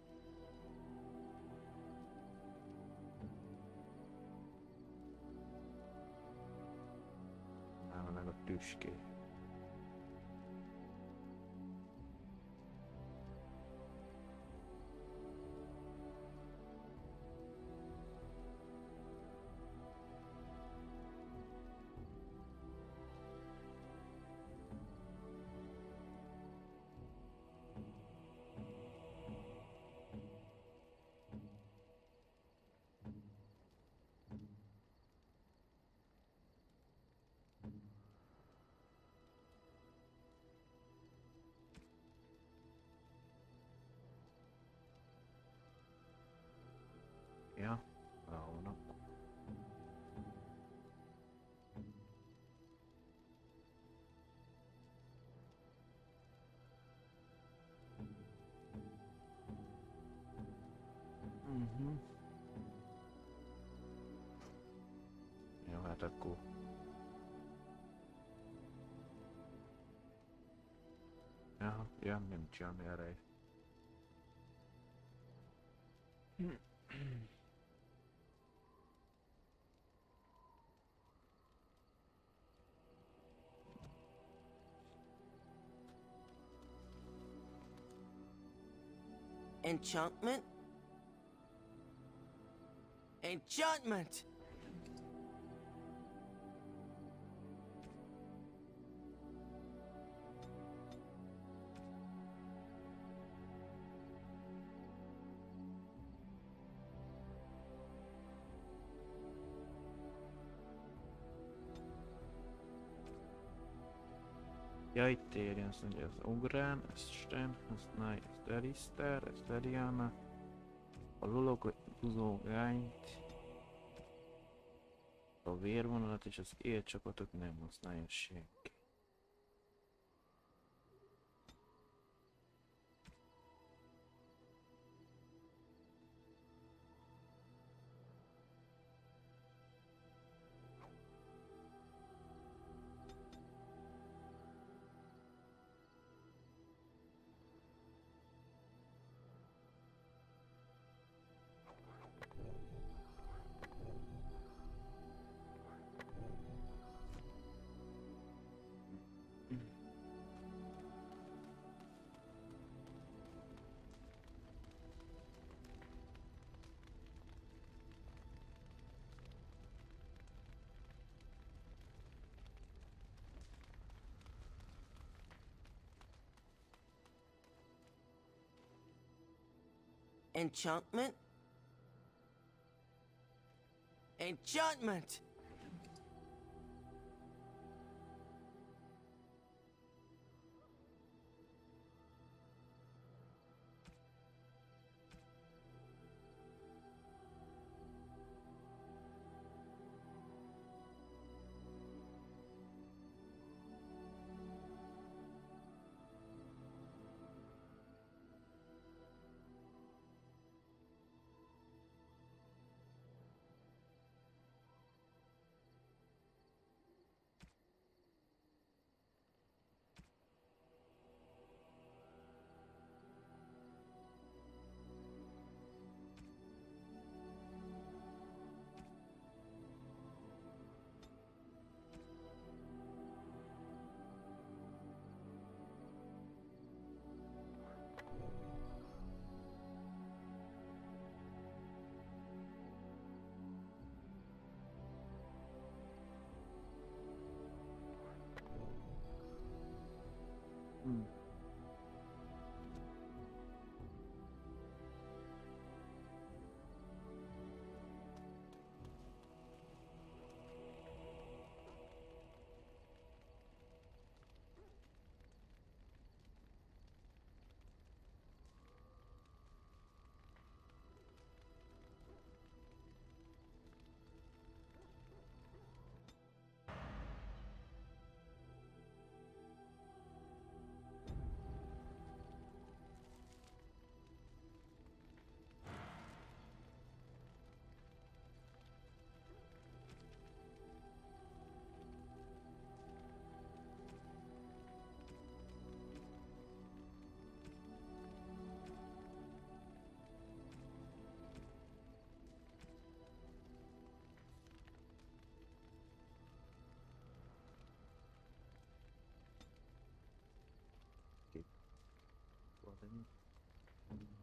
Älä on aika tyskiä. Ja, Rauno. Mhm. Ja hätä ku. Jaha, jämmin jammerei. Enchantment? Enchantment! Jag är den som gör ogrän, Sten, nej, Starister, Stariana, a lulogányt, a vérvonalat és az élcsapatot nem használja senki. Enchantment? Enchantment! Hmm. Okay. Well, then, um,